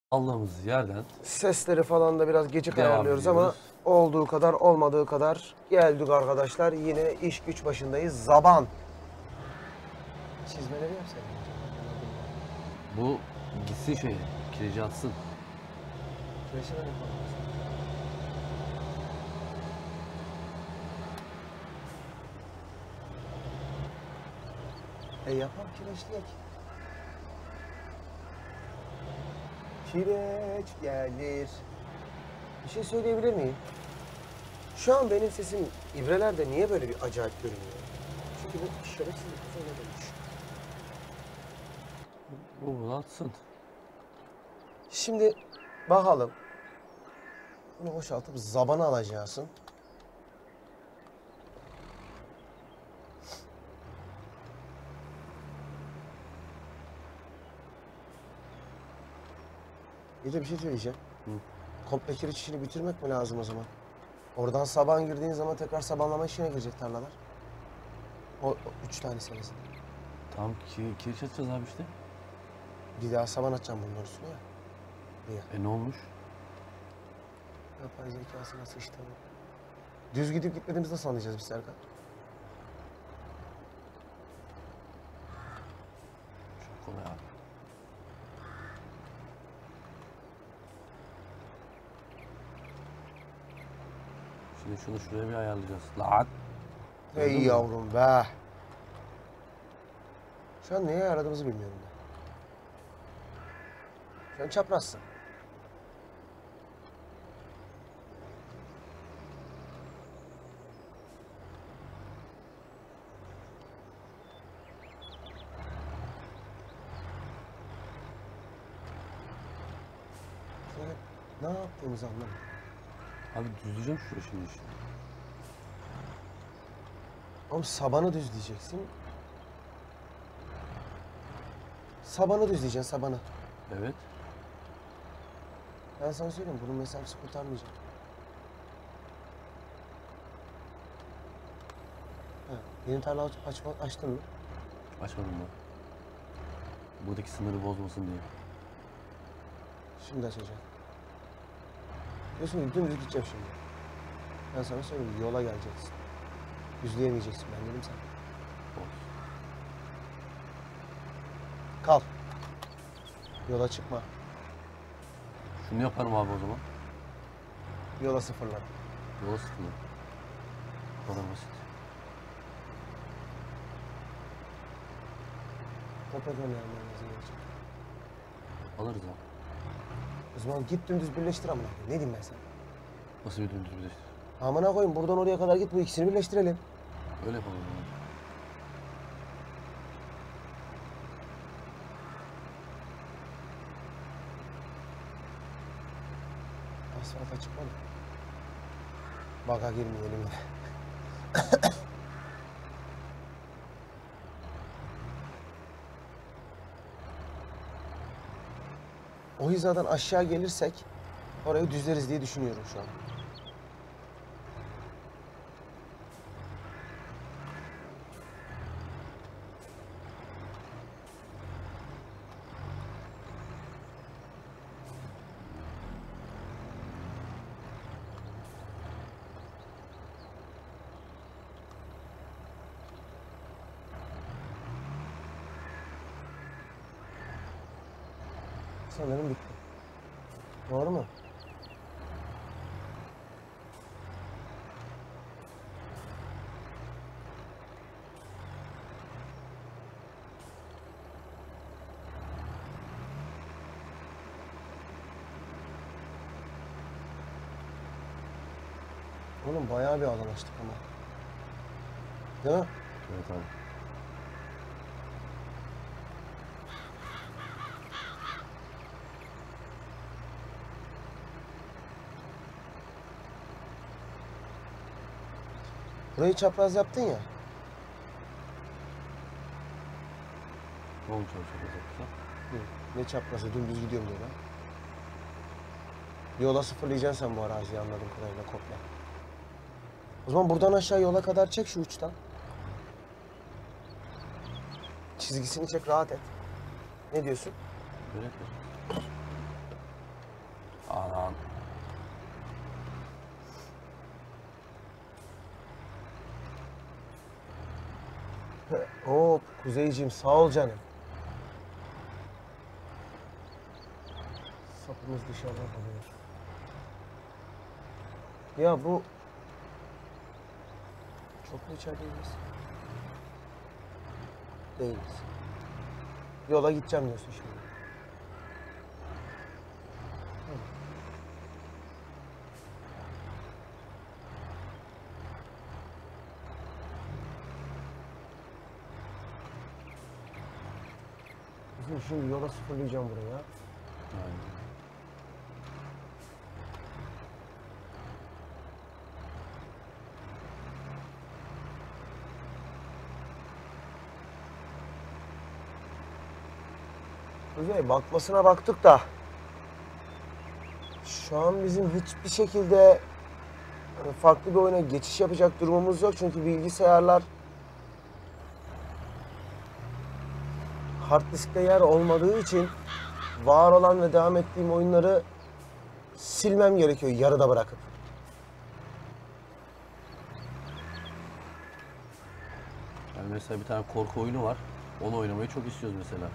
Aldığımız yerden Sesleri falan da biraz gecik devam ayarlıyoruz ama ediyoruz. olduğu kadar olmadığı kadar geldik arkadaşlar. Yine iş güç başındayız. Zaban. Çizmeleri yapsaydım. Bu gitsin şeye, kireci atsın. Kireçleme yapalım. Yapalım kireçleyek. Kireç gelir. Bir şey söyleyebilir miyim? Şu an benim sesim ibrelerde niye böyle bir acayip görünüyor? Çünkü bu şerefsizlik kafayla dönmüş. Bu bunu atsın. Şimdi bakalım. Bunu boşaltıp zabanı alacaksın. Bir de bir şey söyleyeceğim. Hı. Komple kireç işini bitirmek mi lazım o zaman? Oradan saban girdiğin zaman tekrar sabanlama işine girecek tarlalar. O 3 tanesi en azından. Tamam ki kireç atacağız abi işte. Bir daha saban atacağım bunun üstüne ya. Niye? Ne olmuş? Yapay zekası nasıl işte bu? Düz gidip gitmediğimizi nasıl anlayacağız biz Serkan? Çok kolay abi. Şimdi şunu şuraya bir ayarlayacağız. Lan! Ey Gördün mü? yavrum be! Şu an neye aradığımızı bilmiyorum ben. Şu an çaprazsın. Ne yaptığımızı anlamadım. Abi düzleyeceğim şurayı şimdi işte. Oğlum sabanı düzleyeceksin. Sabanı düzleyeceksin, sabanı. Evet. Ben sana söyleyeyim, bunun mesafesi kurtarmayacak. Ha, yeni tarla açtın mı? Açmadım ben. Buradaki sınırı bozmasın diye. Şimdi açacağım. Diyorsun ki dümdüz gideceğim şimdi. Ben sana söyleyeyim, yola geleceksin. Düzleyemeyeceksin, ben dedim sana. Olsun. Kal. Yola çıkma. Şunu yaparım abi o zaman. Yola sıfırla. Yola sıkılır. Bu kadar basit. Toprakla ne lazım olacak? Alırız abi. O zaman git dümdüz birleştir amına koyayım. Ne diyeyim ben sana? Nasıl bir dümdüz birleştir? Amına koyayım, buradan oraya kadar git, bu ikisini birleştirelim. Öyle yapalım o zaman. Asfalta çıkmadı. Baka girmeyelim yine. O hizadan aşağı gelirsek orayı düzleriz diye düşünüyorum şu an. Sanırım bitti. Doğru mu? Oğlum bayağı bir alan açtık ama. Değil mi? Evet abi. Burayı çapraz yaptın ya. Ne olmuş çalışacak? Ne çaprazı, dümdüz gidiyorum diyor lan. Yola sıfırlayacaksın sen bu araziyi anladığım kadarıyla komple. O zaman buradan aşağı yola kadar çek şu uçtan. Çizgisini çek, rahat et. Ne diyorsun? Böyle yapalım. Hop Kuzeyciğim sağ ol canım. Sapımız dışarıda kalıyor. Ya bu... Çok mu içerideyiz? Değiliz. Yola gideceğim diyorsun şimdi. Hı. Bizim şimdi yola sıfırlayacağım buraya. Aynen. Kuzey bakmasına baktık da şu an bizim hiçbir şekilde farklı bir oyuna geçiş yapacak durumumuz yok. Çünkü bilgisayarlar hard diskte yer olmadığı için var olan ve devam ettiğim oyunları silmem gerekiyor yarıda bırakıp. Yani mesela bir tane korku oyunu var. Onu oynamayı çok istiyoruz mesela.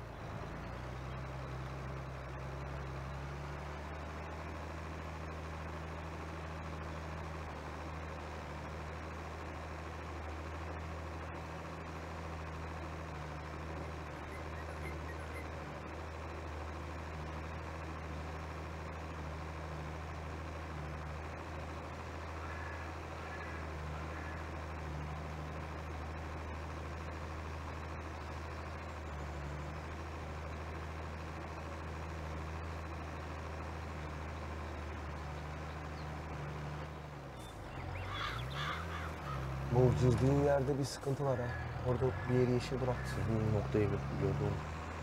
Bu girdiğin yerde bir sıkıntı var ha. Orada bir yeri yeşil bıraktı. Sizin noktayı gördüm.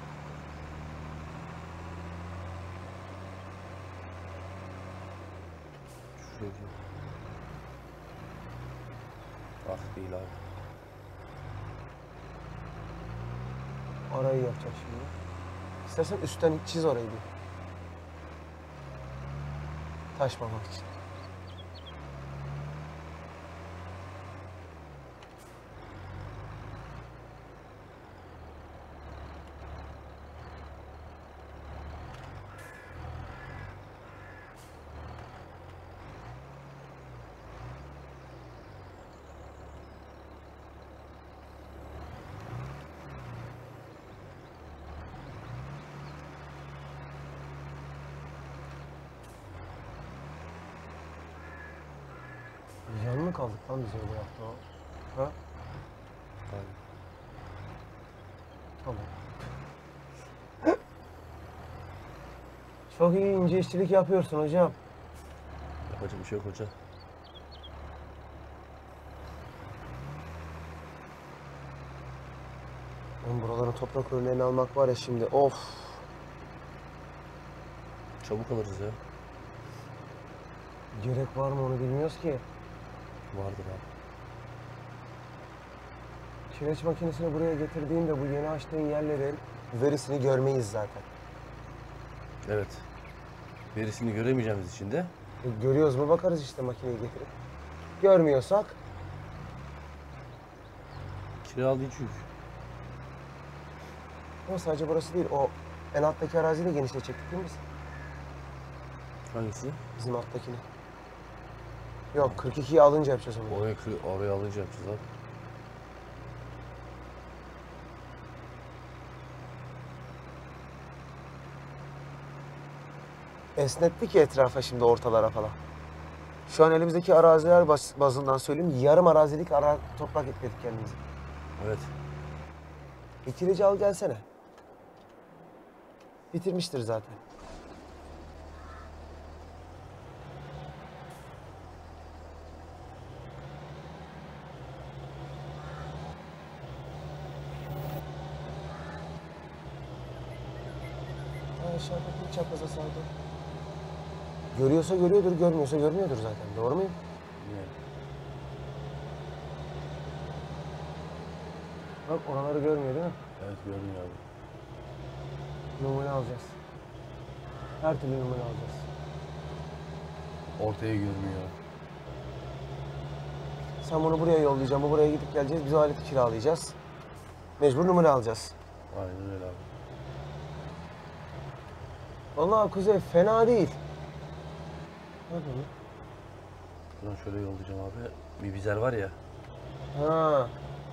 Şuraya. Ah değil abi. Arayı yapacak şimdi. İstersen üstten çiz orayı bir. Taşmamak için. Yan mı kaldık lan biz öyle yaptı o? Ha? Abi. Tamam. Çok iyi ince işçilik yapıyorsun hocam. Yapacak bir şey yok hoca. Oğlum buraların toprak örneğini almak var ya şimdi of. Çabuk alırız ya. Gerek var mı onu bilmiyoruz ki. Vardır abi. Kireç makinesini buraya getirdiğinde bu yeni açtığın yerlerin verisini görmeyiz zaten. Evet. Verisini göremeyeceğimiz için de Görüyoruz mu bakarız işte makineyi getirip. Görmüyorsak kiralayıcı yük. ama sadece burası değil o en alttaki araziyi de genişletecektik değil mi biz? Hangisi? Bizim alttakini. Yok 42'yi alınca yapacağız onu. Oraya alınca yapacağız abi. Esnettik ya etrafa şimdi ortalara falan. Şu an elimizdeki araziler bazından söyleyeyim yarım arazilik toprak ekledik kendimize. Evet. Bir kireci al gelsene. Bitirmiştir zaten. Aşağıdaki çapraza sağda. Görüyorsa görüyordur, görmüyorsa görmüyordur zaten. Doğru muyum? Ne? Bak oraları görmüyor değil mi? Evet gördüm abi. Numune alacağız. Her türlü numune alacağız. Ortaya görmüyor. Sen bunu buraya yollayacaksın, bu buraya gidip geleceğiz. Biz o aleti kiralayacağız. Mecbur numune alacağız. Aynen öyle abi. Vallahi Kuzey fena değil. Hadi oğlum. Buradan şöyle yollayacağım abi. Bir bizer var ya. Ha.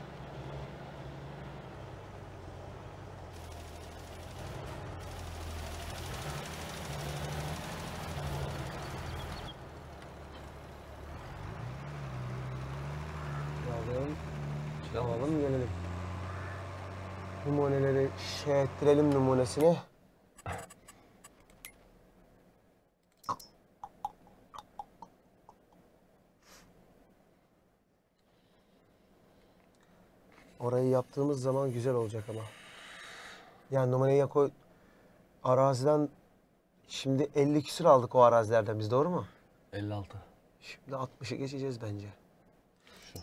Alalım gelelim. Numuneleri şey ettirelim numunesini. Orayı yaptığımız zaman güzel olacak ama. Yani numaraya koy. Araziden şimdi 50 küsur aldık o arazilerden biz, doğru mu? 56. Şimdi 60'ı geçeceğiz bence. Şu.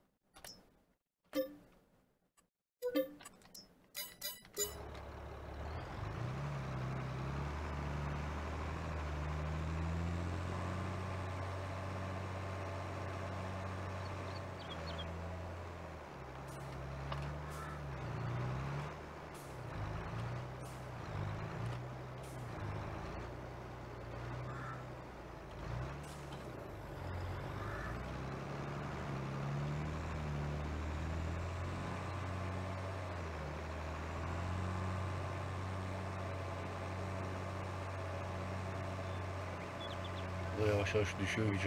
Bu da yavaş yavaş düşüyor gücü.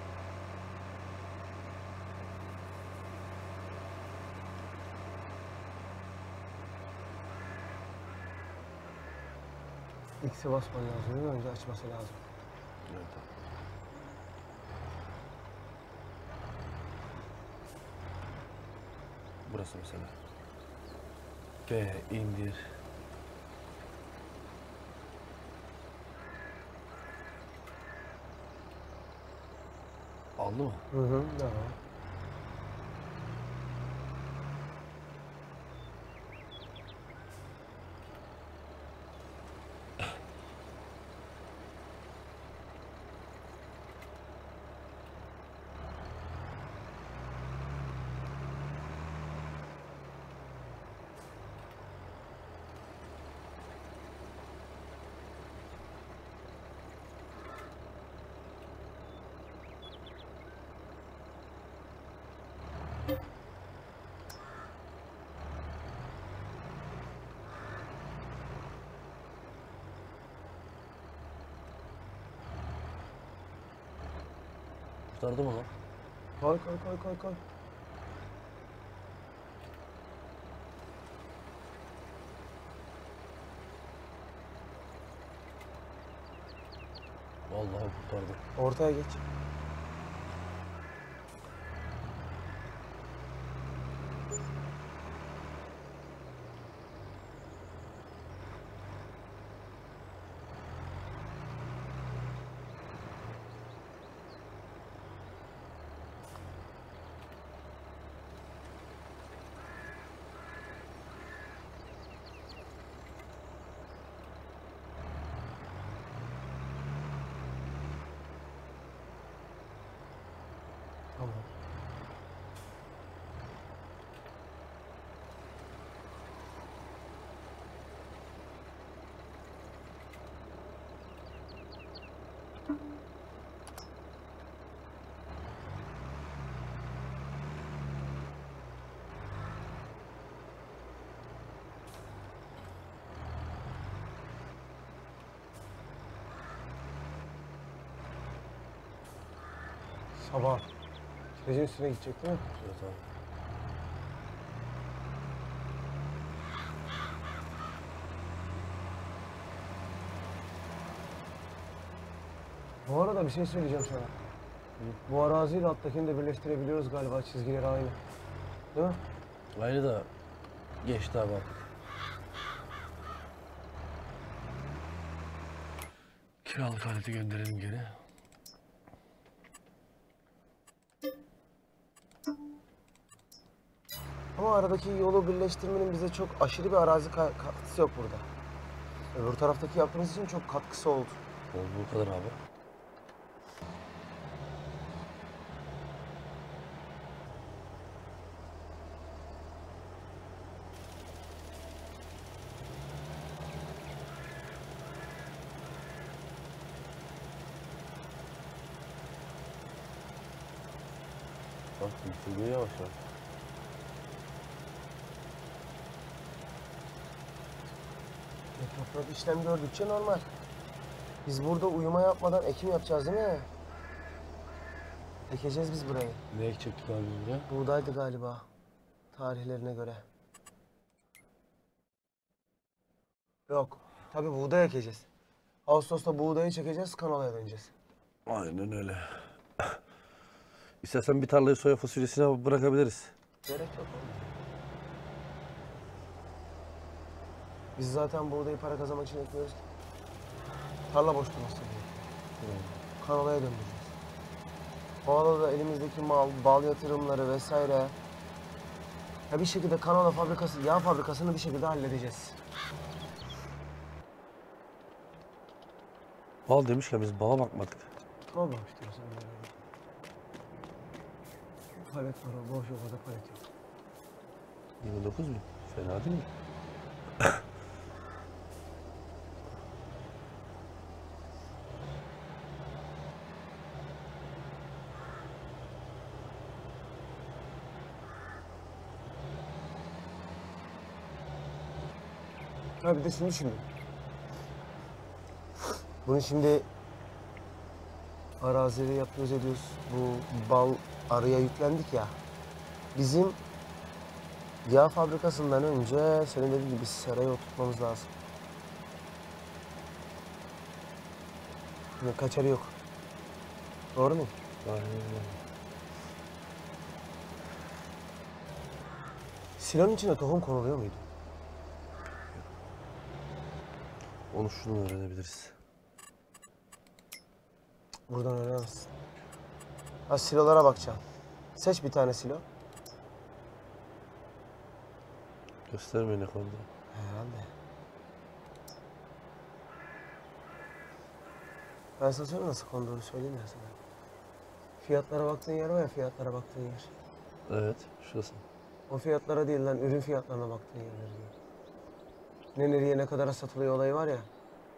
X'e basman lazım değil mi? Önce açması lazım. Evet abi. Burası mesela. G indir. Aldı mı? Hı hı. Tamam. Kurtardı mı lan? Koy koy koy koy koy. Vallahi kurtardı. Ortaya geç. Tamam. Sabah. Kirecin üstüne gidecek değil mi? Evet abi. Bu arada bir şey söyleyeceğim sana. Bu araziyle alttakini de birleştirebiliyoruz galiba, çizgileri aynı. Değil mi? Aynı da geçti abi artık. Kiralık aleti gönderelim geri. Ama aradaki yolu birleştirmenin bize çok aşırı bir arazi katkısı yok burada. Öbür taraftaki yaptığımız için çok katkısı oldu. Olduğu kadar abi. Bak yükseliyor yavaş yavaş. Toprak işlem gördükçe normal. Biz burada uyuma yapmadan ekim yapacağız değil mi? Ekeceğiz biz burayı. Ne ekecektik abi buraya? Buğdaydı galiba. Tarihlerine göre. Yok. Tabii buğday ekeceğiz. Ağustos'ta buğdayı çekeceğiz, kanalaya döneceğiz. Aynen öyle. İstersen bir tarlayı soya fasulyesine bırakabiliriz. Gerek yok oğlum. Biz zaten buğdayı para kazanmak için ekmiyoruz ki. Tarla boş durmasın diye. Kanalaya döndüreceğiz. O arada da elimizdeki mal, bal yatırımları vesaire. Ya bir şekilde kanola fabrikası, yağ fabrikasını bir şekilde halledeceğiz. Bal demişken biz bala bakmadık. Olmamış diyorsun böyle. Palet var o, boş yok, o da palet yok. 29 mu? Fena değil mi? Ha bir de şimdi. Bunu şimdi arazide yapıyoruz ediyoruz. Bu bal arıya yüklendik ya. Bizim yağ fabrikasından önce senin dediğin gibi serayı oturtmamız lazım. Yani kaçarı yok. Doğru mu? Aynen öyle. Silonun içine tohum konuluyor muydu? Onu şunu öğrenebiliriz. Buradan öğrenemezsin. Ha silolara bakacağım. Seç bir tane silo. Gösterme ne konuda. Herhalde. Ben sana söyleyeyim nasıl konduğunu söyleyeyim ya sana. Fiyatlara baktığın yer var ya, fiyatlara baktığın yer. Evet, şurası. O fiyatlara değil lan, ürün fiyatlarına baktığın yerler diyor. Ne nereye ne kadara satılıyor olayı var ya.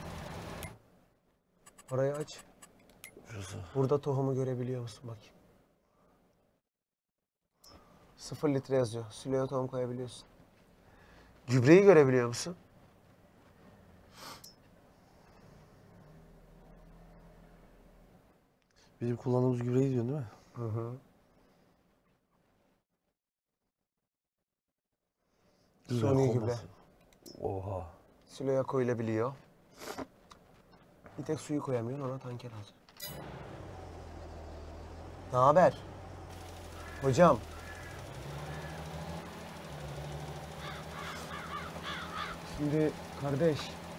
Orayı aç. Şurası. Burada tohumu görebiliyor musun bakayım. 0 litre yazıyor. Siloya tohum koyabiliyorsun. Gübreyi görebiliyor musun? Bizim kullandığımız gübreyi diyorsun değil mi? Hı hı. Suni gübre. Oha. Siloya koyulabiliyor. Bir tek suyu koyamıyorsun, ona tanker alacaksın. Ne haber? Hocam. Şimdi kardeş.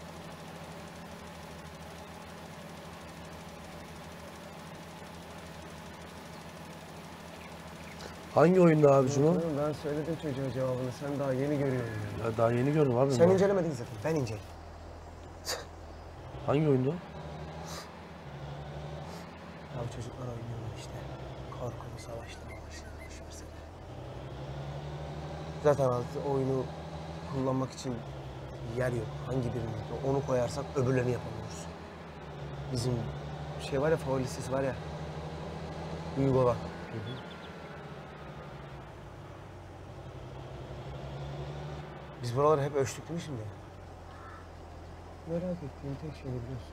Hangi oyunda abicim o? Oğlum ben söyledim çocuğa cevabını, sen daha yeni görüyorsun ya. Ya daha yeni gördüm abi. Sen ben. incelemedin zaten, ben inceledim. Hangi oyunda o? Ya bu çocuklar oynuyorlar işte. Korkulu savaşlı mavaşlı, boş versene. Zaten artık oyunu kullanmak için yer yok. Hangi birini? Onu koyarsak öbürlerini yapamıyoruz. Bizim şey var ya, favori listesi var ya. Uygula. Biz buraları hep ölçtük değil mi şimdi? Merak ettiğim tek şey ne biliyorsun?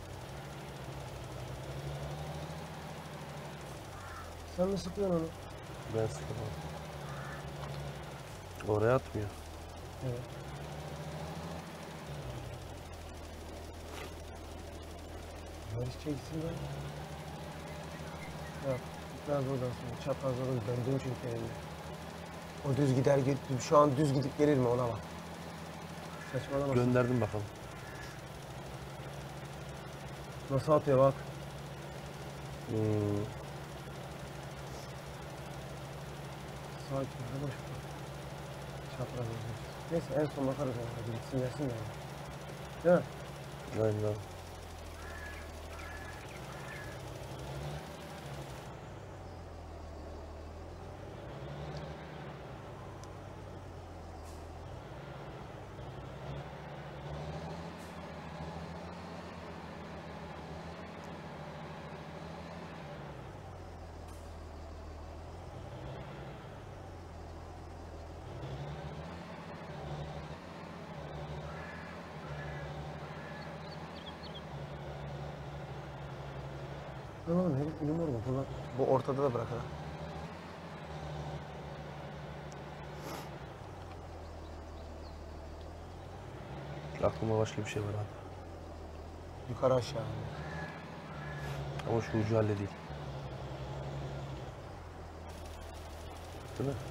Sen mi sıkıyorsun onu? Ben sıkılmam. Oraya atmıyor. Evet. Barış çeksin ben. Yok, gitmez buradan sonra. Çapraz olur, döndüm çünkü elimde. O düz gider, şu an düz gidip gelir mi ona bak. Saçmalama. Gönderdim bakalım. Nasıl atıyor bak. Sakin, boş ver. Çapraz olur. Neyse en son bakarız ona. Hadi gitsin gelsin de. Değil mi? Aynen abi. Bırakın oğlum, herif bilim orada. Bunlar Bu ortada da bırakın. aklımda başka bir şey var abi. Yukarı aşağı. Ama şu ucu halledeyim. Değil mi?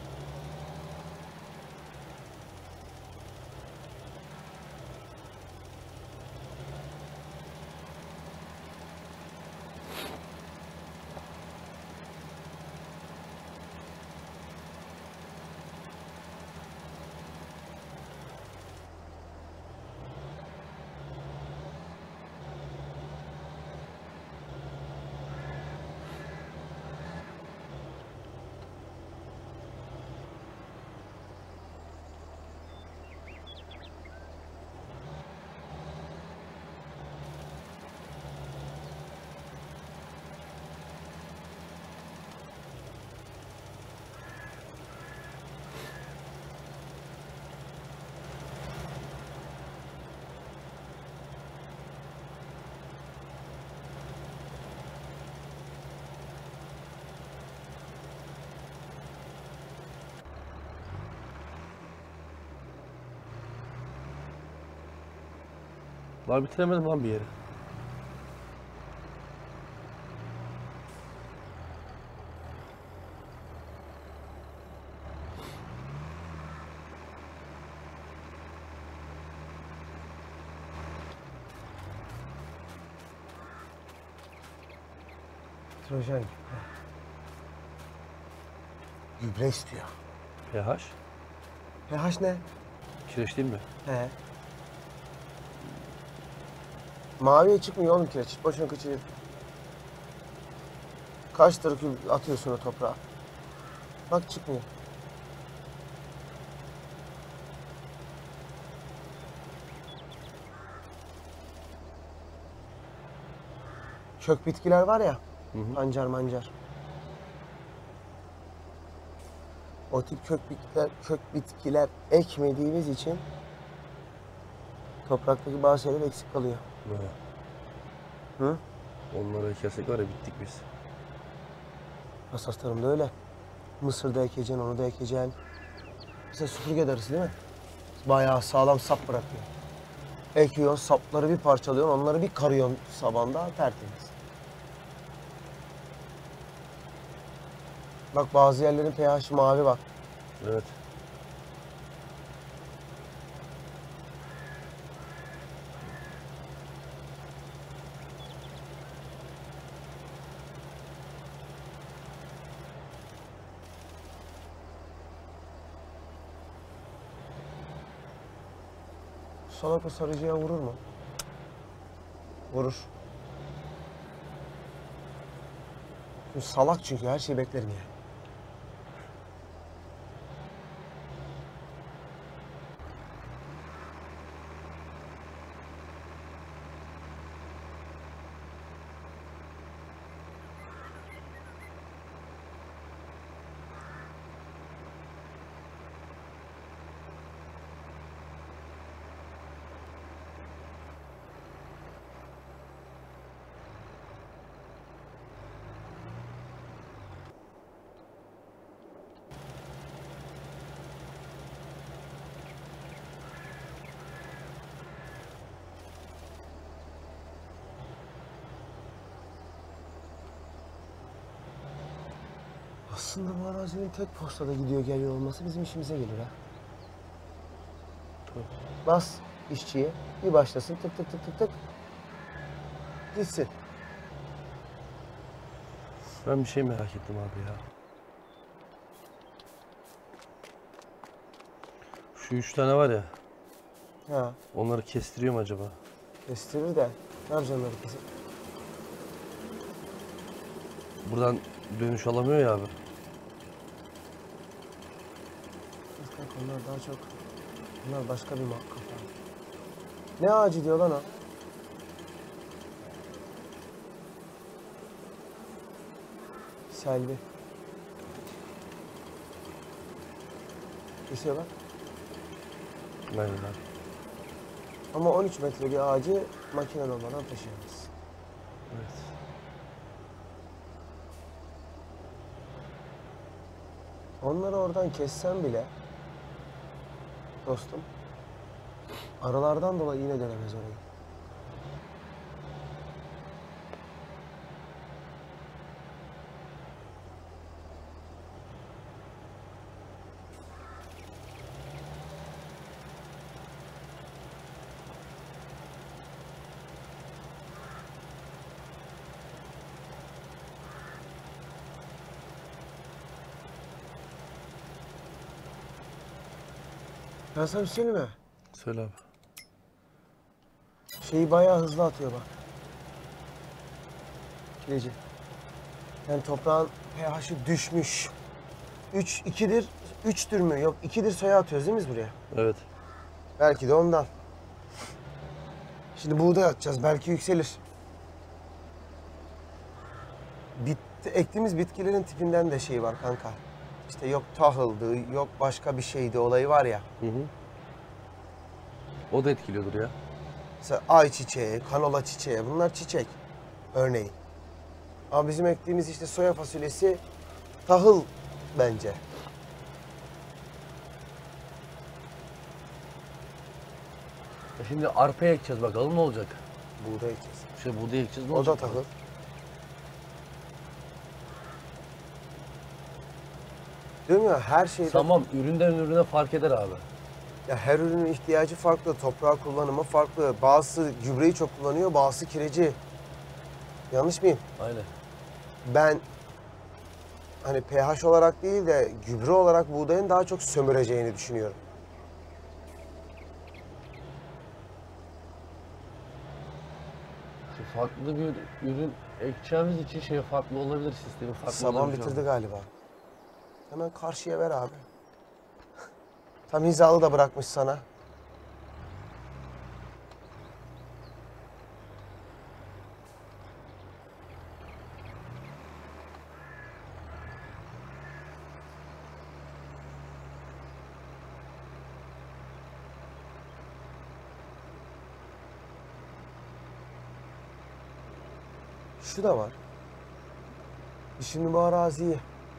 Daha bitiremedim lan bir yeri. Nitrojen. Gübre istiyor. pH. pH ne? Kireç değil mi? He. Maviye çıkmıyor oğlum kireç. Boşuna kaçırıyor. Kaç tır atıyorsun o toprağa? Bak çıkmıyor. Kök bitkiler var ya. Hı hı. Pancar mancar. O tip kök bitkiler ekmediğimiz için topraktaki bazı şeyler eksik kalıyor. Böyle. Hı? Onları ekersek var ya, bittik biz. Hassas tarımda öyle. Mısırda ekeceksin, onu da ekeceksin. Mesela süpürge darısı değil mi? Bayağı sağlam sap bırakıyor. Ekiyorsun, sapları bir parçalıyorsun, onları bir karıyorsun sabanda, tertemiz. Bak bazı yerlerin pH'i mavi bak. Evet. Salak o sarıcıya vurur mu? Vurur. Şimdi salak çünkü her şeyi beklerim yani. Aslında bu arazinin tek postada gidiyor geliyor olması bizim işimize gelir ha. Tabii. Bas işçiye, bir başlasın tık tık tık tık tık. Gitsin. Ben bir şey merak ettim abi ya. Şu 3 tane var ya, Ha, onları kestiriyor mu acaba? kestirir de ne yapacaksın onları kesip? Buradan dönüş alamıyor ya abi. Bak onlar daha çok, bunlar başka bir kafa. Ne ağacı diyor lan o? Selvi. Kesiyor bak. Aynen abi. Ama 13 metre bir ağacı makine olmadan taşıyamaz. Evet. Onları oradan kessen bile dostum aralardan dolayı yine dönemez orayı. Ben sana bir şey söyleyeyim mi? Söyle abi. Şeyi bayağı hızlı atıyor bak. Kireci. Yani toprağın pH'i düşmüş. 2'dir, 3'tür mü? Yok 2'dir soya atıyoruz değil mi biz buraya? Evet. Belki de ondan. Şimdi buğday atacağız. Belki yükselir. Ektiğimiz bitkilerin tipinden de şey var kanka. İşte yok tahıldı, yok başka bir şeydi olayı var ya. Hı hı. O da etkiliyordur ya. Mesela ayçiçeği, kanola çiçeği bunlar çiçek örneğin. Ama bizim ektiğimiz işte soya fasulyesi tahıl bence. Şimdi arpa ekeceğiz bakalım ne olacak. Buğday ekeceğiz. İşte buğday ekeceğiz ne O da olacak? tahıl. Diyorum ya her şeyde Tamam üründen ürüne fark eder abi. ya her ürünün ihtiyacı farklı, toprağa kullanımı farklı. Bazısı gübreyi çok kullanıyor, bazısı kireci. Yanlış mıyım? Aynen. Ben hani pH olarak değil de gübre olarak buğdayın daha çok sömüreceğini düşünüyorum. Şimdi farklı bir ürün ekeceğimiz için şey farklı olabilir, sistemi farklı Saban olabilir. bitirdi galiba. Hemen karşıya ver abi. Tam hizalı da bırakmış sana. Şu da var. Şimdi bu araziyi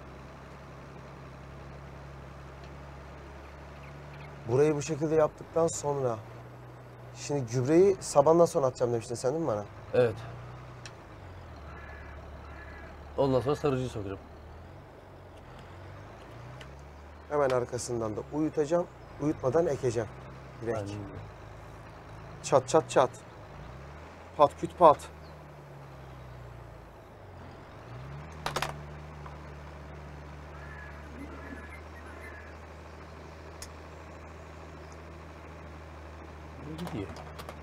burayı bu şekilde yaptıktan sonra şimdi gübreyi sabandan sonra atacağım demiştin sen değil mi bana? Evet. Ondan sonra sarıcıyı sokacağım. Hemen arkasından da uyutacağım. Uyutmadan ekeceğim. Direkt. Aynen öyle. Çat çat çat. Pat küt pat. Gidiyor.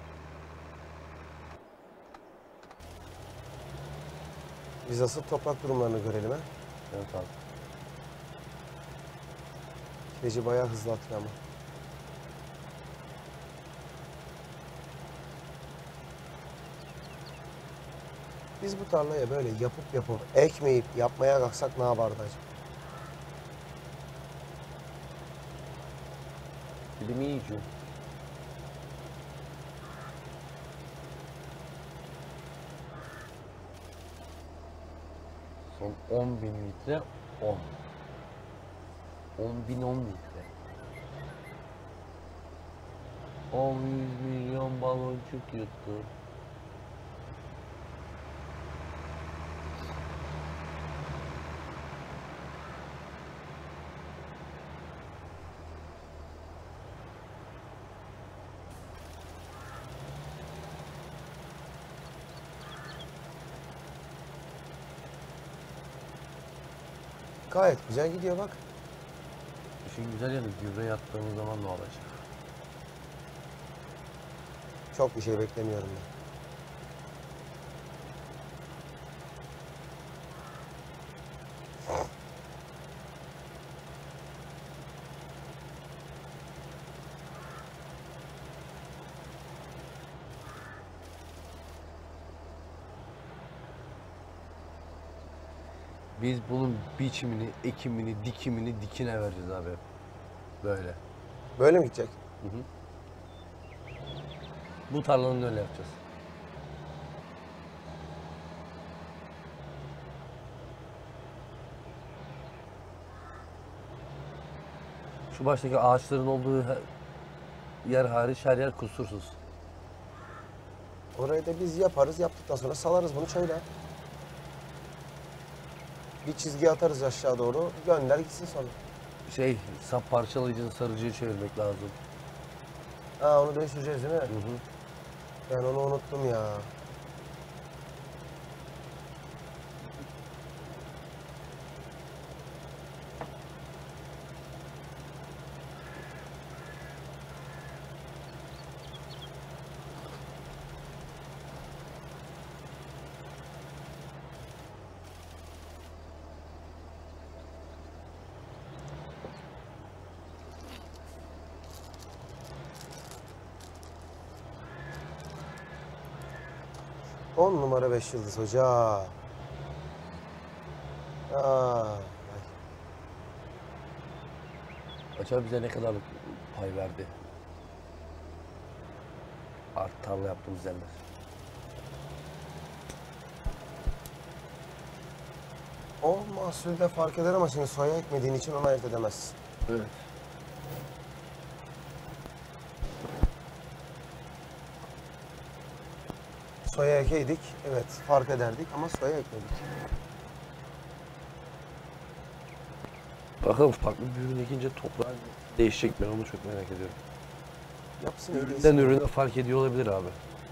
Biz asıl toprak durumlarını görelim ha. Evet abi. Kireci bayağı hızlı atıyor ama. Biz bu tarlaya böyle yapıp ekmeyip yapmaya kalksak ne yapardı acaba? Dilimi iyice. Son 10.000 litre 10. 10.000 10 litre. 10 100 milyon baloncuk yuttu. Gayet güzel gidiyor bak. İşin güzel yanı gübre yattığımız zaman ne olacak? Çok bir şey beklemiyorum ben. Biz bunun biçimini, ekimini, dikimini dikine vereceğiz abi. Böyle. Böyle mi gidecek? Hı hı. Bu tarlanın öyle yapacağız. Şu baştaki ağaçların olduğu yer hariç her yer kusursuz. Orayı da biz yaparız. Yaptıktan sonra salarız bunu çayla. Bir çizgi atarız aşağı doğru. Gönder gitsin sonra. Sap parçalayıcını sarıcıya çevirmek lazım. Ha onu değiştireceğiz değil mi? Hı hı. Ben onu unuttum ya. On numara 5 yıldız hoca. Aa, Acaba bize ne kadar pay verdi? Artı tarla yaptığımız yerler. o mahsulde fark eder ama şimdi soya ekmediğin için ona ayırt edemezsin. Evet. Soya ekeydik, evet fark ederdik ama soya ekmedik. Bakalım farklı bir ürün ekince toprağın değişecek mi? Onu çok merak ediyorum. Yapsın Üründen ürüne fark ediyor olabilir abi.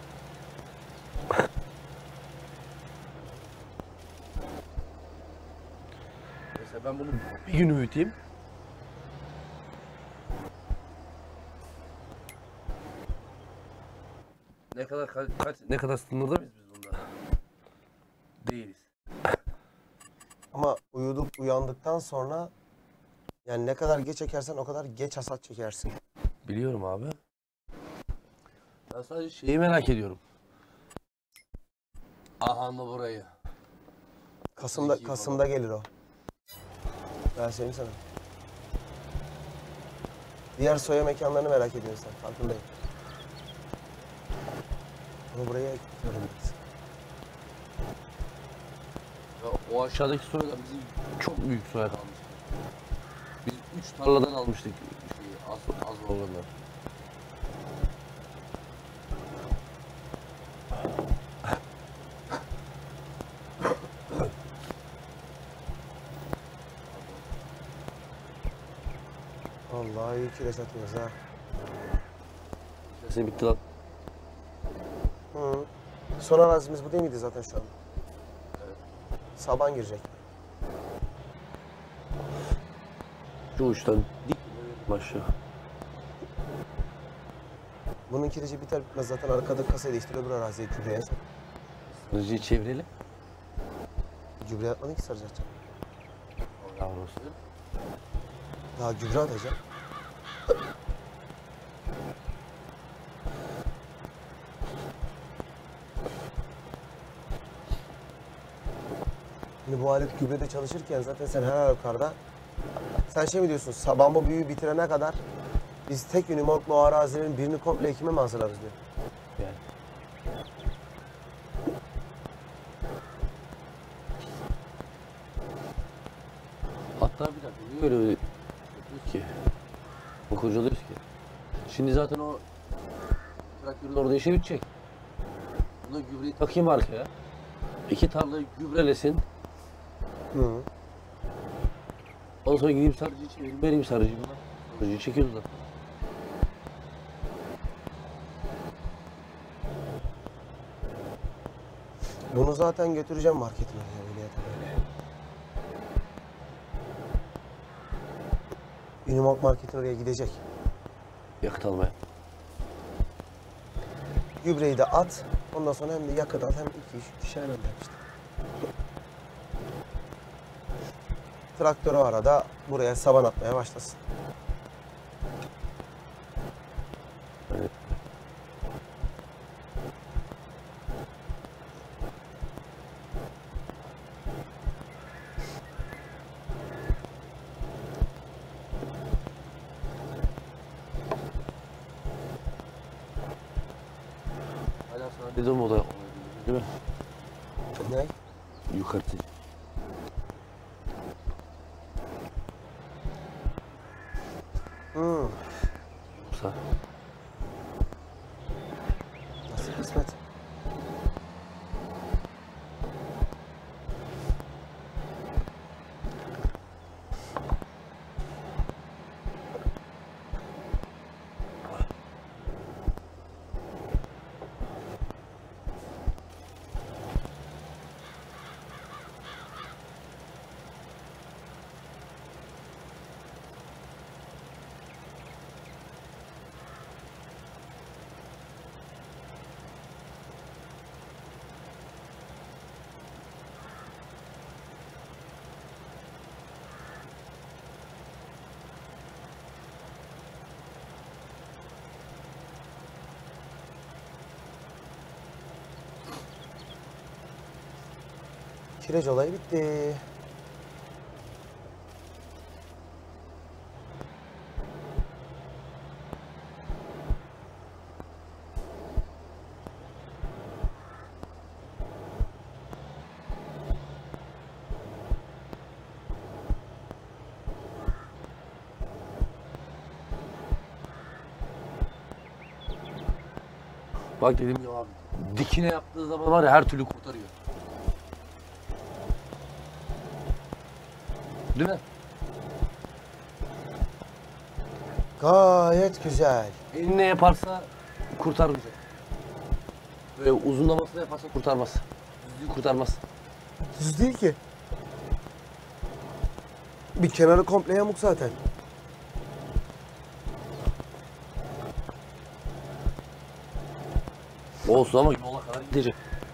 Mesela ben bunu bir gün büyüteyim. Ne kadar sınırda mıyız biz bunda? Değiliz. Ama uyandıktan sonra yani ne kadar geç ekersen o kadar geç hasat çekersin. Biliyorum abi. Ben sadece şeyi merak ediyorum. Ahanda burayı. Kasım'da gelir o. Ben söyleyeyim sana. Diğer soya mekanlarını merak ediyorsun sen, farkındayım. Ama buraya ekliyorum biz. Ya o aşağıdaki soyalar bizim çok büyük soya kalmış. Biz 3 tarladan almıştık az olanlar. Vallahi iyi kireç atıyoruz ha. Sesi bitti lan. Hı. Son arazimiz bu değil miydi zaten şu an? Evet. Saban girecek. Şu uçtan dik aşağı. Bunun kireci biter bitmez zaten arkada kasayı değiştiriyor öbür araziye gübreye. Sarıcıyı çevirelim. Gübre atmadın ki saracak. Yavrusu. Daha gübre atacak. Şimdi bu alet gübrede çalışırken zaten sen her halükarda sen şey mi diyorsun, bambu büyüğü bitirene kadar biz tek unimorklu o arazilerin birini komple ekime mi hazırlarız diyor. Yani. Hatta bir dakika niye öyle yapıyoruz ki? O kurcalıyoruz ki. Şimdi zaten o traktörün orada işi bitecek. Buna gübreyi takayım arkaya. 2 tarlayı gübrelesin. Hı. Ondan sonra gideyim sarıcıyı çevireyim, vereyim sarıcıyı buna. Sarıcıyı çekiyoruz zaten. Bunu zaten götüreceğim marketine öyle. Unimork marketin oraya gidecek. Yakıt almaya. Gübreyi de at. Ondan sonra hem de yakıt al hem iki iş aynen işte. Traktör o arada buraya saban atmaya başlasın. Evet. Hala sana dedim o da değil mi? Ne? Yukarısı. Hı. Yoksa Nasıl kısmet? Kireç olayı bitti. bak dedim ya abi. Dikine yaptığı zaman var ya her türlü kurtarıyor. Değil mi? Gayet güzel. Eline yaparsa kurtarmayacak. Böyle uzunlamasına yaparsa kurtarmaz. Düzlüğü kurtarmaz. Düz değil ki. Bir kenarı komple yamuk zaten. Olsun ama yola kadar gidecek.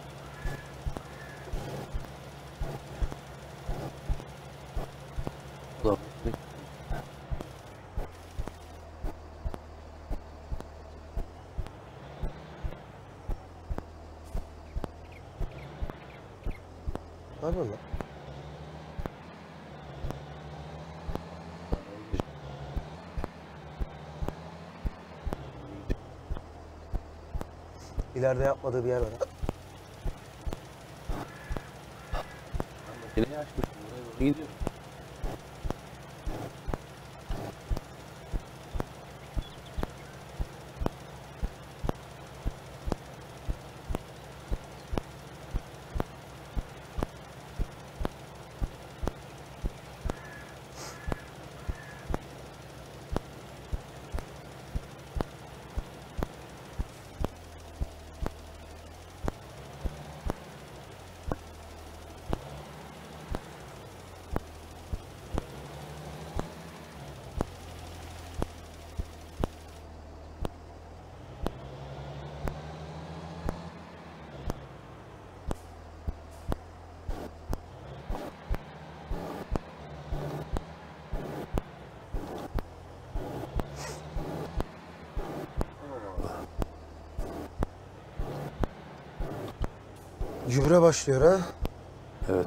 Ulan, Ne yapıyorsun lan? İleride yapmadığı bir yer var. Makineyi açmış. Oraya doğru gidiyor. Gübre başlıyor ha. Evet.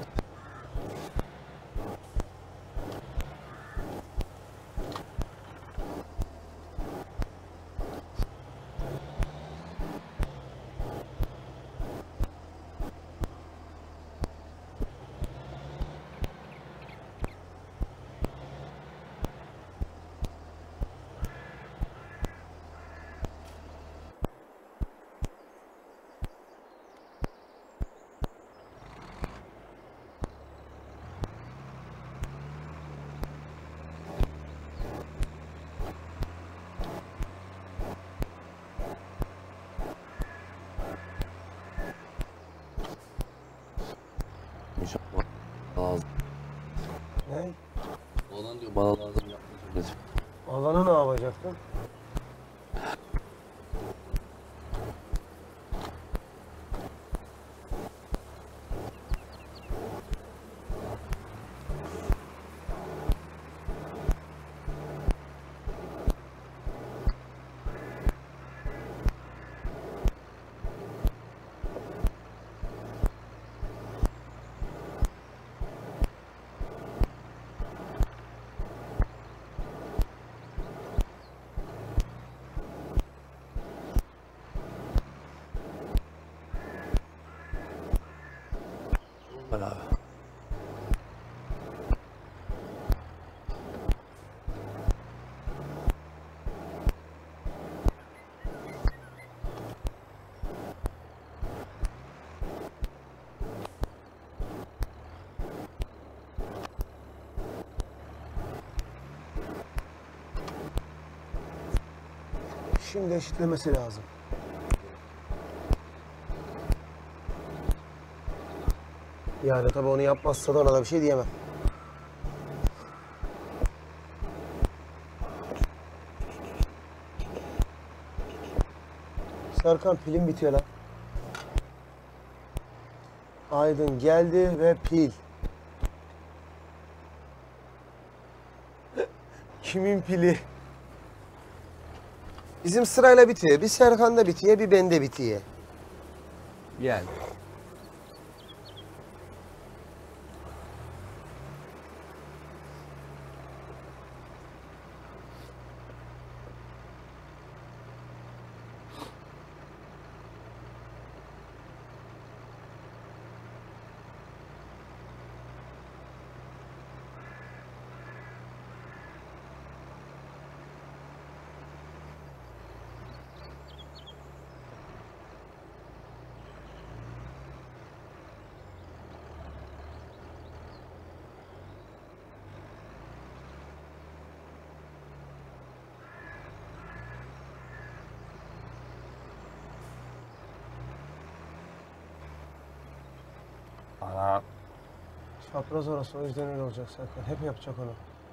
İnşallah lazım. Ne? Olan diyor bana lazım yapmayacağım dedim. Alanı ne yapacaktın? Şimdi eşitlemesi lazım. Yani tabii onu yapmazsa da ona da bir şey diyemem. Serkan pilin bitiyor lan. Aydın geldi ve pil. Kimin pili? Bizim sırayla bitiyor. Bir Serkan'da bitiyor, bir bende bitiyor. Gel. Ana. Çapraz orası, o yüzden öyle olacak Serkan. Hep yapacak onu.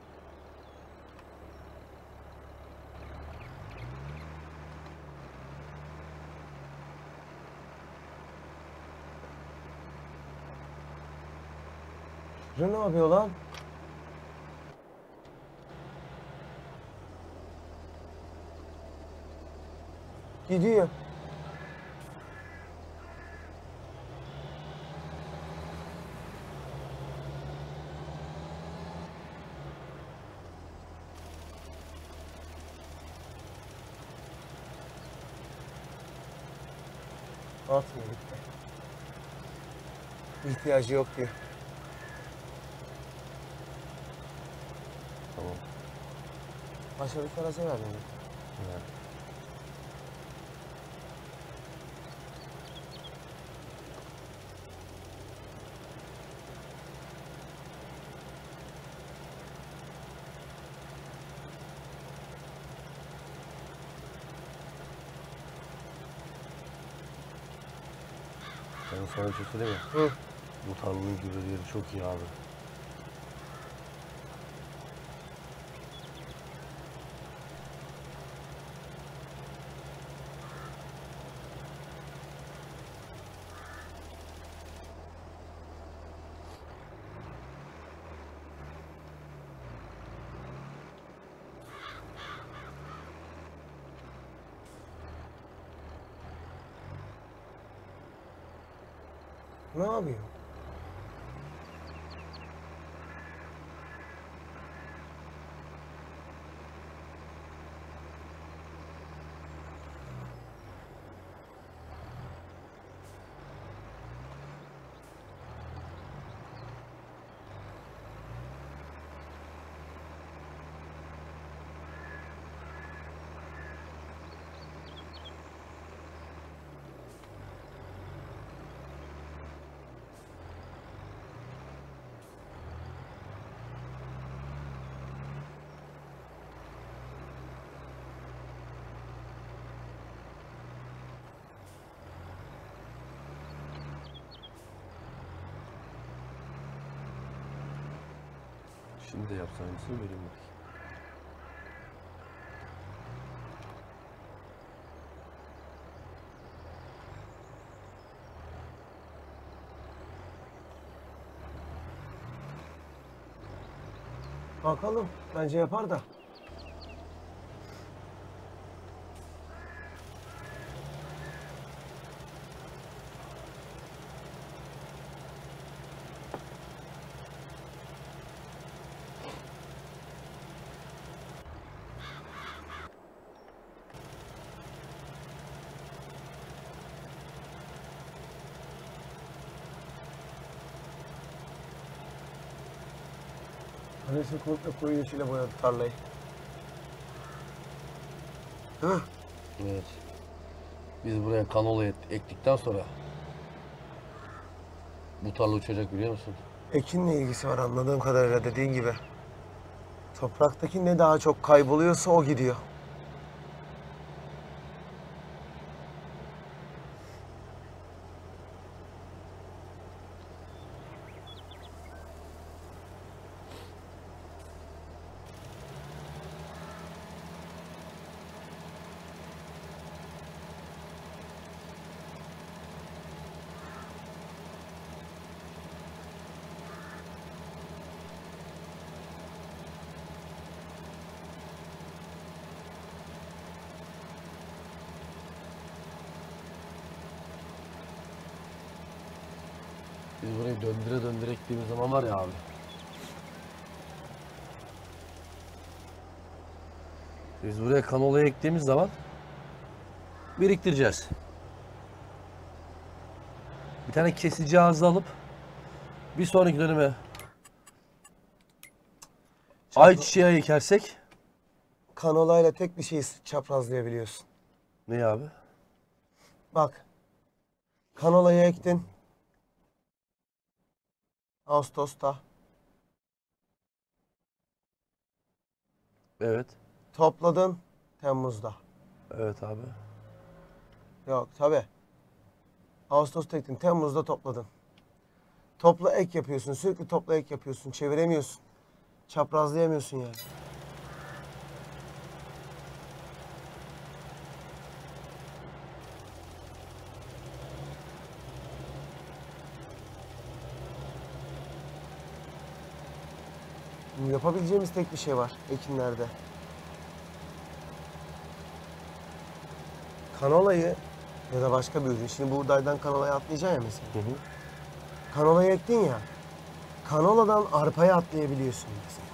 Şurada ne yapıyor lan? Gidiyor. Atmıyor gitti. İhtiyacı yok diyor. Tamam. Başka bir parası ver beni. Evet. Ben sana bir şey söyleyeyim mi? Hı. Bu tarlanın gübre yeri çok iyi abi. Ne yapıyor? Şimdi de yapsan aynısını vereyim bak. Bakalım. Bence yapar da. Annesi komple koyu yeşile boyadı tarlayı. Değil mi? Evet. Biz buraya kanola ektikten sonra bu tarla uçacak biliyor musun? Ekinle ilgisi var anladığım kadarıyla dediğin gibi. Topraktaki ne daha çok kayboluyorsa o gidiyor. Biz burayı döndüre döndüre ektiğimiz zaman var ya abi. Biz buraya kanolayı ektiğimiz zaman biriktireceğiz. Bir tane kesici ağzı alıp bir sonraki döneme ayçiçeği ekersek. Kanolayla tek bir şeyi çaprazlayabiliyorsun. Ne abi? Bak. Kanolayı ektin. Ağustos'ta. Evet. Topladın. Temmuz'da. Evet abi. Yok tabi. Ağustos'ta ektin. Temmuz'da topladın. Topla ek yapıyorsun. Sürekli topla ek yapıyorsun. Çeviremiyorsun. Çaprazlayamıyorsun yani. Yapabileceğimiz tek bir şey var ekinlerde. Kanolayı ya da başka bir ürün. Şimdi buğdaydan kanolaya atlayacaksın ya mesela. Hı hı. Kanolayı ektin ya. Kanoladan arpaya atlayabiliyorsun mesela.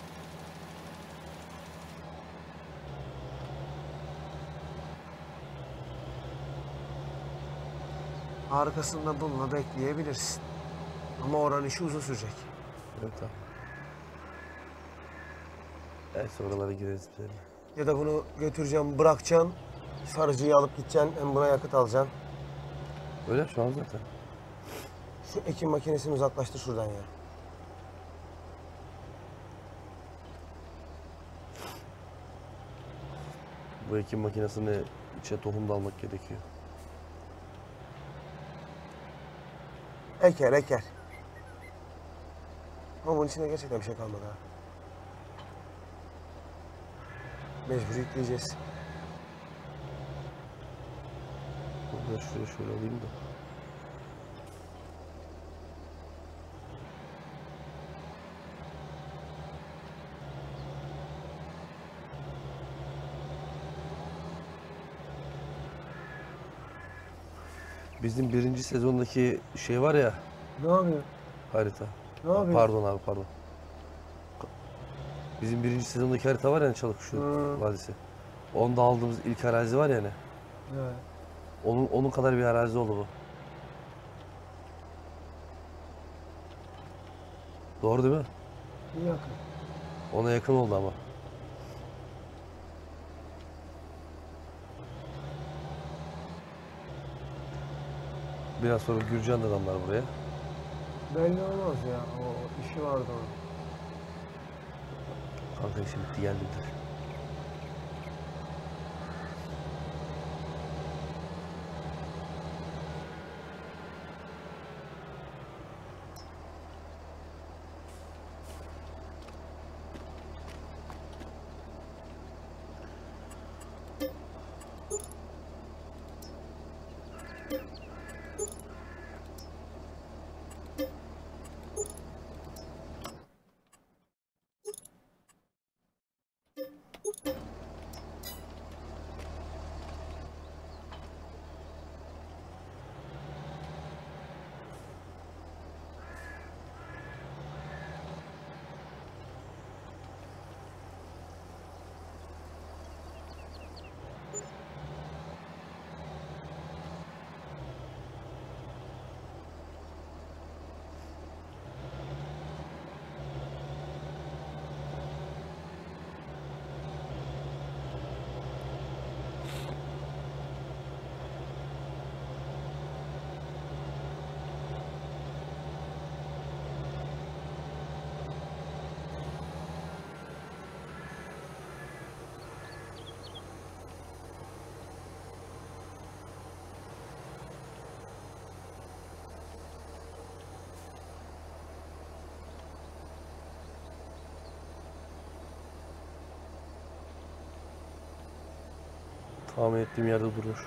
Arkasında bununla da ekleyebilirsin. Ama oranın işi uzun sürecek. Evet abi. Neyse oralara gireriz biz öyle. Ya da bunu götüreceğim, bırakacaksın. Sarıcıyı alıp gideceksin, hem buna yakıt alacaksın. Öyle şu an zaten. Şu ekim makinesini uzaklaştır şuradan ya. Bu ekim makinesini içe tohum da almak gerekiyor. Eker, eker. Ama bunun içinde gerçekten bir şey kalmadı ha. Mecbur yükleyeceğiz. Burada şuraya şöyle alayım da. Bizim birinci sezondaki şey var ya, Ne yapıyor? harita. Ne yapıyor? Pardon abi pardon. Bizim birinci sezondaki harita var ya hani Çalıkuşu Hı. Vadisi. Onda aldığımız ilk arazi var ya hani. Evet. Onun kadar bir arazi oldu bu. Doğru değil mi? İyi yakın. Ona yakın oldu ama. Biraz sonra Gürcan da adamlar buraya. Belli olmaz ya. O işi vardı onun. Kanka işim bitti geldiler. Tahmin ettiğim yerde durur.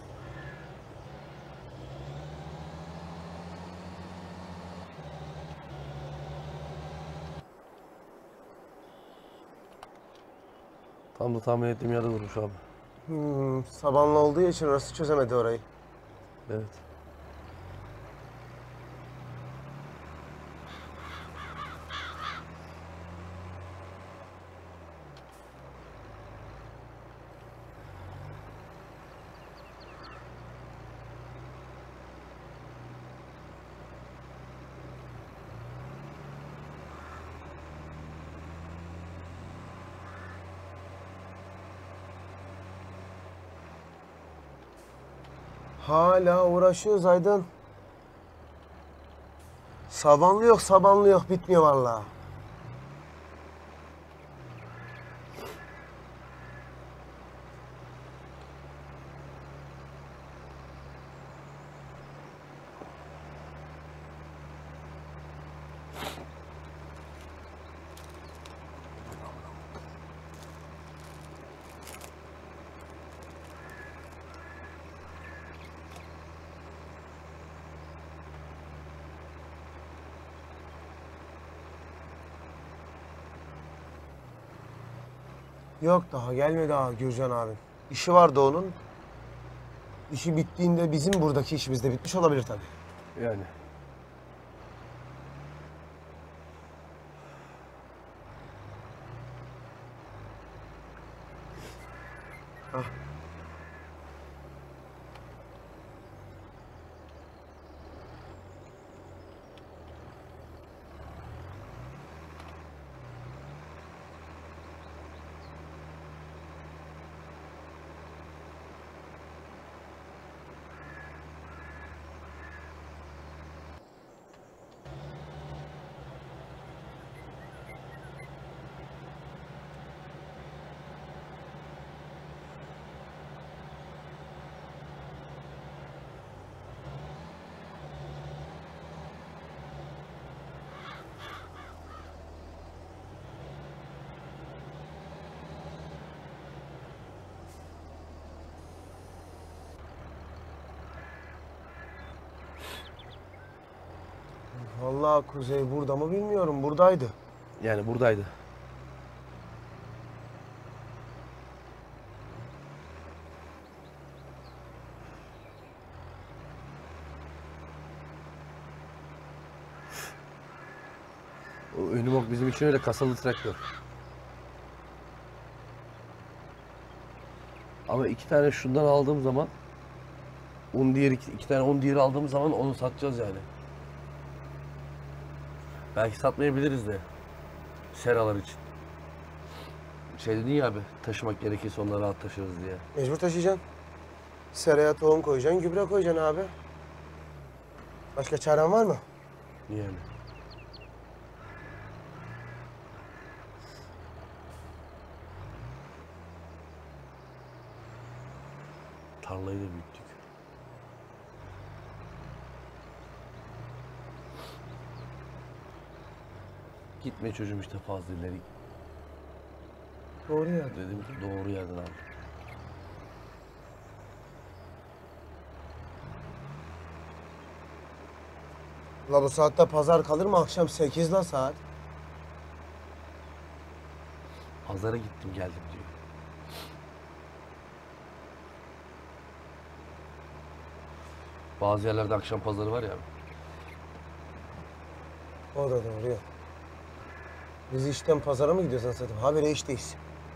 Tam da tahmin ettiğim yerde durmuş abi. Sabanlı olduğu için orası çözemedi orayı. Evet. Hala uğraşıyoruz Aydın. Sabanlı yok, sabanlı yok. Bitmiyor vallahi. Yok daha gelmedi daha Gürcan abi. İşi vardı onun. İşi bittiğinde bizim buradaki işimiz de bitmiş olabilir tabii. Yani. Hah. Vallahi Kuzey burada mı bilmiyorum. Buradaydı. Yani buradaydı. O Önümok bizim için öyle kasalı traktör. Ama iki tane şundan aldığım zaman iki tane un diğeri aldığımız zaman onu satacağız yani. Belki satmayabiliriz de. Seralar için. Şey dedin ya abi, taşımak gerekirse onları rahat taşırız diye. Mecbur taşıyacaksın. Seraya tohum koyacaksın, gübre koyacaksın abi. Başka çaren var mı? Yani. Tarlayı da büyüttük. Gitme çocuğum işte fazla ileri. Doğru ya. Dedim ki doğru yerden al. La bu saatte pazar kalır mı? Akşam 8 la saat. Pazara gittim geldim diyor. Bazı yerlerde akşam pazarı var ya. O da doğru ya. Biz işten pazara mı gidiyoruz anasını satayım? Habire işteyiz.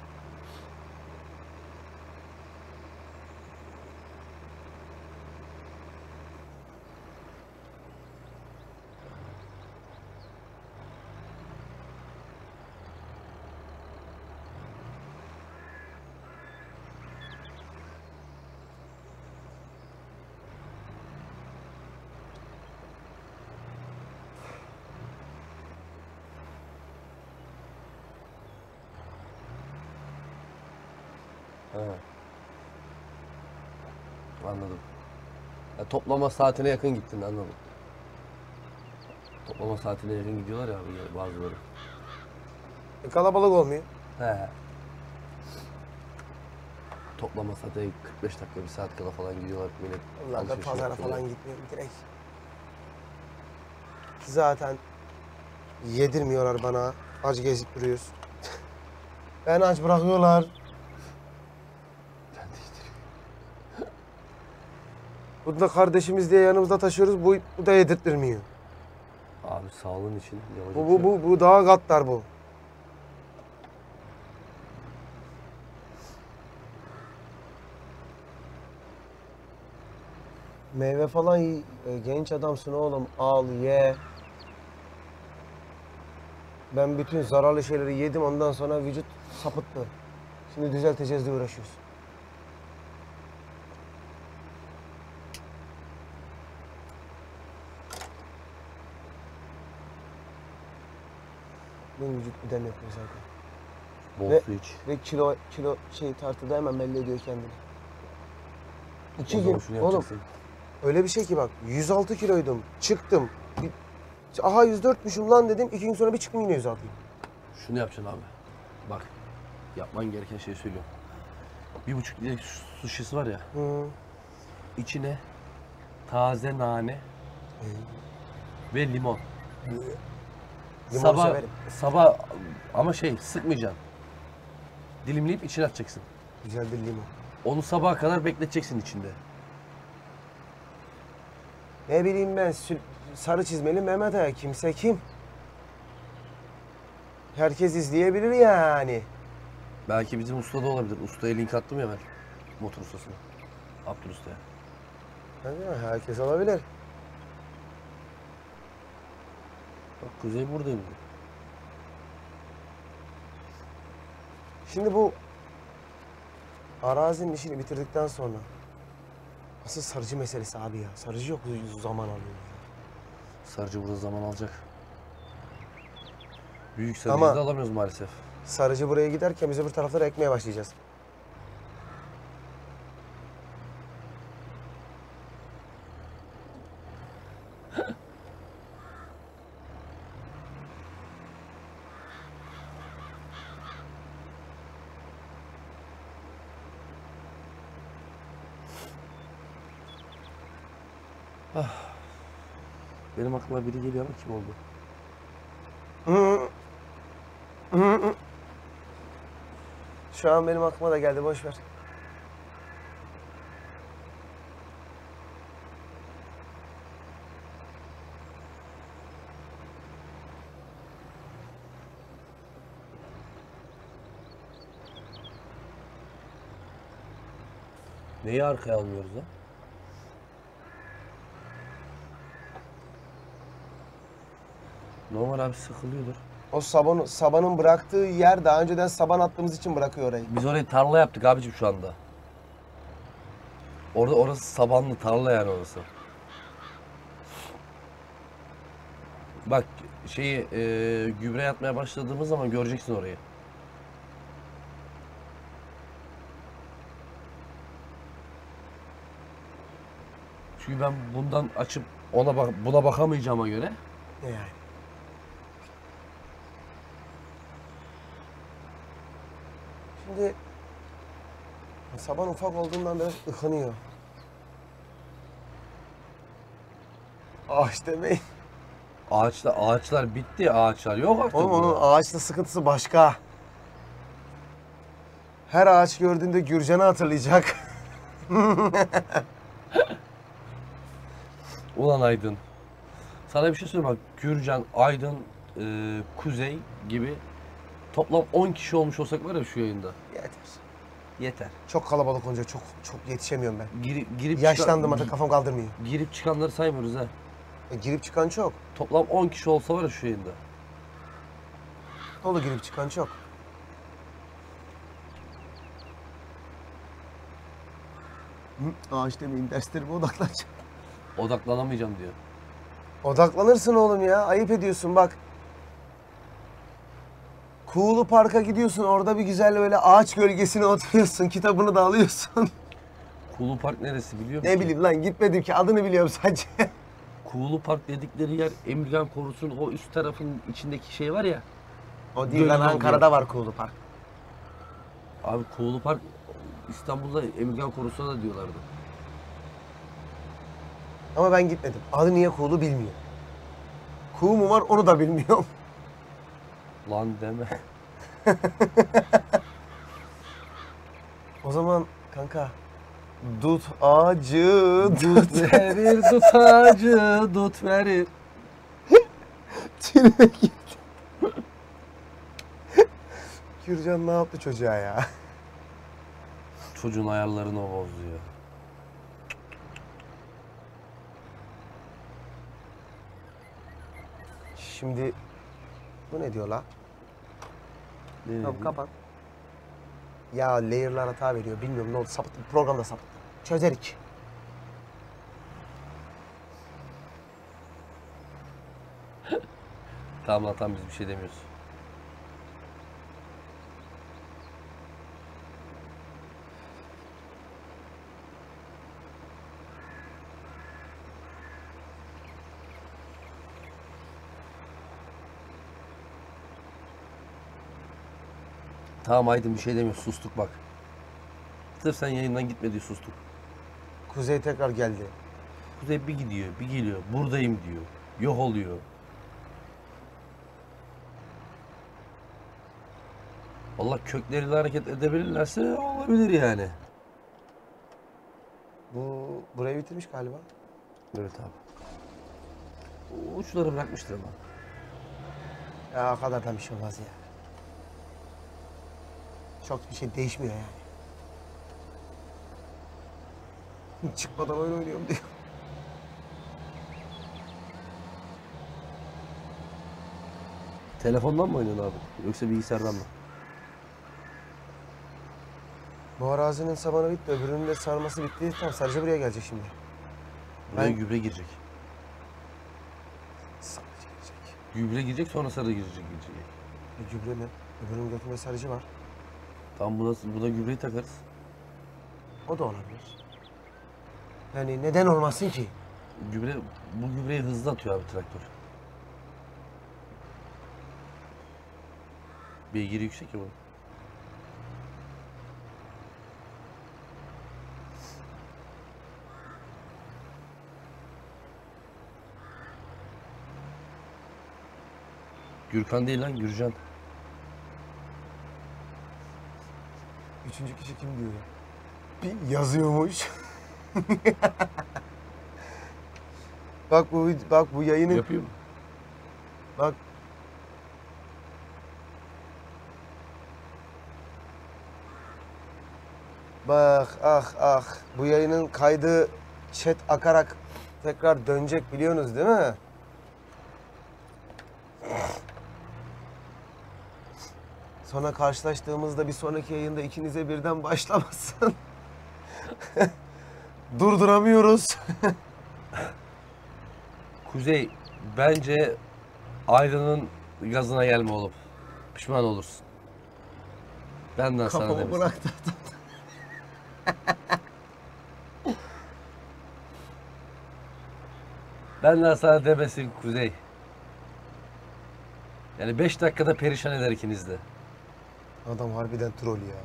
He. Anladım. Ya toplama saatine yakın gittin anladım. Toplama saatine yakın gidiyorlar ya abi bazıları. Kalabalık olmuyor. He. Toplama saate 45 dakika bir saat kala falan gidiyorlar millet. Allah da alışveriş pazara yapıyorlar. falan gitmiyorum direkt. Zaten yedirmiyorlar bana. Aç gezip duruyoruz. Ben aç bırakıyorlar. Ben de işte. Bu da kardeşimiz diye yanımızda taşıyoruz. Bu da yedirtmiyor. Abi sağlığın için yapacak Bu, bir şey bu, yok. bu, bu daha gaddar bu. Meyve falan genç adamsın oğlum. Al, ye. Ben bütün zararlı şeyleri yedim. Ondan sonra vücut sapıttı. Şimdi düzelteceğiz diye uğraşıyoruz. Benim vücut bir dem yapıyor zaten. Bol Ve- su iç. Ve kilo tartıda hemen belli ediyor kendini. O 2 zaman gün şunu oğlum yapacaksın. öyle bir şey ki bak 106 kiloydum çıktım. Aha 104'müşüm lan dedim 2 gün sonra bir çıktım yine 106'yım. Şunu yapacaksın abi. Bak. Yapman gereken şeyi söylüyorum. 1,5 litre su şişesi var ya. Hı. İçine taze nane ve limon. Limonu severim. Sabah ama sıkmayacaksın. Dilimleyip içine atacaksın. Güzel bir limon. Onu sabaha kadar bekleteceksin içinde. Ne bileyim ben sarı çizmeli Mehmet Ağa kimse kim? Herkes izleyebilir yani. Belki bizim usta da olabilir. Ustaya link attım ya ben. Motor ustasına. Abdül Usta'ya. Herkes olabilir. Bak Kuzey buradayım. Şimdi bu arazinin işini bitirdikten sonra asıl sarıcı meselesi abi ya. Sarıcı yok zaman alıyor ya. Sarıcı burada zaman alacak. Büyük Ama- sarıcıyı da alamıyoruz maalesef. Sarıcı buraya giderken biz öbür taraflara ekmeye başlayacağız. Benim aklıma biri geliyor ama kim oldu? Şu an benim aklıma da geldi boş ver. Neyi arkaya almıyoruz lan? Normal abi sıkılıyordur. O sabanın bıraktığı yer daha önceden saban attığımız için bırakıyor orayı. Biz orayı tarla yaptık abicim şu anda. Orası sabanlı tarla yani orası. Bak gübre atmaya başladığımız zaman göreceksin orayı. Çünkü ben bundan açıp buna bakamayacağıma göre Ne yani? Şimdi saban ufak olduğundan biraz ıkanıyor. Ağaç demeyin. ağaçlar bitti, ağaçlar yok artık. Oğlum onun burada. ağaçla sıkıntısı başka. Her ağaç gördüğünde Gürcan'ı hatırlayacak. Ulan Aydın. Sana bir şey söyleyeyim bak. Gürcan, Aydın, Kuzey gibi toplam 10 kişi olmuş olsak var ya şu yayında. Yeter. Yeter. Çok kalabalık olunca çok yetişemiyorum ben. Girip Yaşlandım artık kafam kaldırmıyor. girip çıkanları saymıyoruz ha. Girip çıkan çok. Toplam 10 kişi olsa var ya şu yayında. Dolu girip çıkan çok. Ağaç demeyin derslerime odaklanacağım. Odaklanamayacağım diyor. Odaklanırsın oğlum ya. Ayıp ediyorsun bak. Kuğulu Park'a gidiyorsun. Orada bir güzel böyle ağaç gölgesine oturuyorsun. Kitabını da alıyorsun. Kuğulu Park neresi biliyor musun? Ne bileyim lan gitmedim ki. Adını biliyorum sadece. Kuğulu Park dedikleri yer Emirgan Korusu'nun o üst tarafın içindeki şey var ya. O değil lan, Gölün Ankara'da var Kuğulu Park. Abi Kuğulu Park İstanbul'da Emirgan Korusu'na da diyorlardı. Ama ben gitmedim. Adı niye Kuğulu bilmiyorum. Kuğu mu var onu da bilmiyorum. Lan deme. O zaman kanka dut ağacı Dut verir dut ağacı dut verir. Çin'e gitti. Gürcan ne yaptı çocuğa ya? Çocuğun ayarlarını o bozdu ya. Şimdi bu ne diyor la? Ne Tamam dedi? kapat. Ya layer'lar hata veriyor. Bilmiyorum ne oldu. Sapıttı. Programda sapıttı. Çözerik. Tamam lan tamam biz bir şey demiyoruz. Tamam Aydın bir şey demiyor. Sustuk bak. Sırf sen yayından gitme diye sustuk. Kuzey tekrar geldi. Kuzey bir gidiyor, bir geliyor. Buradayım diyor. Yok oluyor. Allah kökleriyle hareket edebilirlerse olabilir yani. Bu burayı bitirmiş galiba. Evet abi. O uçları bırakmıştır ama. Ya o kadar da bir şey olmaz ya. Çok bir şey değişmiyor yani. Çıkmadan oyun oynuyorum diyor. Telefondan mı oynuyorsun abi? Yoksa bilgisayardan mı? Bu arazinin sabanı bitti, öbürünün de sarması bitti. Tamam, sadece buraya gelecek şimdi. Buraya Ben- gübre girecek. Sadece gelecek. Gübre girecek sonra sarı girecek. Gübre mi? Öbürünün götünde sarıcı var. Tam buna gübreyi takarız. O da olabilir. Yani neden olmasın ki? Bu gübreyi hızlı atıyor abi traktör. Beygiri yüksek ya bu. Gürkan değil lan Gürcan. Üçüncü kişi kim diyor ya? Bir yazıyormuş. bak bu yayının Yapıyor mu? bak bak ah bu yayının kaydı chat akarak tekrar dönecek biliyorsunuz değil mi? Sonra karşılaştığımızda bir sonraki yayında ikinize birden başlamasın. Durduramıyoruz. Kuzey bence Aydın'ın gazına gelme oğlum. Pişman olursun. Benden sana Kafamı demesin. bıraktı. Benden sana demesin Kuzey. Yani 5 dakikada perişan eder ikiniz de. Adam harbiden troll ya.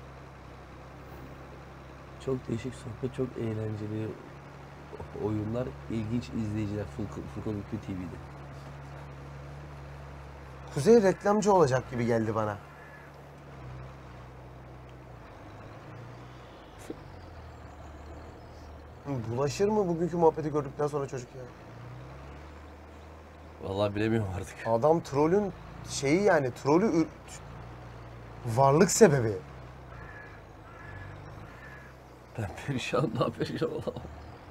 Çok değişik sohbet, çok eğlenceli oyunlar, ilginç izleyiciler Furkan Ülkü TV'de. Kuzey reklamcı olacak gibi geldi bana. Bulaşır mı bugünkü muhabbeti gördükten sonra çocuk ya? Vallahi bilemiyorum artık. Adam trollün şeyi yani varlık sebebi. Ben perişan, daha perişan olamam.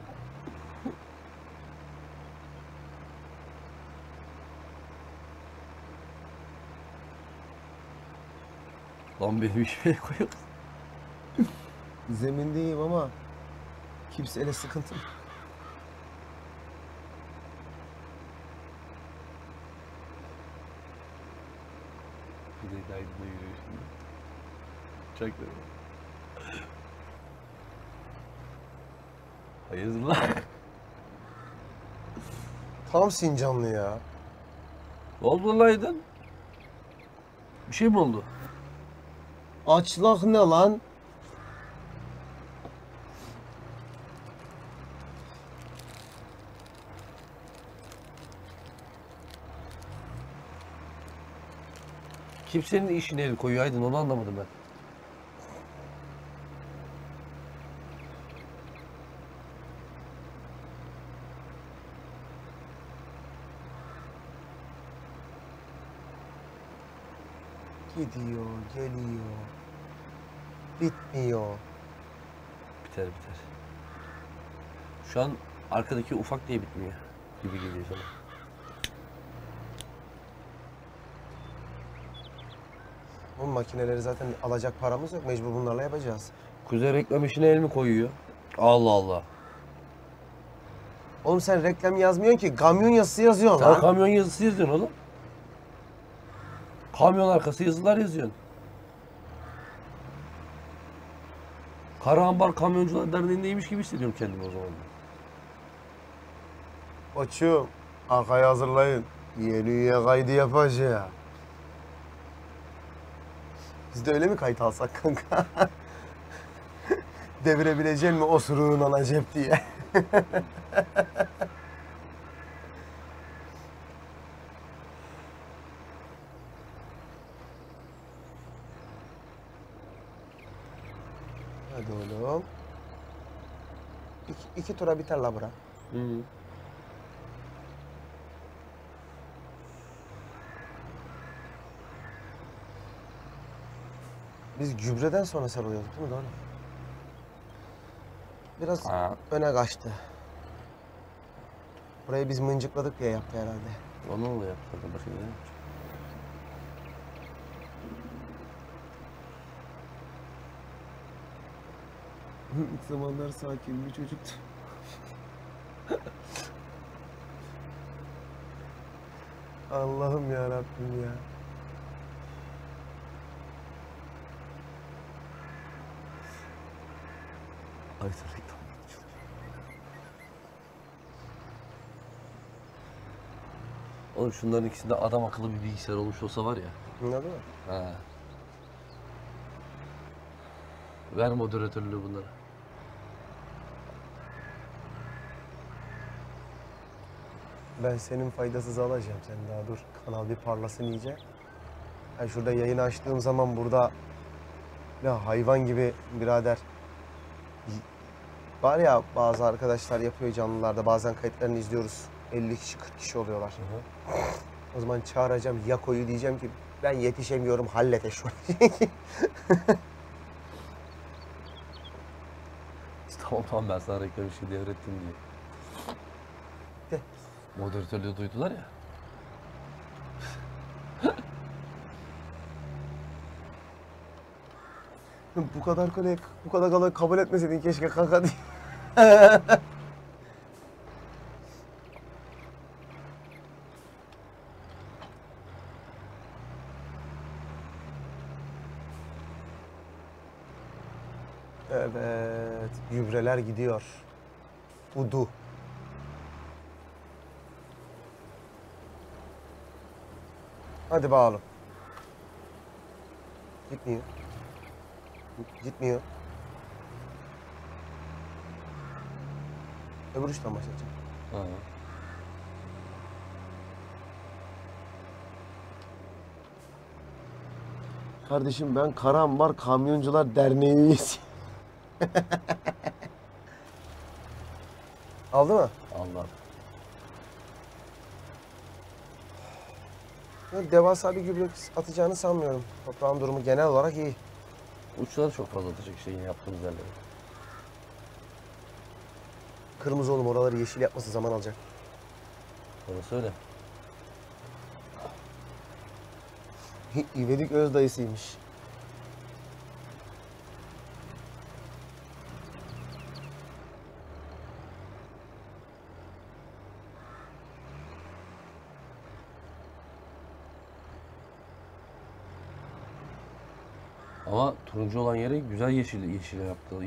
Lan benim işime koyuyor. Zemindeyim ama kimseyle sıkıntım. Kuzey Aydın'da yürüyor şimdi. Çaktırma. Hayırdır lan? Tam Sincanlı ya. Ne oldu lan Aydın? Bir şey mi oldu? Açlak ne lan? Kimsenin işine el koyuyor Aydın, onu anlamadım ben. Gidiyor, geliyor. Bitmiyor. Biter biter. Şu an arkadaki ufak diye bitmiyor gibi geliyor sana. Bu makineleri zaten alacak paramız yok. Mecbur bunlarla yapacağız. Kuzey reklam işine el mi koyuyor? Allah Allah. Oğlum sen reklam yazmıyorsun ki. Kamyon yazısı yazıyorsun Sen lan. kamyon yazısı yazıyorsun oğlum. Kamyon arkası yazılar yazıyorsun. Karahambar Kamyoncular Derneği'ndeymiş gibi hissediyorum kendimi o zaman. Koçum, arkayı hazırlayın. Yeni üye kaydı yapacağız. Biz de öyle mi kayıt alsak kanka? Devirebilecek mi osuruğun ana cep diye. Hadi oğlum. İki tura biter la bura. Hı. Biz gübreden sonra sarılıyorduk değil mi? Doğru. Biraz Ha. öne kaçtı. Burayı biz mıncıkladık diye yaptı herhalde. Onunla yaptılar başka ne yapacak? İlk zamanlar sakin bir çocuktu. Allah'ım ya Rabbim ya. Ay reklam. Oğlum şunların ikisinde adam akıllı bir bilgisayar olmuş olsa var ya. Anladın mı? Ha. Ver moderatörlüğü bunlara. Ben senin faydasız alacağım. Sen daha dur. Kanal bir parlasın iyice. Ben şurada yayını açtığım zaman burada ya hayvan gibi birader var ya bazı arkadaşlar yapıyor canlılarda bazen kayıtlarını izliyoruz. 50 kişi 40 kişi oluyorlar. O zaman çağıracağım Yako'yu diyeceğim ki ben yetişemiyorum hallete şu an. Tamam ben sana reklam işi devrettim diye. De. Moderatörlüğü duydular ya. Bu kadar kolay kabul etmeseydin keşke kanka diye. Evet, gübreler gidiyor. Udu. Hadi bakalım. Gitmiyor. Gitmiyor. Öbür uçtan başlayacağım. Ha. Kardeşim ben Karahambar Kamyoncular Derneği üyesiyim. Aldı mı? Allah. Ya devasa bir gübre atacağını sanmıyorum. Toprağın durumu genel olarak iyi. Uçları çok fazla atacak şeyin yaptığımız yerlere. Kırmızı oğlum oraları yeşil yapması zaman alacak. Orası öyle. İvedik öz dayısıymış. Ama turuncu olan yere güzel yeşil yaptılar.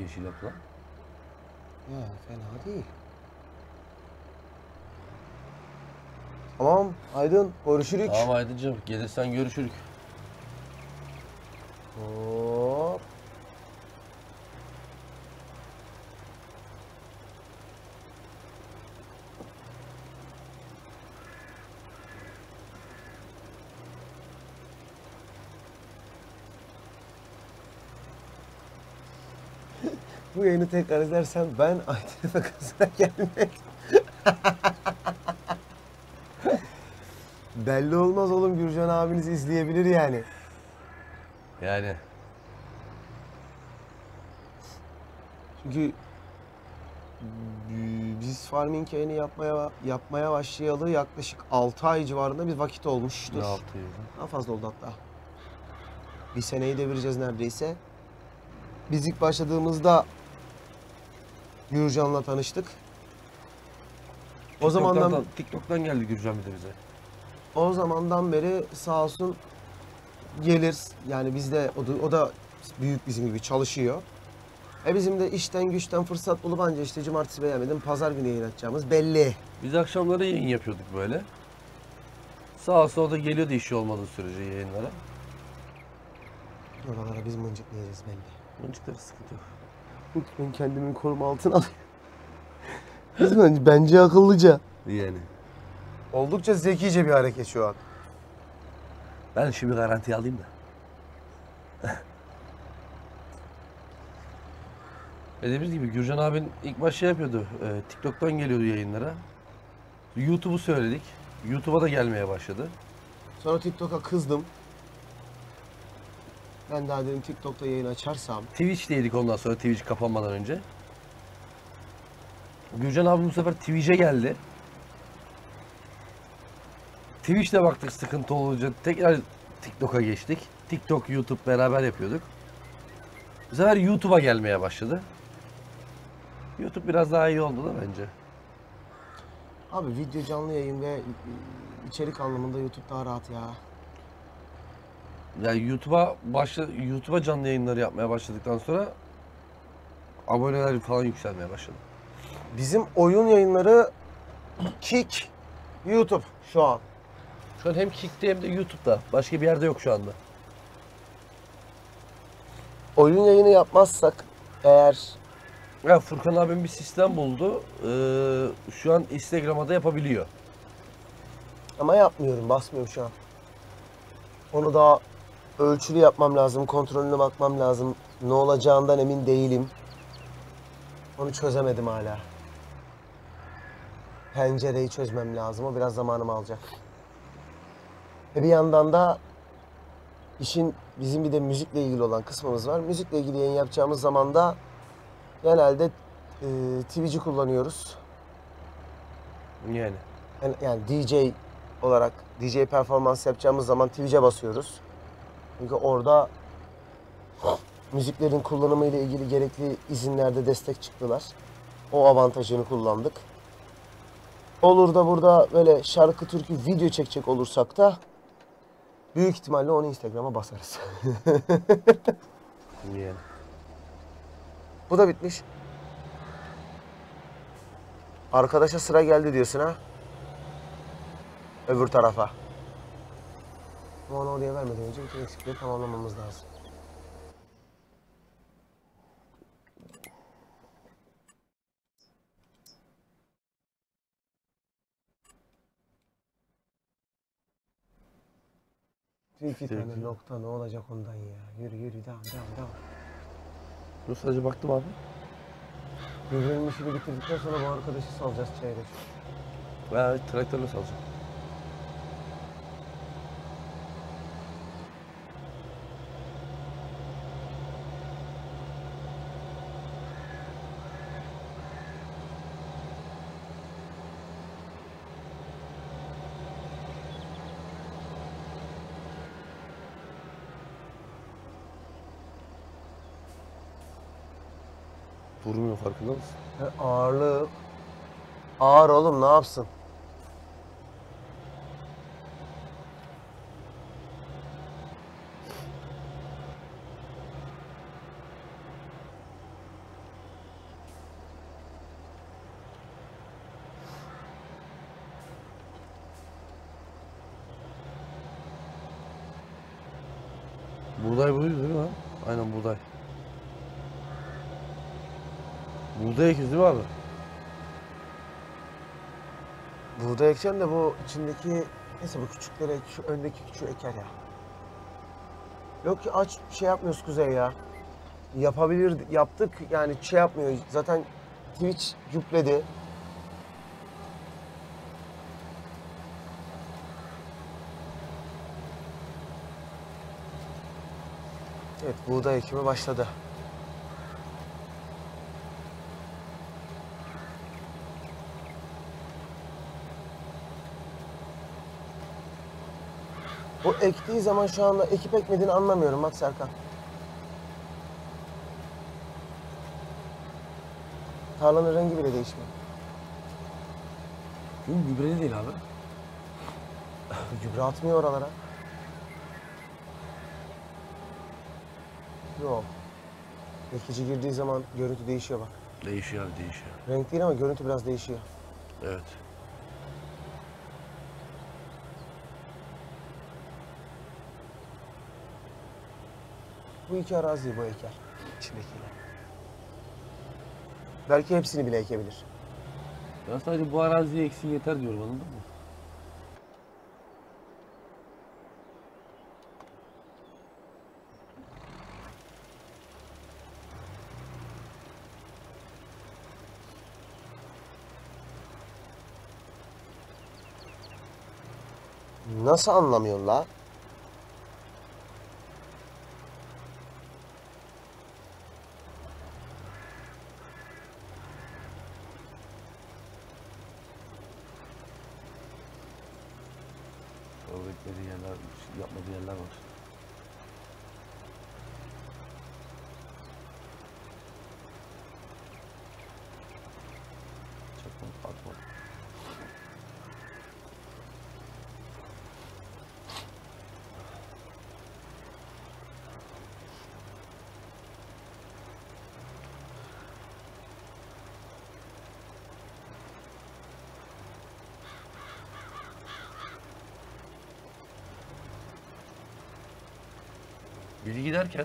Ya fena değil. Tamam Aydın görüşürük. Tamam Aydıncığım gelirsen görüşürük. Hop. Bu yayını tekrar izlersen ben Aydın Efekası'na gelmek. Belli olmaz oğlum Gürcan abiniz izleyebilir yani. Yani Çünkü biz farming yayını yapmaya başlayalı yaklaşık 6 ay civarında bir vakit olmuştur. ne yaptı? Daha fazla oldu hatta. Bir seneyi devireceğiz neredeyse. Biz ilk başladığımızda Gürcan'la tanıştık. TikTok'tan geldi Gürcan bir de bize. O zamandan beri sağ olsun gelir. Yani bizde o da büyük bizim gibi çalışıyor. Bizim de işten güçten fırsat bulup anca işte cumartesi beğenmedim pazar günü yayın açacağımız belli. Biz akşamları yayın yapıyorduk böyle. Sağa sola da geliyordu işi olmadığı sürece yayınlara. Oralara biz mıncıklayacağız belli. Mıncıkları sıkıntı yok. Ben kendimi koruma altına alayım. Biz bence akıllıca. Yani. Oldukça zekice bir hareket şu an. Ben şimdi garanti alayım da. Dediğimiz gibi Gürcan abin ilk baş şey yapıyordu. TikTok'tan geliyordu yayınlara. YouTube'u söyledik. YouTube'a da gelmeye başladı. Sonra TikTok'a kızdım. Ben daha dedim TikTok'ta yayın açarsam. Twitch'teydik ondan sonra Twitch kapanmadan önce. Gürcan abi bu sefer Twitch'e geldi. Twitch'te baktık sıkıntı olunca tekrar TikTok'a geçtik. TikTok, YouTube beraber yapıyorduk. Bu sefer YouTube'a gelmeye başladı. YouTube biraz daha iyi oldu da bence. Abi video canlı yayın ve içerik anlamında YouTube daha rahat ya. Yani YouTube'a canlı yayınları yapmaya başladıktan sonra aboneler falan yükselmeye başladı. Bizim oyun yayınları Kick, YouTube şu an. Şu an hem Kick'te hem de YouTube'da. Başka bir yerde yok şu anda. Oyun yayını yapmazsak eğer Ya Furkan abim bir sistem buldu. Şu an Instagram'a da yapabiliyor. ama yapmıyorum, basmıyorum şu an. Onu daha ölçülü yapmam lazım, kontrolüne bakmam lazım. Ne olacağından emin değilim. Onu çözemedim hala. Pencereyi çözmem lazım. O biraz zamanımı alacak. Ve bir yandan da işin bizim bir de müzikle ilgili olan kısmımız var. Müzikle ilgili yayın yapacağımız zaman da genelde Twitch'i kullanıyoruz. Yani. Yani DJ olarak DJ performans yapacağımız zaman Twitch'e basıyoruz. Çünkü orada müziklerin kullanımı ile ilgili gerekli izinlerde destek çıktılar. O avantajını kullandık. Olur da burada böyle şarkı, türkü, video çekecek olursak da büyük ihtimalle onu Instagram'a basarız. Yani. Bu da bitmiş. Arkadaşa sıra geldi diyorsun ha. Öbür tarafa. Ama onu oraya vermeden önce bütün eksikleri tamamlamamız lazım. Bir tane nokta ne olacak ondan ya. Yürü yürü devam. Dur sadece baktım abi. Birbirinin işini bitirdikten sonra bu arkadaşı salacağız çeyrek. Ben traktörle salacağım. Durmuyor farkında mısın? Ağırlık. Ağır oğlum ne yapsın? Buğday buydu değil mi lan? Aynen buğday. Buğday ekiyoruz değil mi abi? Buğday ekeceğim de bu içindeki neyse bu küçükleri şu öndeki küçüğü eker ya. Yok ki aç şey yapmıyoruz Kuzey ya. Yaptık yani şey yapmıyor. Zaten Twitch yükledi. Evet buğday ekimi başladı. O ektiği zaman şu anda ekip ekmediğini anlamıyorum bak Serkan. Tarlanın rengi bile değişmiyor. Çünkü gübreli değil abi. Gübre atmıyor oralara. Yok. Ekici girdiği zaman görüntü değişiyor bak. Değişiyor abi değişiyor. Renk değil ama görüntü biraz değişiyor. Evet. Bu iki arazi bu eker. İçindekiler. Belki hepsini bile ekebilir. Ben sadece bu araziye eksin yeter diyorum, anladın mı? Nasıl anlamıyorsun la? Öğretmediği yerler, yapmadığı yerler var. Çakmak atma. Bilgi derken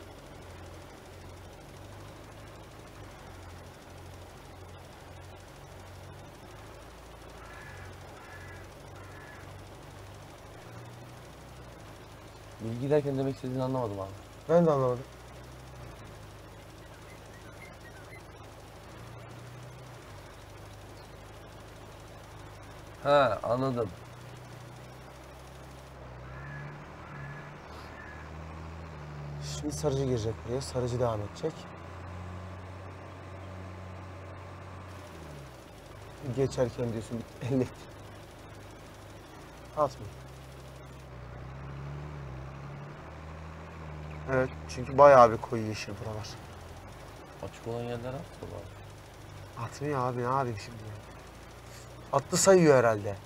bilgi derken demek istediğini anlamadım abi. Ben de anlamadım. Ha, anladım. Şimdi sarıcı girecek buraya. Sarıcı devam edecek. Geçerken diyorsun ellet. Atmıyor. Evet, çünkü bayağı bir koyu yeşil buralar. Açık olan yerler atıyor abi. Atmıyor abi, ne yapayım şimdi ya? Attı sayıyor herhalde.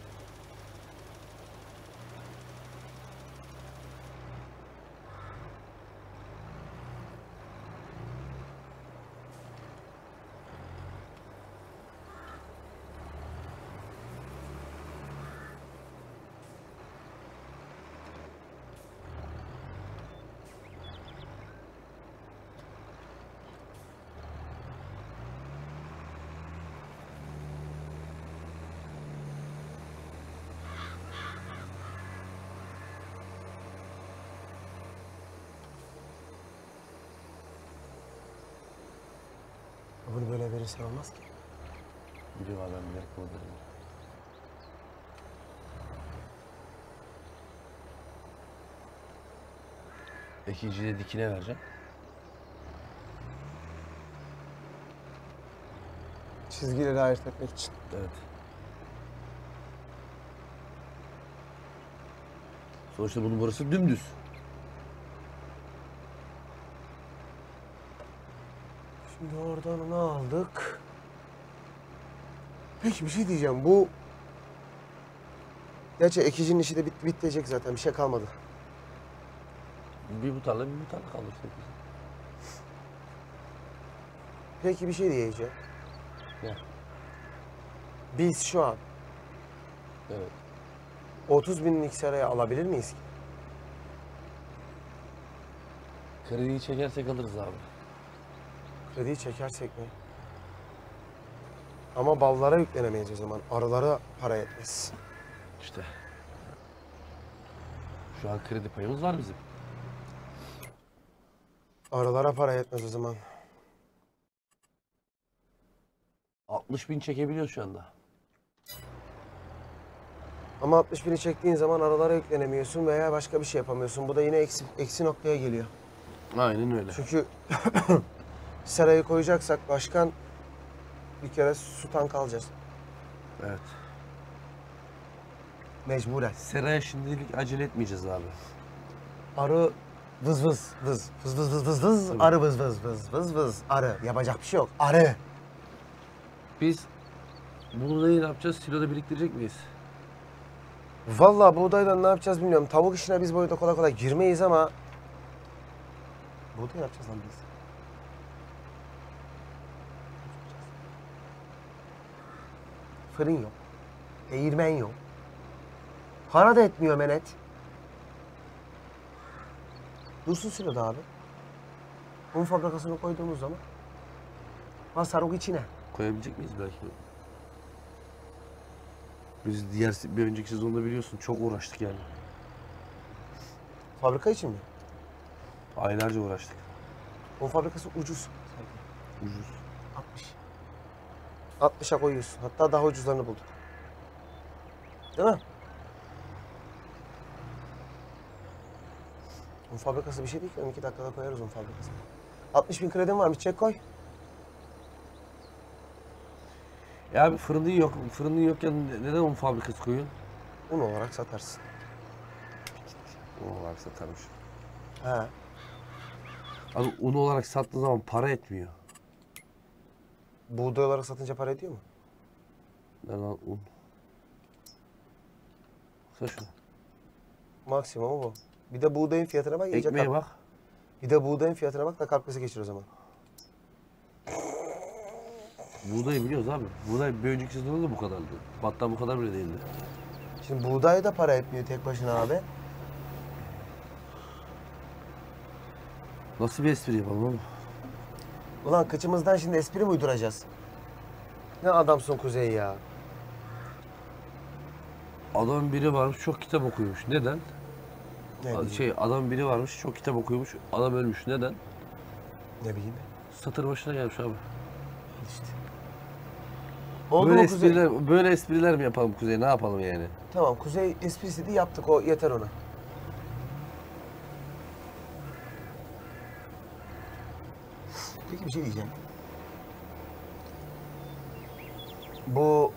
Bunu böyle verirsen olmaz ki. Biliyorum abi, ben bilerek bunu dedim. Ekiciyi de dikine vereceğim. Çizgileri ayırt etmek için. Evet. Sonuçta bunun burası dümdüz. Şimdi oradan ne aldık? Peki bir şey diyeceğim. Bu... Gerçi ekicinin işi de bitecek zaten. Bir şey kalmadı. Bir bu tarla, bir bu tarla kaldı işte. Peki bir şey diyeceğim. Ya. Biz şu an Evet. 30 binlik seraya alabilir miyiz ki? Krediyi çekersek alırız abi. Krediyi çekersek mi? Ama ballara yüklenemeyiz o zaman. Arılara para yetmez. İşte. Şu an kredi payımız var bizim. Arılara para yetmez o zaman. 60.000 çekebiliyoruz şu anda. Ama 60 bini çektiğin zaman arılara yüklenemiyorsun veya başka bir şey yapamıyorsun. Bu da yine eksi noktaya geliyor. Aynen öyle. Çünkü serayı koyacaksak başkan bir kere su tankı alacağız. Evet. Mecburen. Seraya şimdilik acele etmeyeceğiz abi. Arı vız vız vız vız vız vız vız vız Tabii. arı vız vız vız vız vız arı. Yapacak bir şey yok. Arı. Biz bunu ne yapacağız? Siloda biriktirecek miyiz? Vallahi buğdaydan ne yapacağız bilmiyorum. Tavuk işine biz boyuta kolay kolay girmeyiz ama buğday yapacağız lan biz. Fırın yok. Değirmen yok. Para da etmiyor menet. Dursun siloda abi. Un fabrikasını koyduğumuz zaman basaruk içine. Koyabilecek miyiz belki? Biz bir önceki sezonda biliyorsun çok uğraştık yani. Fabrika için mi? Aylarca uğraştık. Un fabrikası ucuz. Ucuz. 60. 60'a koyuyorsun. Hatta daha ucuzlarını bulduk. Değil mi? Un fabrikası bir şey değil ki. 12 dakikada koyarız un fabrikasını. 60.000 kredim varmış. Çek koy. Ya abi fırının yok. Fırının yokken neden un fabrikası koyuyorsun? Un olarak satarsın. Un olarak satarmış. He. Abi un olarak sattığı zaman para etmiyor. Buğday olarak satınca para ediyor mu? Ne lan un? Sen şunu. Maksimumu bu. Bir de buğdayın fiyatına bak. iyice Ekmeğe kalk. bak. Bir de buğdayın fiyatına bak da kalp krizi geçir o zaman. Buğdayı biliyoruz abi. Buğday bir önceki sezonda da bu kadardı. Hatta bu kadar bile değildi. Şimdi buğday da para etmiyor tek başına abi. Nasıl bir espri yapalım oğlum? Ulan kıçımızdan şimdi espri mi uyduracağız? Ne adamsın Kuzey ya. Adamın biri varmış çok kitap okuyormuş. Neden? Ne bileyim. Adamın biri varmış çok kitap okuyormuş. Adam ölmüş. Neden? Ne bileyim. Satır başına gelmiş abi. İşte. Oldu Böyle mu Kuzey? böyle espriler mi yapalım Kuzey? Ne yapalım yani? Tamam Kuzey esprisi de yaptık o yeter ona. Peki bir şey diyeceğim. Bu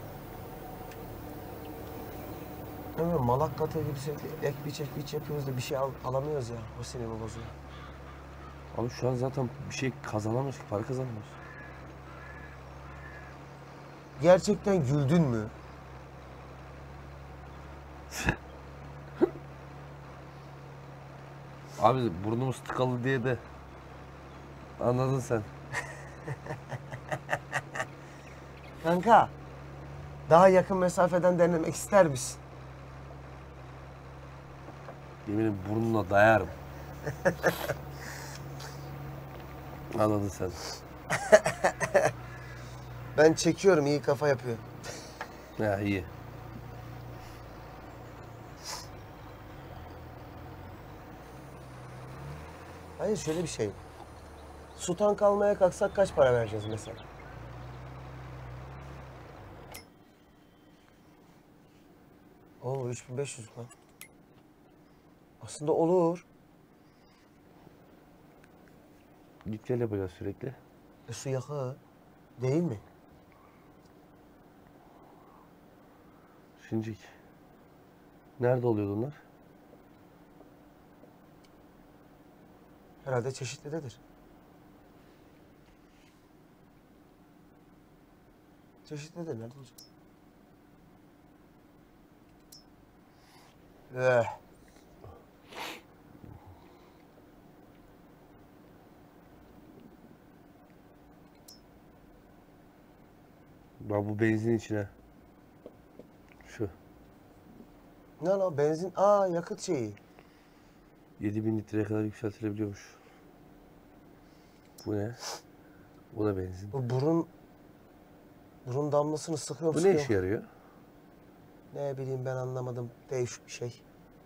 ne bileyim, malak katı gibi sürekli ek biç yapıyoruz da bir şey alamıyoruz ya. O sinirimi bozuyor. Abi şu an zaten bir şey kazanamıyoruz ki. Para kazanamıyoruz. Gerçekten güldün mü? Abi burnumuz tıkalı diye de anladın sen. Kanka, daha yakın mesafeden denemek ister misin? Yeminim burnuna dayarım. Anladın sen. Ben çekiyorum, iyi kafa yapıyor. Ya iyi. Hayır şöyle bir şey. Su tank almaya kalksak kaç para vereceğiz mesela? Oo 3500 lan. Aslında olur. Git gel yapacağız sürekli. Su yakı. Değil mi? Şincik. Nerede oluyordu onlar? Herhalde Çeşitli'dedir. Çeşitli'de nerede olacak? Eh. Bak bu benzin içine. Şu. Ne lan o benzin? Aa yakıt şeyi. 7000 litreye kadar yükseltilebiliyormuş. Bu ne? Bu da benzin. Bu burun damlasını sıkıyor Bu ne işe yarıyor? Ne bileyim ben anlamadım. Değişik bir şey.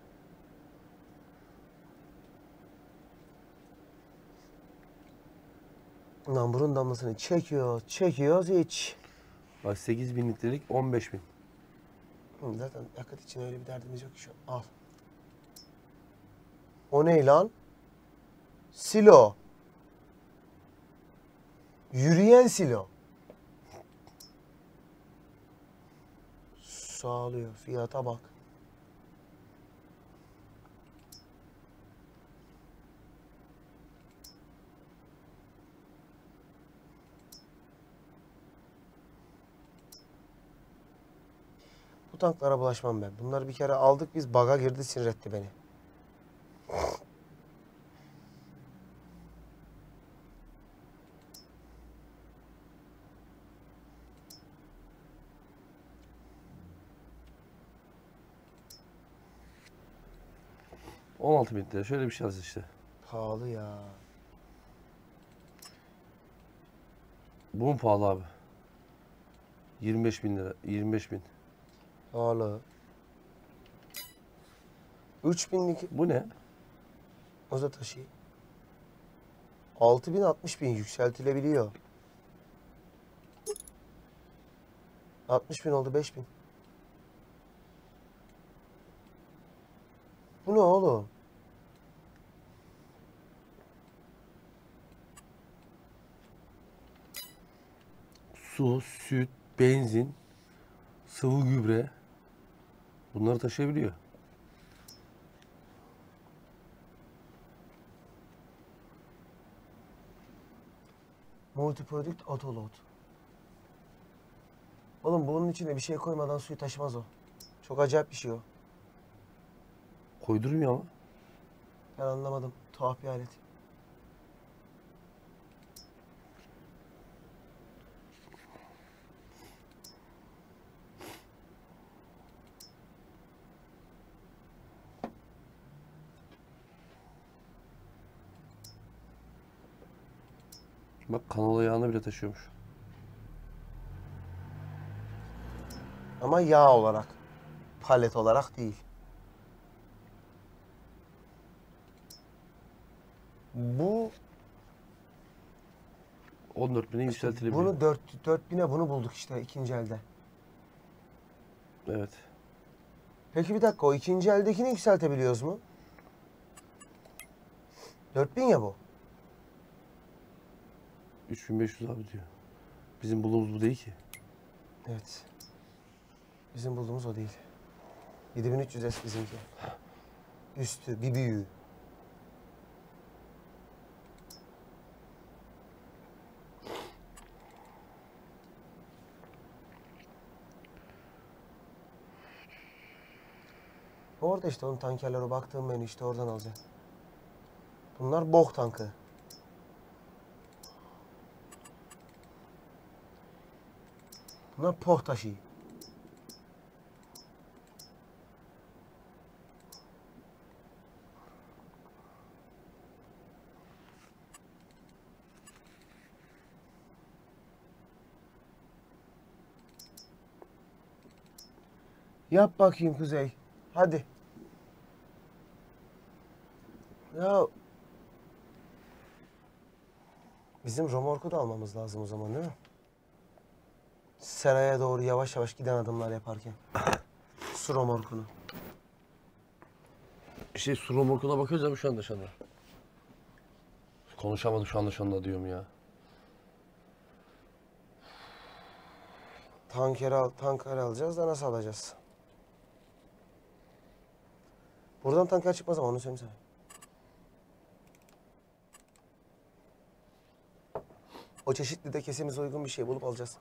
Lan burun damlasını çekiyoruz hiç. Bak 8000 litrelik 15000. Zaten yakıt için öyle bir derdimiz yok ki şu an. Al. O ne lan? Silo. Yürüyen silo. Sağlıyor. Fiyata bak. Bu tanklara bulaşmam ben. Bunları bir kere aldık biz, baga girdi, sinir etti beni. %16.000 lira. Şöyle bir şey yaz işte. pahalı ya. Bu mu pahalı abi? 25 bin lira. 25 bin. Pahalı. 3000'lik Bu ne? oza taşı. 6000 60.000 yükseltilebiliyor. 60.000 oldu 5.000. Bu ne oğlum? Su, süt, benzin, sıvı gübre. Bunları taşıyabiliyor. Multiproduct Autoload. Oğlum bunun içine bir şey koymadan suyu taşımaz o. Çok acayip bir şey o. Koydurmuyor ama. Ben anlamadım. Tuhaf bir alet. Bak kanola yağını bile taşıyormuş. Ama yağ olarak. Palet olarak değil. Bu 14 bine yükseltilebiliyor. bunu 4000'e bunu bulduk işte ikinci elde. Evet. Peki bir dakika o ikinci eldekini yükseltebiliyoruz mu? 4000 ya bu. 3500 abi diyor. Bizim bulduğumuz bu değil ki. Evet. Bizim bulduğumuz o değil. 7300S bizimki. Üstü bir büyüğü. Orada işte onun tankerlere baktığım menü işte oradan alacağım. Bunlar bok tankı. Bunlar poh taşı. Yap bakayım Kuzey. Hadi. Ya bizim romorku da almamız lazım o zaman değil mi? Seraya doğru yavaş yavaş giden adımlar yaparken. Su romorkunu. İşte su romorkuna bakıyoruz ama şu anda şu anda. Konuşamadım şu anda diyorum ya. Tanker alacağız da nasıl alacağız? Buradan tanker çıkmaz ama onu söyleyeyim sana. O çeşitli de kesimize uygun bir şey bulup alacağız.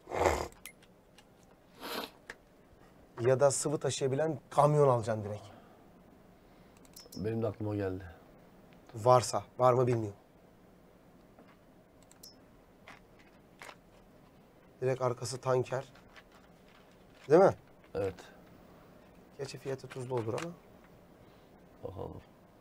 Ya da sıvı taşıyabilen kamyon alacaksın direkt. Benim de aklıma geldi. Varsa. Var mı bilmiyorum. Direkt arkası tanker. Değil mi? Evet. Gerçi fiyatı tuzlu olur ama. Bakalım.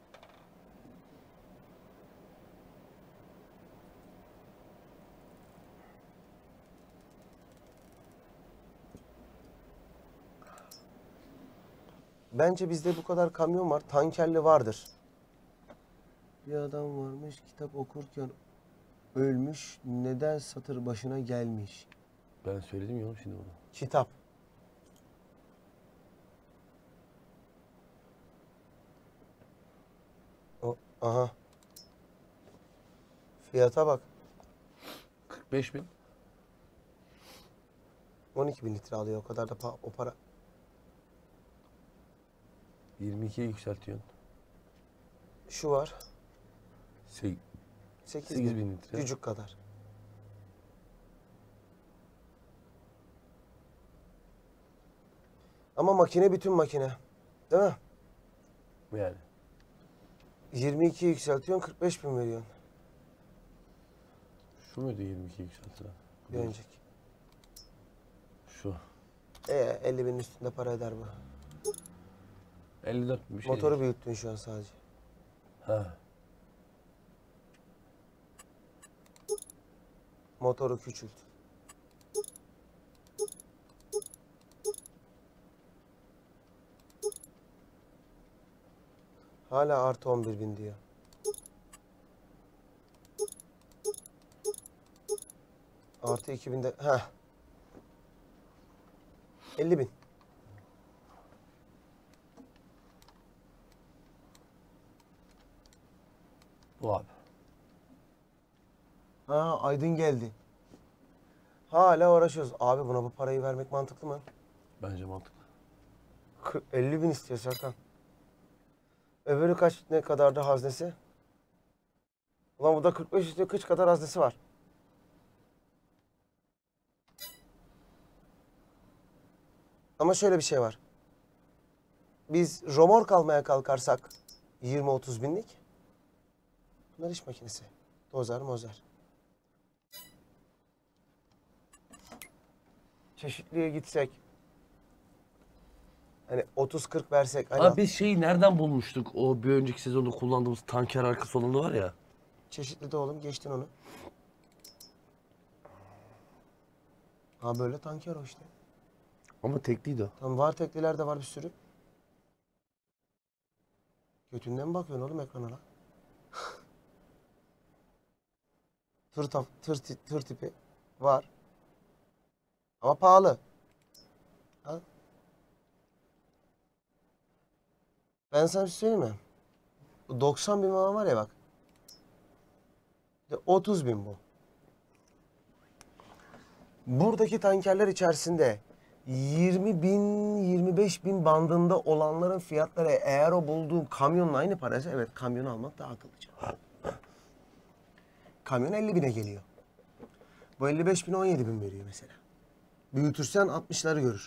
Bence bizde bu kadar kamyon var. Tankerli vardır. Bir adam varmış kitap okurken ölmüş. Neden satır başına gelmiş? Ben söyledim ya oğlum şimdi bunu. Kitap. Aha. Fiyata bak. 45 bin. 12.000 litre alıyor. O kadar da o para. 22'ye yükseltiyorsun. Şu var. 8 8.000 bin litre. Cücük kadar. Ama makine bütün makine. Değil mi? Yani. 22 yükseltiyorsun 45.000 veriyorsun. Şu muydu 22 yükseltilen? Bir önceki. Şu. 50.000'in üstünde para eder bu. 54 bin bir şey Motoru değil. büyüttün şu an sadece. Ha. Motoru küçült. Hala artı 11.000 diyor. Artı 2000'de... Heh. 50.000. Bu abi. Ha, Aydın geldi. Hala uğraşıyoruz. Abi buna bu parayı vermek mantıklı mı? Bence mantıklı. 50.000 istiyor Serkan. Öbürü kaç, ne kadardı haznesi? Ulan bu da 45 istiyor, kıç kadar haznesi var. Ama şöyle bir şey var. Biz romork almaya kalkarsak 20-30 binlik. Bunlar iş makinesi. Dozer mozer. Çeşitliğe gitsek. Hani 30-40 versek. Hani Abi biz şeyi nereden bulmuştuk? O bir önceki sezonda kullandığımız tanker arkası olanı var ya. çeşitli de oğlum, geçtin onu. Ha böyle tanker o işte. Ama tekliydi o. Tam var, tekliler de var bir sürü. Götünden mi bakıyorsun oğlum ekrana lan? Tır tipi var. Ama pahalı. Ha? Ben sana bir şey söyleyeyim mi? Bu 90.000 falan var ya bak. İşte 30.000 bu. Buradaki tankerler içerisinde 20.000, 25.000 bandında olanların fiyatları, eğer o bulduğun kamyonla aynı paraysa, evet, kamyonu almak daha akıllıca. Kamyon 50.000'e geliyor. Bu 55.000'e 17.000 veriyor mesela. Büyütürsen 60'ları görür.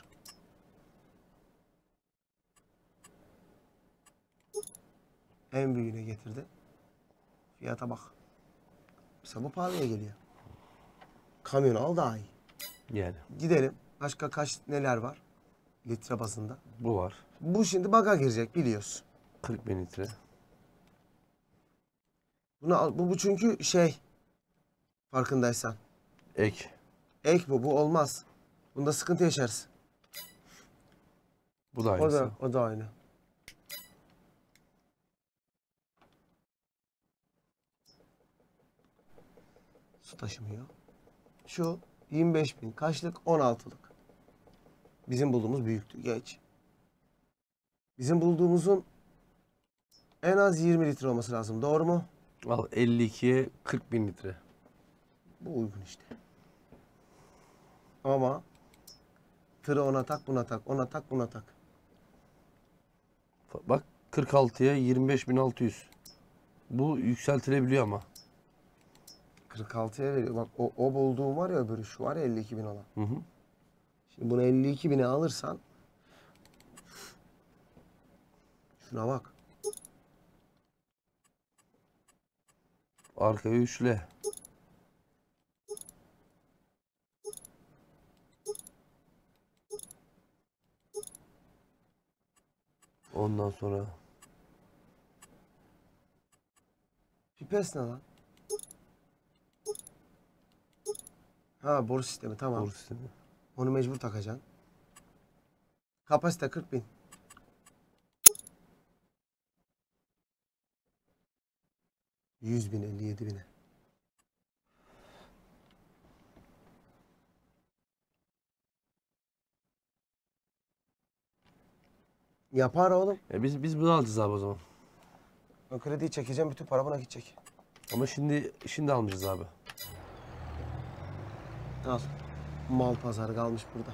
En büyüğüne getirdi. Fiyata bak. Mesela bu pahalıya geliyor. Kamyonu al daha iyi. Yani. Gidelim. Başka kaç neler var? Litre bazında. Bu var. Bu şimdi baga girecek biliyorsun. 40.000 litre. Bunu al. Bu çünkü şey, farkındaysan. Ek. Ek bu. Bu olmaz. Bunda sıkıntı yaşarsın. Bu da O aynısı. da, o da aynı. Su taşımıyor. Şu 25.000. Kaçlık? 16'lık. Bizim bulduğumuz büyüktü. Geç. Bizim bulduğumuzun en az 20 litre olması lazım. Doğru mu? Al 52'ye 40.000 litre. Bu uygun işte. Ama tırı ona tak, buna tak, ona tak, buna tak. Bak 46'ya 25.600. Bu yükseltilebiliyor ama. 46'ya veriyor. Bak o bulduğum var ya, öbürü şu var ya 52.000 olan. Hı hı. Şimdi bunu 52.000'e alırsan şuna bak. Arkaya üçle. Ondan sonra Pipes ne lan? Ha, boru sistemi, tamam. boru sistemi. Onu mecbur takacaksın. Kapasite 40.000. $100.000, 57.000'e. Yapar oğlum. Biz bunu alacağız abi o zaman. O krediyi çekeceğim, bütün para buna gidecek. Ama şimdi almayacağız abi. Al. Mal pazarı kalmış burada.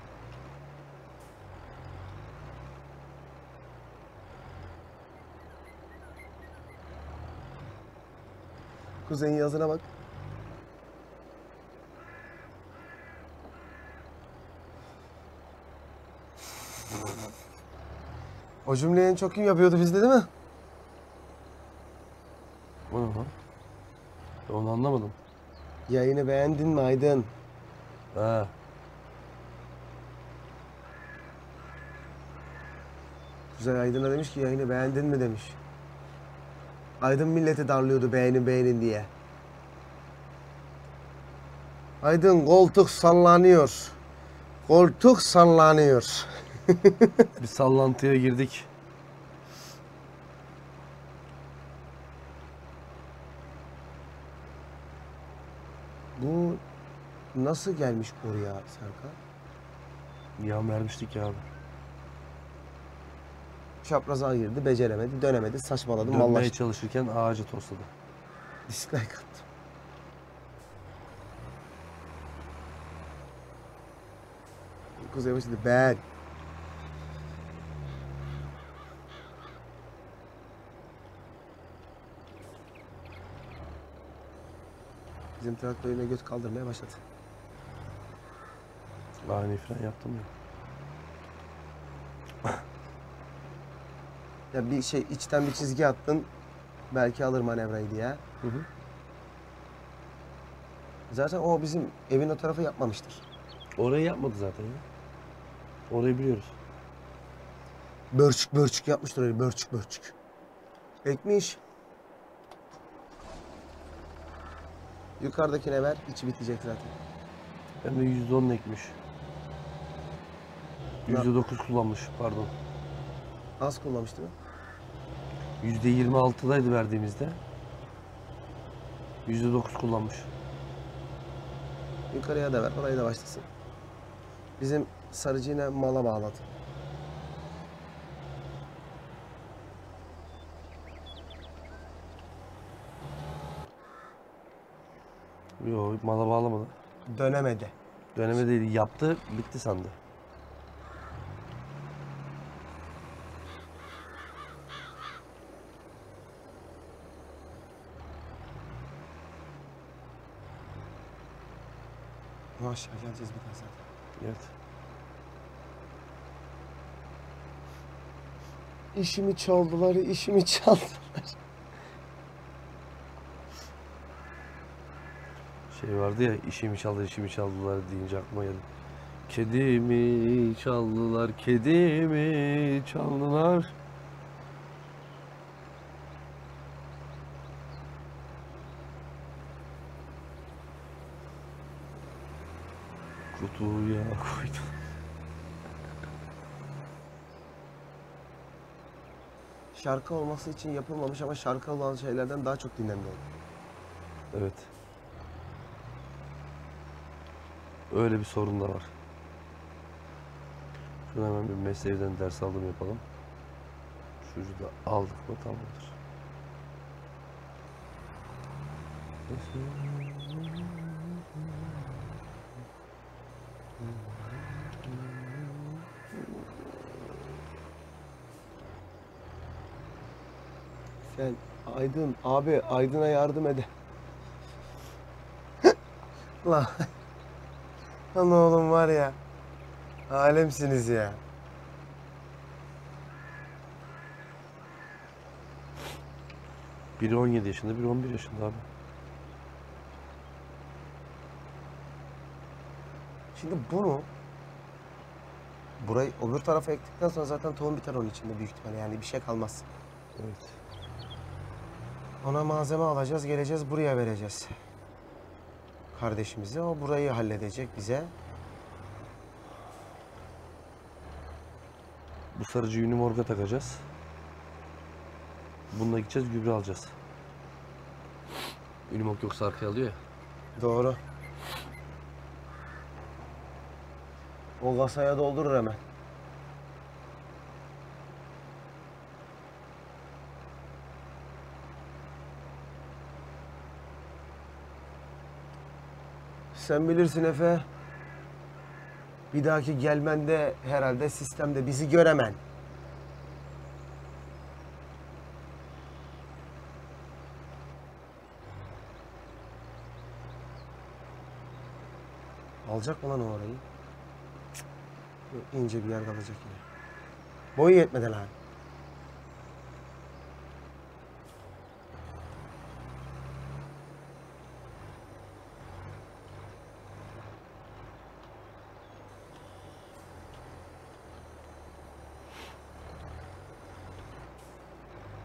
Kuzeyin yazına bak. O cümleyi en çok kim yapıyordu bizde, değil mi? O ne lan? Ben onu anlamadım. Yayını beğendin mi Aydın? Ha. Kuzey Aydın'a demiş ki yayını beğendin mi demiş. Aydın milleti darlıyordu beğenin beğenin diye. Aydın koltuk sallanıyor. Koltuk sallanıyor. Bir sallantıya girdik. Bu nasıl gelmiş oraya Serkan? Yan vermiştik ya abi. Çapraza girdi, beceremedi, dönemedi, saçmaladı, Dönmeye mallaştı. çalışırken ağacı tosladı. Dislike attı. Kuzey başladı, ben. Bizim traktör yine göz kaldırmaya başladı. Ani fren yaptım ya. Ya bir şey içten bir çizgi attın. Belki alır manevrayı diye. Hı hı. Zaten o bizim evin o tarafı yapmamıştır. Orayı yapmadı zaten ya. Orayı biliyoruz. Börçük börçük yapmıştır öyle börçük börçük. Ekmiş. Yukarıdakine ver, içi bitecek zaten. Hem de %10 ekmiş. %9 kullanmış pardon. Az kullanmıştı mı? %26'daydı verdiğimizde. %9 kullanmış. Yukarıya da ver, orayı da başlasın. Bizim sarıcı yine mala bağladı. Yok mala bağlamadı. Dönemedi. Döneme değil yaptı bitti sandı. Aşağı geleceğiz bir daha zaten. Evet. İşimi çaldılar, işimi çaldılar. Şey vardı ya işimi çaldılar deyince aklıma geldi. Kedimi çaldılar, kedimi çaldılar. Kutuya koydum. Şarkı olması için yapılmamış ama şarkı olan şeylerden daha çok dinlendi oldu. Evet. Öyle bir sorun da var. Şunu hemen bir mesleğden ders aldım yapalım. Şucu da aldık mı tamamdır. Sen Aydın abi Aydın'a yardım ede. Lan. Lan oğlum var ya. Alemsiniz ya. Biri 17 yaşında, biri 11 yaşında abi. Şimdi bunu burayı öbür tarafa ektikten sonra zaten tohum biter onun içinde büyük ihtimalle yani bir şey kalmaz. Evet. Ona malzeme alacağız, geleceğiz buraya vereceğiz. Kardeşimize o burayı halledecek bize. Bu sarıcı Unimorg'a takacağız. Bununla gideceğiz gübre alacağız. Unimog yoksa arkaya alıyor ya. Doğru. O kasaya doldurur hemen. Sen bilirsin Efe. Bir dahaki gelmende herhalde sistemde bizi göremen. Alacak mı lan o orayı? Cık. İnce bir yer kalacak yine. Boyu yetmedi lan.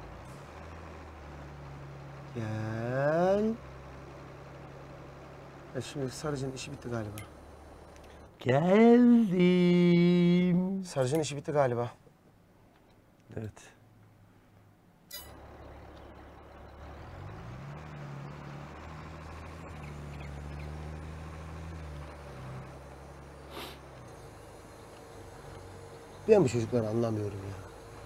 Gel. Ya şimdi Sarıcı'nın işi bitti galiba. Geldim. Sarıcı'nın işi bitti galiba. Evet. Ben bu çocukları anlamıyorum ya.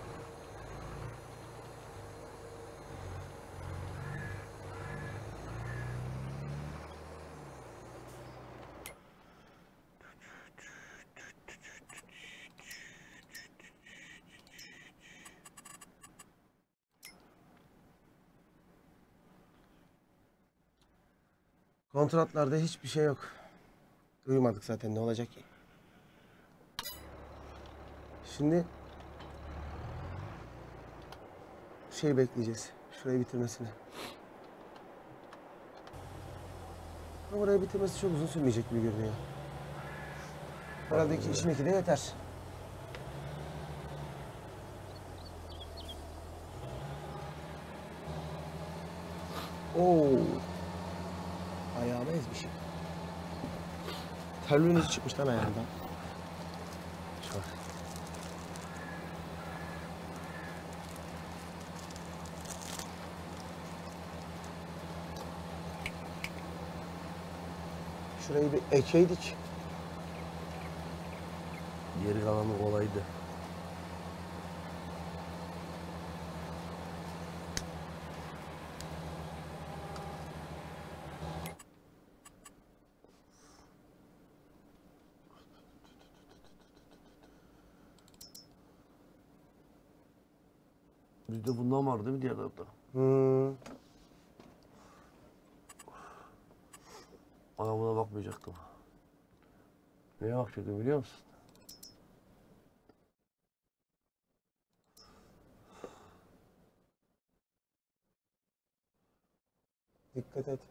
Kontratlarda hiçbir şey yok. Uyumadık zaten, ne olacak ki? Şimdi şey bekleyeceğiz. Şurayı bitirmesini. Ama burayı bitirmesi çok uzun sürmeyecek gibi görünüyor. Herhalde işin de yeter. Oo. Ayağıma ezmişim. Terliğin izi çıkmış lan ayağımdan. Çok. Şurayı bir ekeydik. Geri kalanı kolaydı. Bizde bundan var değil mi diğer tarafta? Ayağımına bakmayacaktım. Neye bakacaktım biliyor musun? Dikkat et.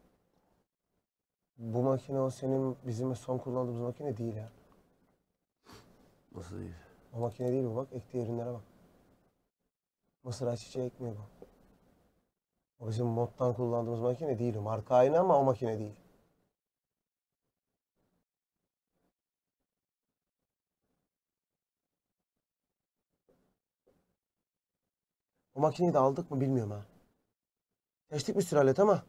Bu makine o senin bizim son kullandığımız makine değil ya. Nasıl değil? O makine değil bu, bak ektiği ürünlere bak. Mısır ayçiçeği ekmiyor bu. O bizim moddan kullandığımız makine değil o. Marka aynı ama o makine değil. O makineyi de aldık mı bilmiyorum ha. Geçtik bir süre alet ama.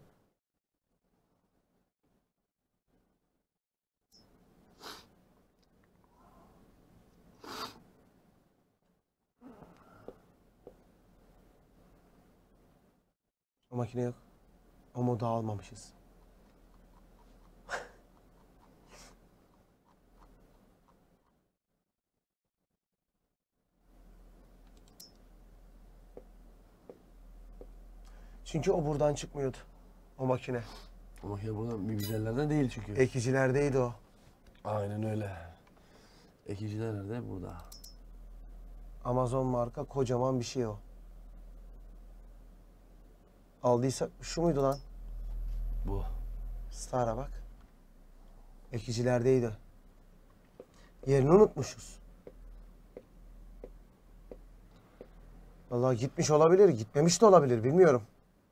O makine yok. O modu almamışız. Çünkü o buradan çıkmıyordu. O makine. O makine burada mibzellerden değil çünkü. Ekicilerdeydi o. Aynen öyle. Ekiciler nerede? Burada. Amazon marka kocaman bir şey o. Aldıysa şu muydu lan? Bu. Star'a bak. Ekicilerdeydi. Yerini unutmuşuz. Vallahi gitmiş olabilir, gitmemiş de olabilir, bilmiyorum.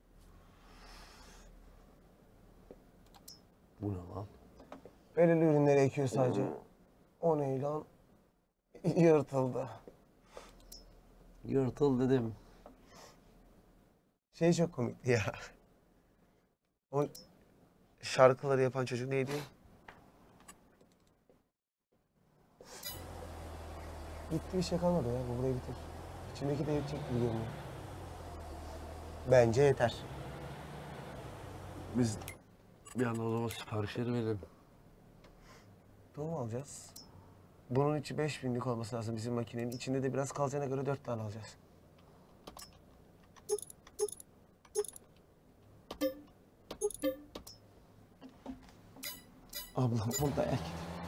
Bu ne lan? Belirli ürünleri ekiyor sadece. O ne lan? Yırtıldı. Yırtıl dedim. Şey çok komikti ya. O şarkıları yapan çocuk neydi? Bitti, bir şey kalmadı ya. Bu burayı bitir. İçindeki de yetecek gibi görünüyor. Bence yeter. Biz bir anda o zaman siparişleri verelim. Doğum alacağız. Bunun içi 5000'lik olması lazım bizim makinenin. İçinde de biraz kalacağına göre 4 tane alacağız. Ablam burada ek.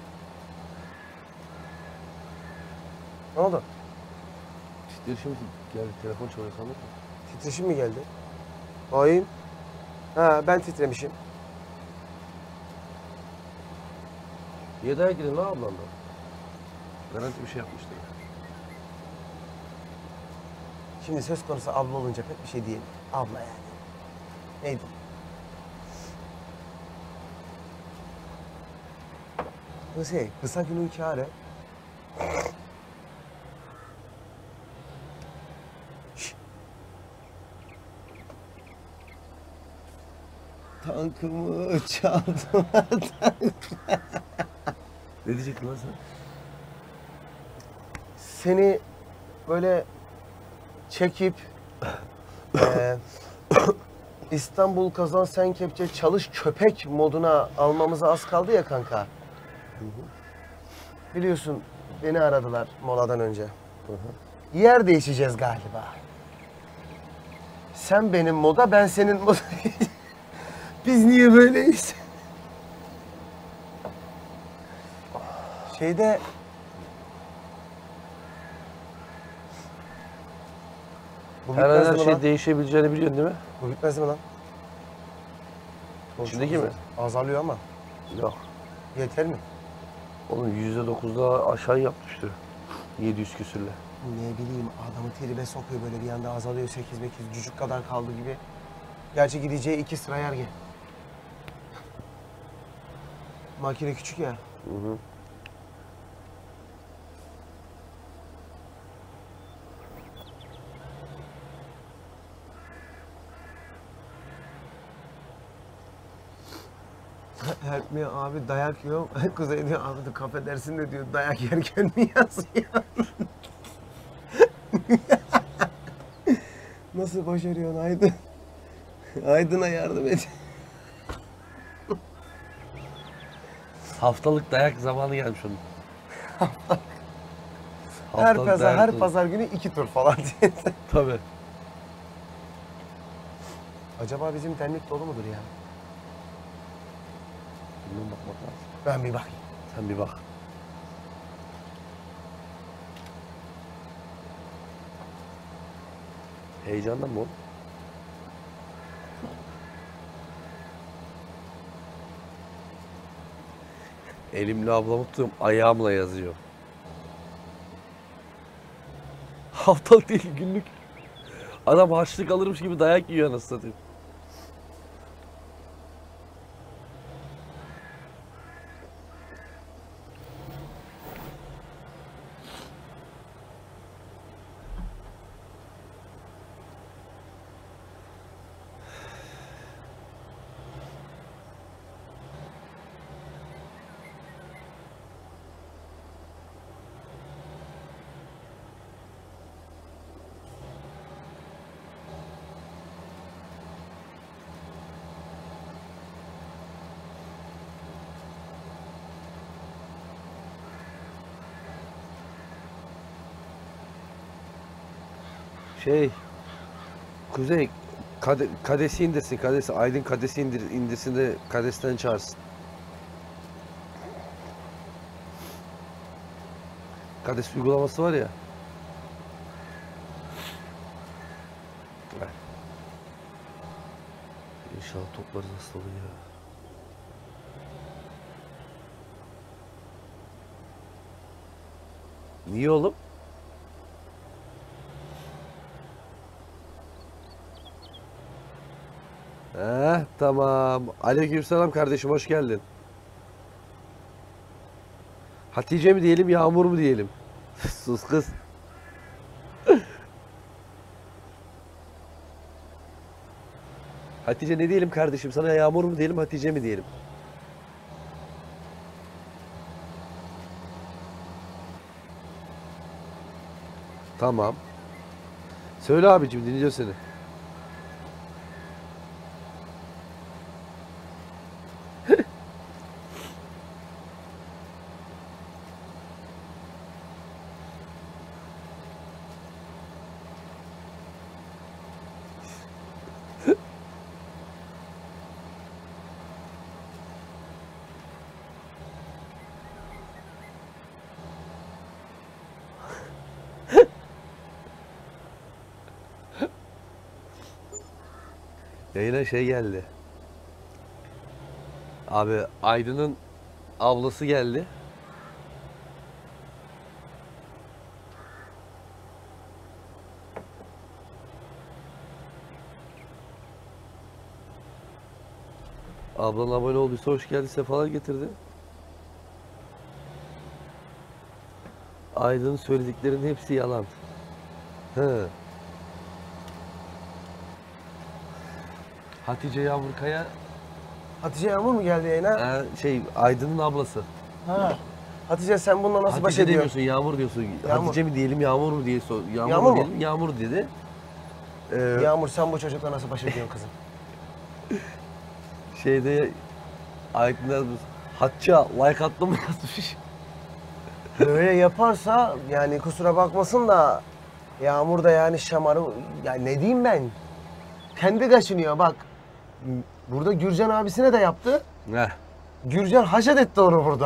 Ne oldu? Titreşim geldi. Telefon çalıyor sandık mı? Titreşim mi geldi? Ayım. Ha, ben titremişim. Niye dayak yedin lan ablanla? Garanti bir şey yapmıştır. Şimdi söz konusu abla olunca pek bir şey değil. Abla yani. Neydi? kısa günün kârı. Şşt. Tankımı çaldılar. Ne diyecektin lan sen? Seni böyle çekip eee, İstanbul kazan sen kepçe çalış köpek moduna almamıza az kaldı ya kanka. Biliyorsun beni aradılar moladan önce. Yer değişeceğiz galiba. Sen benim moda, ben senin moda. Biz niye böyleyiz? Şeyde bu Her an bitmez her mi şey lan? değişebileceğini biliyorsun değil mi? Bu bitmez mi lan? Oğlum İçindeki çok mi? güzel. Azalıyor ama. Yok. Yeter mi? Oğlum %9 daha aşağı yapmıştı. 700 küsürle. Ne bileyim, adamı tribe sokuyor böyle bir anda azalıyor 8-8 cücük kadar kaldı gibi. Gerçi gideceği 2 sıra yergi. Makine küçük ya. Hı hı. Help me abi, dayak yiyorum. Kuzey diyor abi de kafe dersinde diyor dayak yerken mi yazıyor? Nasıl başarıyorsun Aydın? Aydın'a yardım et. Haftalık dayak zamanı gelmiş onun. Her Haftalık pazar, dayak her pazar günü 2 tur falan diye. Tabii. Acaba bizim dernek dolu mudur ya? Bilmem, bakmak lazım. Ben bir bakayım. Sen bir bak. Heyecandan mı o? Elimle ablamı tutuyorum, ayağımla yazıyor. Haftalık değil, günlük. Adam harçlık alırmış gibi dayak yiyor anasını satayım. Kuzey, kadesi indirsin, kadesi. Aydın kadesi indirsin de kadesten çağırsın. Kades uygulaması var ya. İnşallah toplarız hastalığı ya. Niye oğlum? Tamam. Aleykümselam kardeşim, hoş geldin. Hatice mi diyelim, Yağmur mu diyelim? Sus kız. Hatice ne diyelim kardeşim? Sana Yağmur mu diyelim, Hatice mi diyelim? Tamam. Söyle abicim, dinliyor seni. Yayına şey geldi. Abi Aydın'ın ablası geldi. Ablan abone olduysa hoş geldi, sefalar getirdi. Aydın'ın söylediklerinin hepsi yalan. He. Hatice Yağmurkaya Hatice Yağmur mu geldi yayına? Aydın'ın ablası. Ha. Hatice sen bununla nasıl baş Hatice ediyorsun? demiyorsun, Yağmur diyorsun. Yağmur. Hatice mi diyelim, Yağmur mu diye sor. Yağmur, Yağmur mu mu? diyelim, Yağmur dedi. Yağmur sen bu çocukla nasıl baş ediyorsun kızım? Aydın yazmış. Hatça like attın mı yazmış. Böyle yaparsa yani kusura bakmasın da Yağmur da yani şamarı ya ne diyeyim ben? Kendi kaşınıyor bak. Burada Gürcan abisine de yaptı. Heh. Gürcan haşet etti onu burada.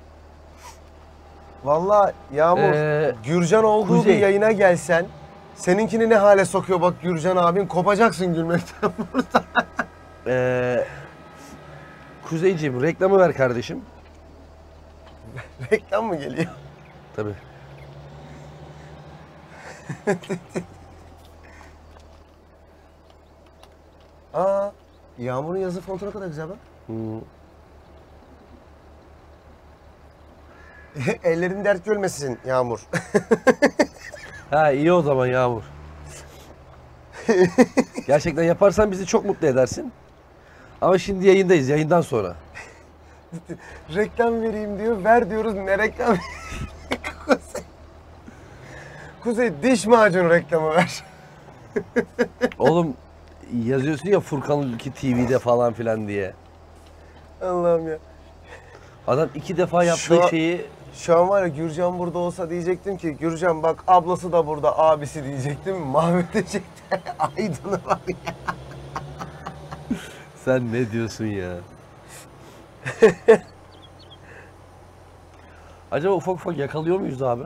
Vallahi Yağmur Gürcan olduğu Kuzey. bir yayına gelsen seninkini ne hale sokuyor bak Gürcan abin kopacaksın gülmekten burada. Kuzeyciğim reklamı ver kardeşim. Reklam mı geliyor? Tabii. Aa, Yağmur'un yazı fontu ne kadar güzel bak. Hmm. Ellerin dert görmesin Yağmur. Ha iyi o zaman Yağmur. Gerçekten yaparsan bizi çok mutlu edersin. Ama şimdi yayındayız, yayından sonra. Reklam vereyim diyor, ver diyoruz ne reklam Kuzey. Kuzey diş macunu reklamı ver. Oğlum yazıyorsun ya Furkan Ülke TV'de falan filan diye. Allah'ım ya. Adam 2 defa yaptığı Şu an- şeyi Şu an var ya Gürcan burada olsa diyecektim ki Gürcan bak ablası da burada abisi diyecektim. Mahvedecekti Aydın'ı var ya. sen ne diyorsun ya? Acaba ufak ufak yakalıyor muyuz abi?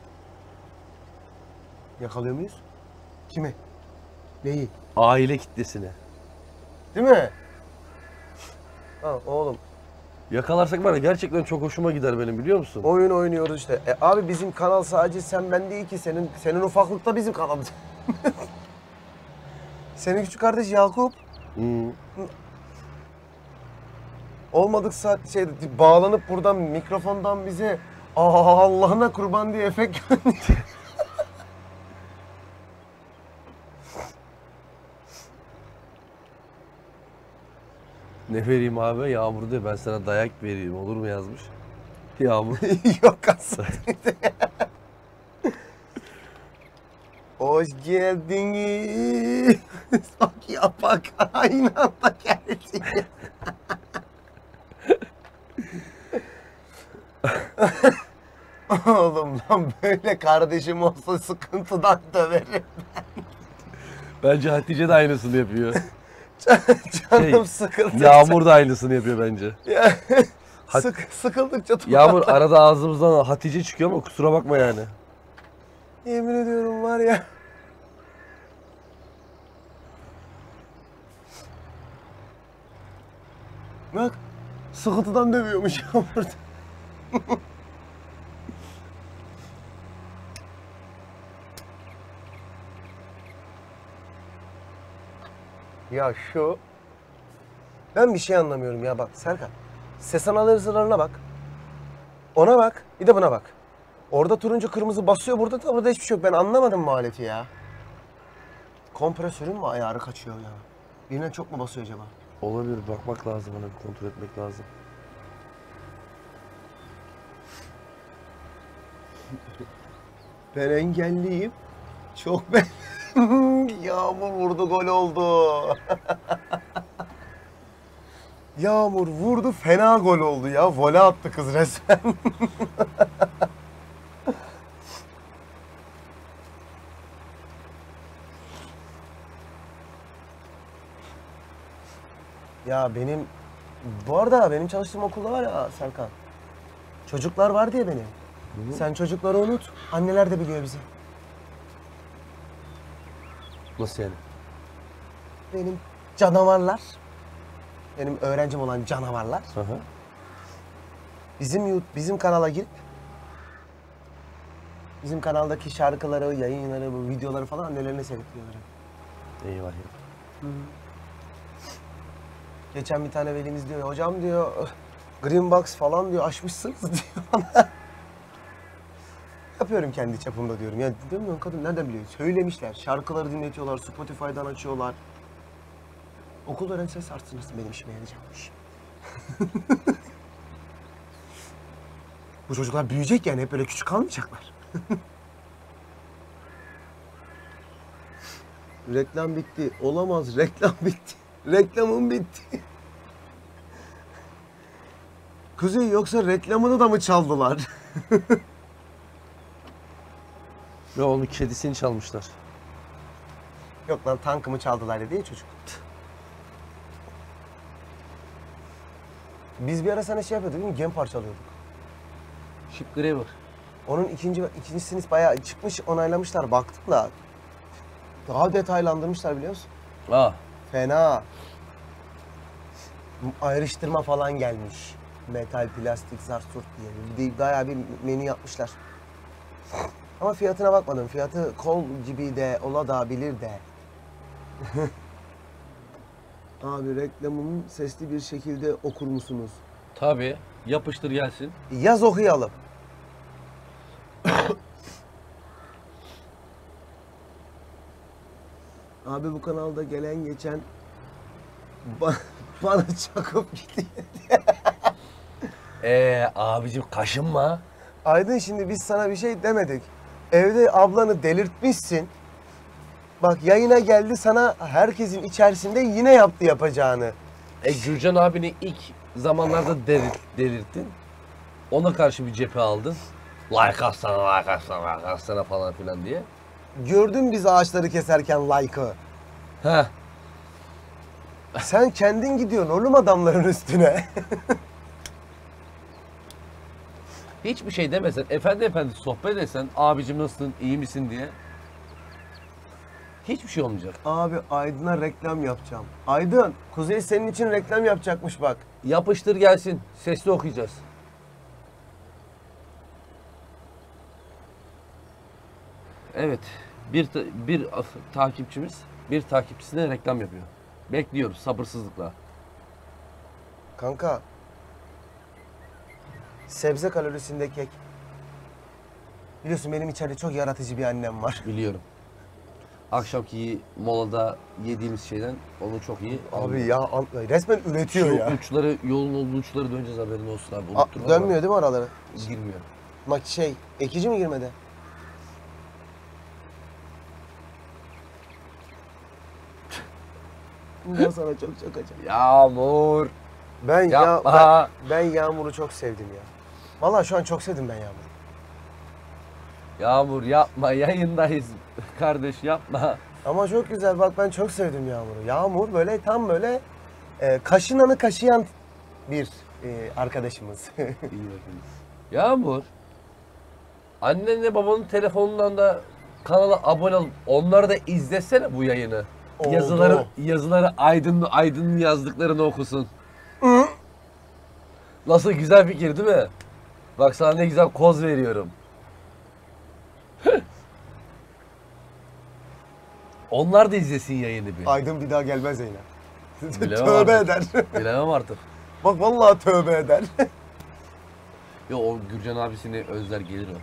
Yakalıyor muyuz? Kimi? Neyi? Aile kitlesini. Değil mi? Ha oğlum Yakalarsak var ya gerçekten çok hoşuma gider benim biliyor musun? oyun oynuyoruz işte. Abi bizim kanal sadece sen ben değil ki senin ufaklıkta bizim kanalımız. Senin küçük kardeş Yakup. Hmm. Olmadık saat bağlanıp buradan mikrofondan bize Allah'ına kurban diye efekt gönderiyor. Ne vereyim abi? Yağmur de ben sana dayak vereyim olur mu yazmış? Yağmur. Yok aslında. Hoş geldiniz. Bak yapak aynı anda geldi. Oğlum lan böyle kardeşim olsa sıkıntıdan döverim. Bence Hatice de aynısını yapıyor. Canım sıkıldıkça. Yağmur da aynısını yapıyor bence. Ya, Hat- sıkıldıkça Yağmur arada ağzımızdan Hatice çıkıyor ama kusura bakma yani. Yemin ediyorum var ya. Bak sıkıntıdan dövüyormuş Yağmur. Ya şu... Ben bir şey anlamıyorum ya bak Serkan. Ses analizlerine bak. Ona bak, bir de buna bak. Orada turuncu kırmızı basıyor, burada hiçbir şey yok. Ben anlamadım bu aleti ya. Kompresörün mü ayarı kaçıyor ya? Birine çok mu basıyor acaba? Olabilir bakmak lazım ona bir kontrol etmek lazım. Ben engelliyim. Çok ben... Yağmur vurdu, gol oldu. Yağmur vurdu, fena gol oldu ya. Vole attı kız resmen. Ya benim... Bu arada benim çalıştığım okulda var ya Serkan. Çocuklar var diye benim. Hı. Sen çocukları unut. Anneler de biliyor bizi. Nasıl yani? Benim canavarlar. Benim öğrencim olan canavarlar. Hı hı. Bizim kanala girip bizim kanaldaki şarkıları, yayınları, bu videoları falan annelerine seyrettiriyorlar. Eyvah ya. Geçen bir tane velimiz diyor, hocam diyor, Green Box falan diyor, açmışsınız diyor bana. yapıyorum kendi çapımda diyorum. Ya diyorum ya kadın nereden biliyor? Söylemişler. Şarkıları dinletiyorlar. Spotify'dan açıyorlar. Okul öğrenci ses artırması benim işime yarayacakmış. Bu çocuklar büyüyecek yani. Hep böyle küçük kalmayacaklar. Reklam bitti. Olamaz. Reklam bitti. Reklamım bitti. Kuzey yoksa reklamını da mı çaldılar? Ya onun kedisini çalmışlar. Yok lan tankımı çaldılar dedi ya çocuk. Biz bir ara sana şey yapıyorduk değil mi? Gem parçalıyorduk. Ship Graver. Onun ikincisini bayağı çıkmış, onaylamışlar. Baktık da daha detaylandırmışlar biliyor musun? Aa. Fena. Ayrıştırma falan gelmiş. Metal, plastik, zart surt diye. Bayağı bir menü yapmışlar. Ama fiyatına bakmadım. Fiyatı kol gibi de ola da bilir de. Abi reklamımı sesli bir şekilde okur musunuz? Tabii. Yapıştır gelsin. Yaz okuyalım. Abi bu kanalda gelen geçen bana çakıp gidiyor. Abicim kaşınma. Aydın şimdi biz sana bir şey demedik. Evde ablanı delirtmişsin. Bak yayına geldi sana herkesin içerisinde yine yaptı yapacağını. Gürcan abini ilk zamanlarda delirttin. Ona karşı bir cephe aldın. Like atsana, like atsana, like atsana falan filan diye. Gördün biz ağaçları keserken like'ı. Heh. Sen kendin gidiyorsun oğlum adamların üstüne. Hiçbir şey demesen, efendi sohbet etsen, abicim nasılsın, iyi misin diye. Hiçbir şey olmayacak. Abi Aydın'a reklam yapacağım. Aydın, Kuzey senin için reklam yapacakmış bak. Yapıştır gelsin, sesli okuyacağız. Evet, bir takipçimiz, bir takipçisine reklam yapıyor. Bekliyoruz sabırsızlıkla. Kanka, sebze kalorisinde kek. Biliyorsun benim içeride çok yaratıcı bir annem var. Biliyorum. Akşamki molada yediğimiz şeyden onu çok iyi Abi anlıyorum. ya resmen üretiyor Şu ya. uçları, yolun olduğu uçları döneceğiz, haberin olsun abi. Unutturma Dönmüyor değil mi oraları? ama girmiyor. Ekici mi girmedi? Ben sana çok acayip. Yağmur. Yapma. Ben Yağmur'u çok sevdim ya. Vallahi şu an çok sevdim ben Yağmur'u. Yağmur yapma, yayındayız. Kardeş yapma. Ama çok güzel bak ben çok sevdim Yağmur'u. Yağmur böyle tam böyle kaşınanı kaşıyan bir arkadaşımız. İyi bakın. Yağmur. Annenle babanın telefonundan da kanala abone ol. Onları da izlesene bu yayını. Oldu. Yazıları Aydın'ın yazdıklarını okusun. Nasıl güzel fikir değil mi? Bak sana ne güzel koz veriyorum. Onlar da izlesin yayını bir. Aydın bir daha gelmez yine. Bilemem Tövbe artık. eder. Bilemem artık. Bak vallahi tövbe eder. Yo o Gürcan abisini özler gelir o.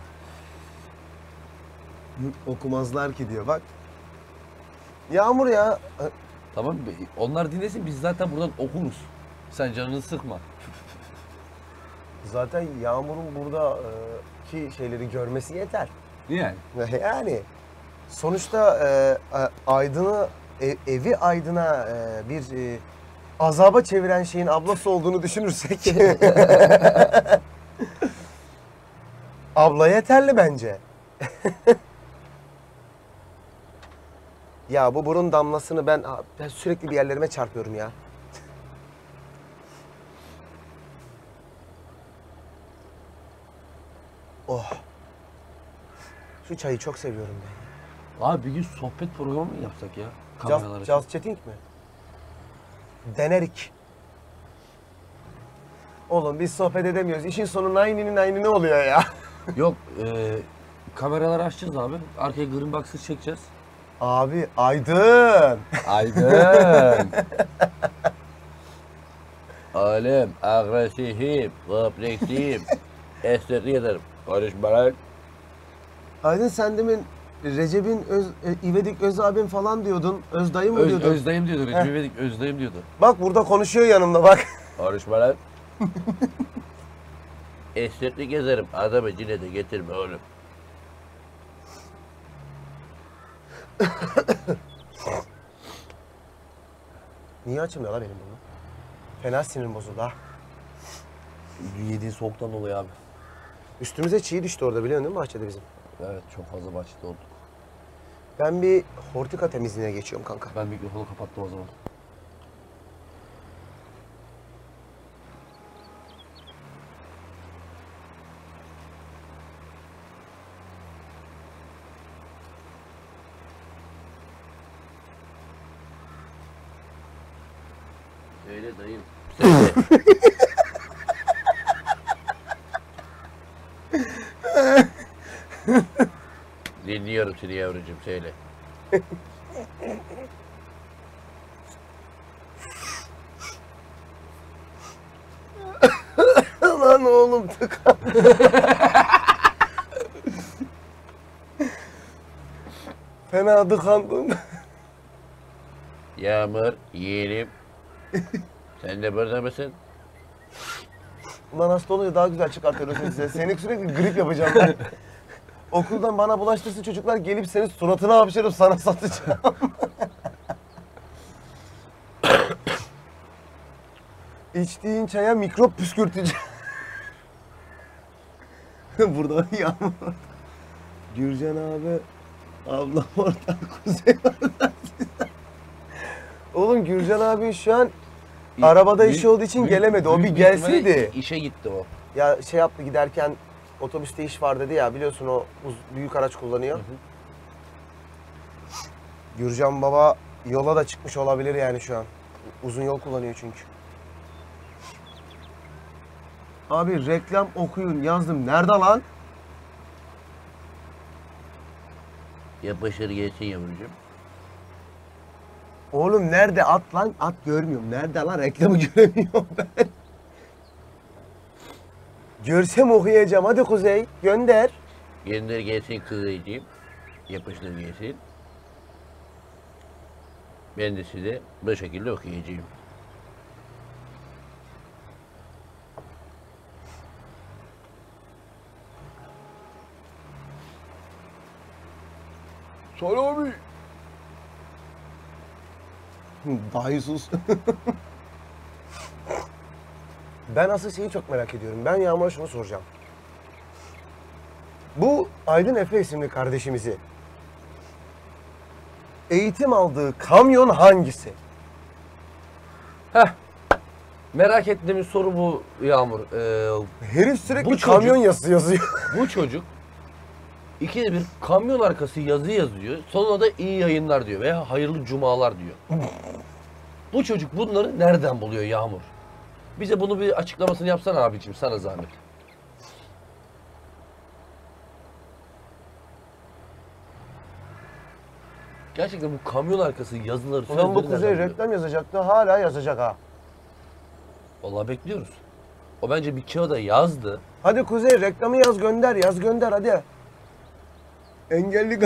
Okumazlar ki diyor bak. Yağmur ya. Tamam mı? Onlar dinlesin, biz zaten buradan okuruz. Sen canını sıkma. Zaten Yağmur'un burada ki şeyleri görmesi yeter. Niye? Yani sonuçta Aydın'ı evi Aydın'a bir azaba çeviren şeyin ablası olduğunu düşünürsek abla yeterli bence. Ya bu burun damlasını ben sürekli bir yerlerime çarpıyorum ya. Oh. Şu çayı çok seviyorum ben. Abi bir gün sohbet programı mı yapsak ya? Kameralar açıp. Just chatting mi? Denerik. Oğlum biz sohbet edemiyoruz. İşin sonu aynı ne oluyor ya? Yok, kameraları açacağız abi. Arkaya green box'ı çekeceğiz. Abi Aydın. Aydın. Alem, agresifim, kompleksiyim. Estetiğim. Konuşmalar. Aydın sen demin Recep'in İvedik Öz abim falan diyordun. Öz dayı mı diyordun? Özdayım diyordu. Recep İvedik Özdayım diyordu. Bak burada konuşuyor yanımda bak. Konuşma lan. Esnekli gezerim. Adamı yine de getirme oğlum. Niye açılmıyor la benim bunu? Fena sinirim bozuldu ha. Yediğin soğuktan dolayı abi. Üstümüze çiğ düştü orada biliyorsun değil mi bahçede bizim? Evet çok fazla bahçede olduk. Ben bir hortika temizliğine geçiyorum kanka. Ben mikrofonu kapattım o zaman. Söyle dayım. Söyle. Dinliyorum seni yavrucuğum söyle. Lan oğlum tıkan. Fena tıkandım. Yağmur yeğenim. Sen de burada mısın? Ulan hasta olunca daha güzel çıkartıyor size. Seni sürekli grip yapacağım ben. Okuldan bana bulaştırsın çocuklar gelip senin suratına hapşırıp sana satacağım. İçtiğin çaya mikrop püskürteceğim. Burada Yağmur. Gürcan abi. Ablam orada. Kuzey orada. Oğlum Gürcan abi şu an arabada işi olduğu için gelemedi. O bir gelseydi. İşe gitti o. Ya şey yaptı giderken otobüste iş var dedi ya biliyorsun o büyük araç kullanıyor. Gürcan baba yola da çıkmış olabilir yani şu an. Uzun yol kullanıyor çünkü. Abi reklam okuyun yazdım. Nerede lan? Yapışır gelsin yavrucuğum. Oğlum nerede at lan? At görmüyorum. Nerede lan? Reklamı göremiyorum ben. Görsem okuyacağım. Hadi Kuzey gönder. Gönder gelsin kızıcığım. Yapıştır gelsin. Ben de size bu şekilde okuyacağım. Salami. Dahi sus. Ben asıl şeyi çok merak ediyorum. Ben Yağmur'a şunu soracağım. Bu Aydın Efe isimli kardeşimizi eğitim aldığı kamyon hangisi? Merak ettiğimiz soru bu Yağmur. Herif sürekli Bu kamyon çocuk- yazısı yazıyor. Bu çocuk ikide bir kamyon arkası yazı yazıyor. Sonuna da iyi yayınlar diyor veya hayırlı cumalar diyor. Bu çocuk bunları nereden buluyor Yağmur? Bize bunu bir açıklamasını yapsana abicim sana zahmet. Gerçekten bu kamyon arkası yazıları Ulan bu sözleri Kuzey nereden buluyor? reklam yazacaktı. Hala yazacak ha. Vallahi bekliyoruz. O bence bir kağıda yazdı. Hadi Kuzey reklamı yaz gönder. Yaz gönder hadi. Engelli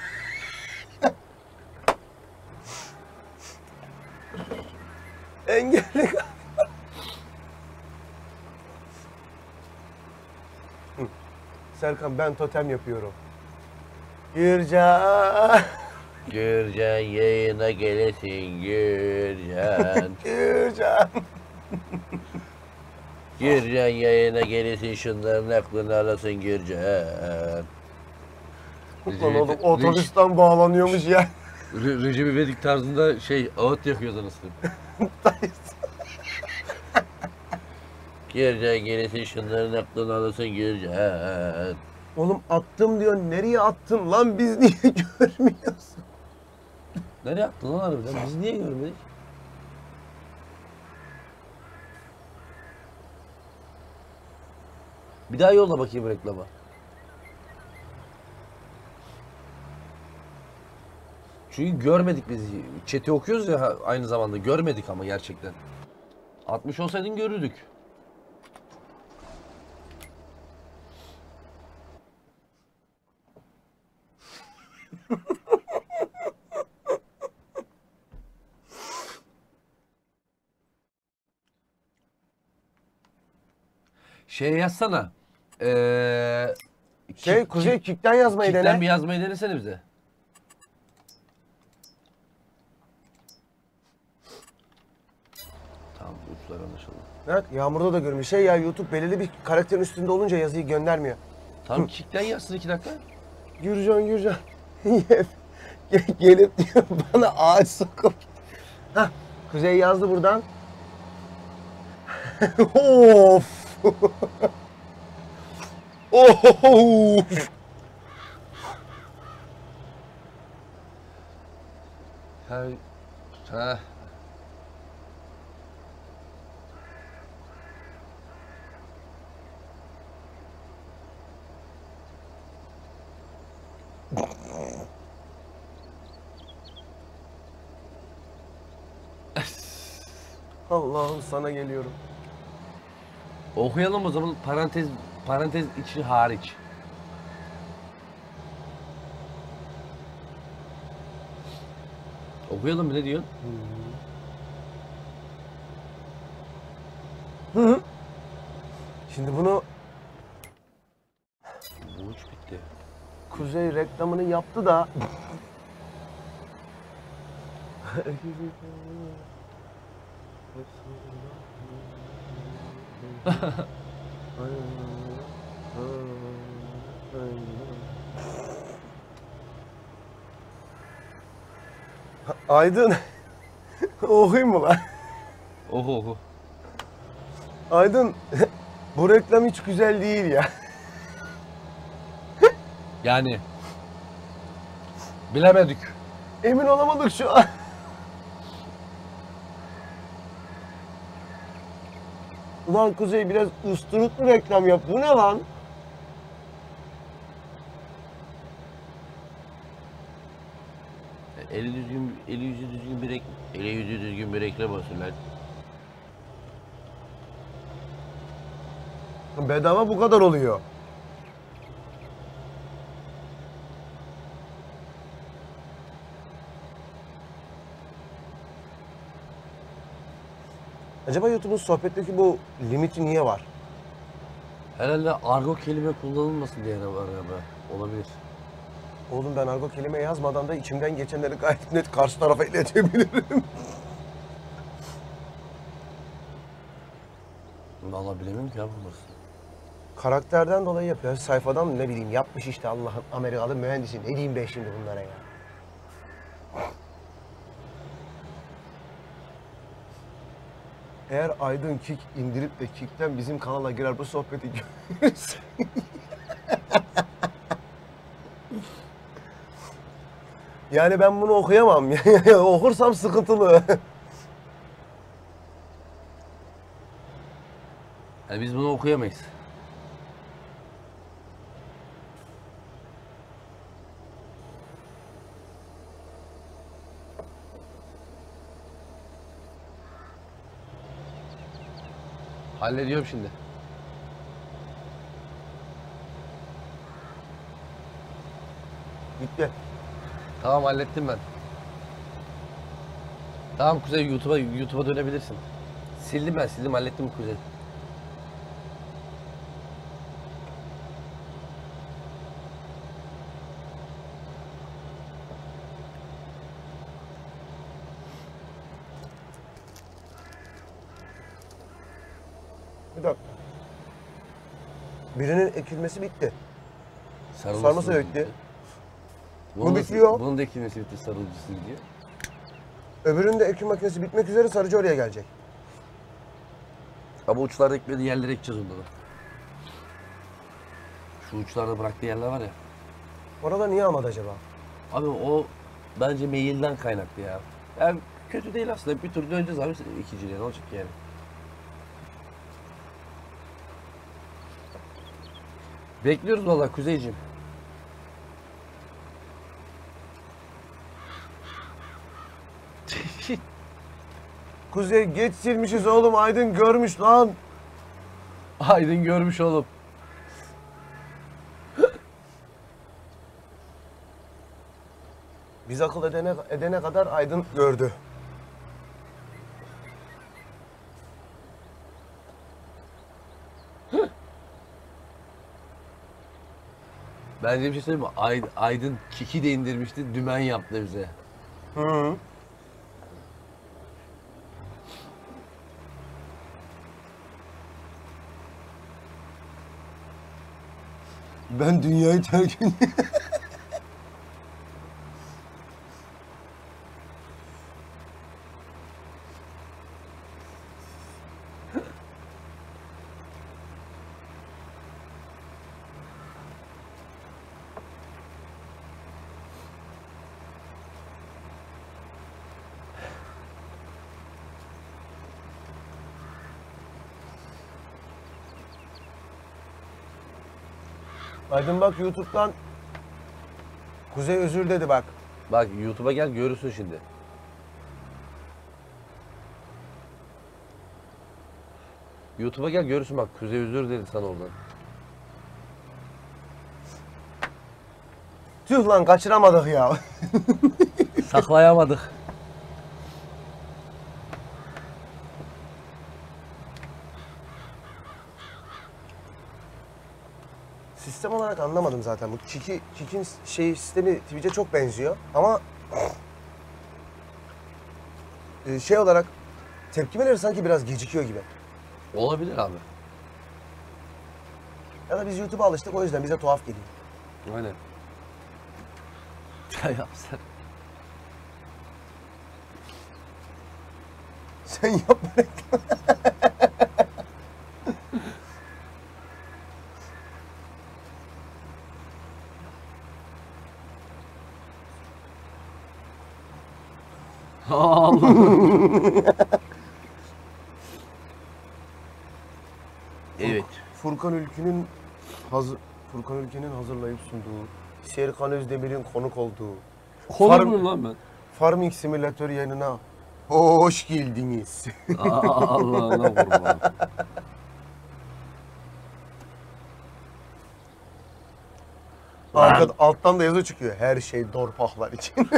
Engelli Serkan ben totem yapıyorum. Gürcan. Gürcan yayına gelesin Gürcan. Gürcan. Gürcan yayına gelesin şunların aklını alasın Gürcan. Lan oğlum otobüsten bağlanıyormuş ya. Recep İvedik tarzında ağıt yakıyoruz anasını. Gürcan gelesin şunların aklını alasın Gürcan. Oğlum attım diyor. Nereye attın lan biz niye görmüyoruz? Nereye attın lan harbiden? Biz niye görmedik? Bir daha yolla bakayım reklama. Çünkü görmedik biz. Chat'i okuyoruz ya aynı zamanda. Görmedik ama gerçekten. Atmış olsaydın görürdük. Şey yazsana. Kuzey Kik'ten yazmayı Kik'ten dene. bir yazmayı denesene bize. Tamam, uçlar anlaşıldı. Evet, Yağmur'da da görmüş. Ya YouTube belirli bir karakterin üstünde olunca yazıyı göndermiyor. Tamam, Kik'ten yazsın 2 dakika. Gürcan. Gelip diyor bana ağaç sokup. Hah, Kuzey yazdı buradan. Of. Of. Ha. Allah'ım sana geliyorum. Okuyalım o zaman, parantez içi hariç. Okuyalım mı, ne diyorsun? Hı. Şimdi bunu Bu uç bitti. Kuzey reklamını yaptı da Aydın okuyayım mı lan? Oku. Aydın bu reklam hiç güzel değil ya. Yani bilemedik. Emin olamadık şu an. Ulan Kuzey biraz usturuplu reklam yap. Bu ne lan? Eli yüzü düzgün bir reklam olsun lan. Bedava bu kadar oluyor. Acaba YouTube'un sohbetteki bu limiti niye var? Herhalde argo kelime kullanılmasın diye de var galiba. Olabilir. Oğlum ben argo kelime yazmadan da içimden geçenleri gayet net karşı tarafa iletebilirim. Vallahi bilemiyorum ki abi burası. Karakterden dolayı yapıyor. Sayfadan ne bileyim yapmış işte Allah'ın Amerikalı mühendisi. Ne diyeyim ben şimdi bunlara ya? Eğer Aydın Kick indirip de Kick'ten bizim kanala girer bu sohbeti görürse... Yani ben bunu okuyamam. Okursam sıkıntılı. Yani biz bunu okuyamayız. Hallediyorum şimdi. Bitti. Tamam, hallettim ben. Tamam Kuzey, YouTube'a dönebilirsin. Sildim, hallettim Kuzey. Bir dakika. Birinin ekilmesi bitti. Sarılması Sarması da bitti. Bunun da- bitiyor. Bunun da ekilmesi bitti, sarılıcısı gidiyor. Öbürünün de ekim makinesi bitmek üzere sarıcı oraya gelecek. Ama uçlarda ekmediği yerlere ekeceğiz onları. Şu uçlarda bıraktığı yerler var ya. Orada niye almadı acaba? Abi o bence mailden kaynaklı ya. Yani kötü değil aslında. Bir tur döneceğiz abi ikinciliğe. Ne olacak yani? Bekliyoruz vallahi Kuzeyciğim. Kuzey geç silmişiz oğlum. Aydın görmüş lan. Aydın görmüş oğlum. Biz akıl edene kadar Aydın gördü. Bence bir şey söyleyeyim mi? Aydın kiki de indirmişti, dümen yaptı bize. Hı. Ben dünyayı terk ettim. Aydın bak YouTube'dan Kuzey özür dedi bak. Bak YouTube'a gel görürsün şimdi. YouTube'a gel görürsün bak. Kuzey özür dedi sana oradan. Tüh lan kaçıramadık ya. Saklayamadık. Sistem olarak anlamadım zaten. Bu Kik'in sistemi Twitch'e çok benziyor ama şey olarak tepkimeleri sanki biraz gecikiyor gibi. Olabilir abi. Ya da biz YouTube'a alıştık o yüzden bize tuhaf geliyor. Aynen. Ya yapsana. Sen yapma. Allah. Evet. Furkan Ülkü'nün hazırlayıp sunduğu, Serkan Özdemir'in konuk olduğu Konuk muyum lan ben? Farming Simulator yayınına hoş geldiniz. Allah'ına kurban. Alttan da yazı çıkıyor. Her şey dorpaklar için.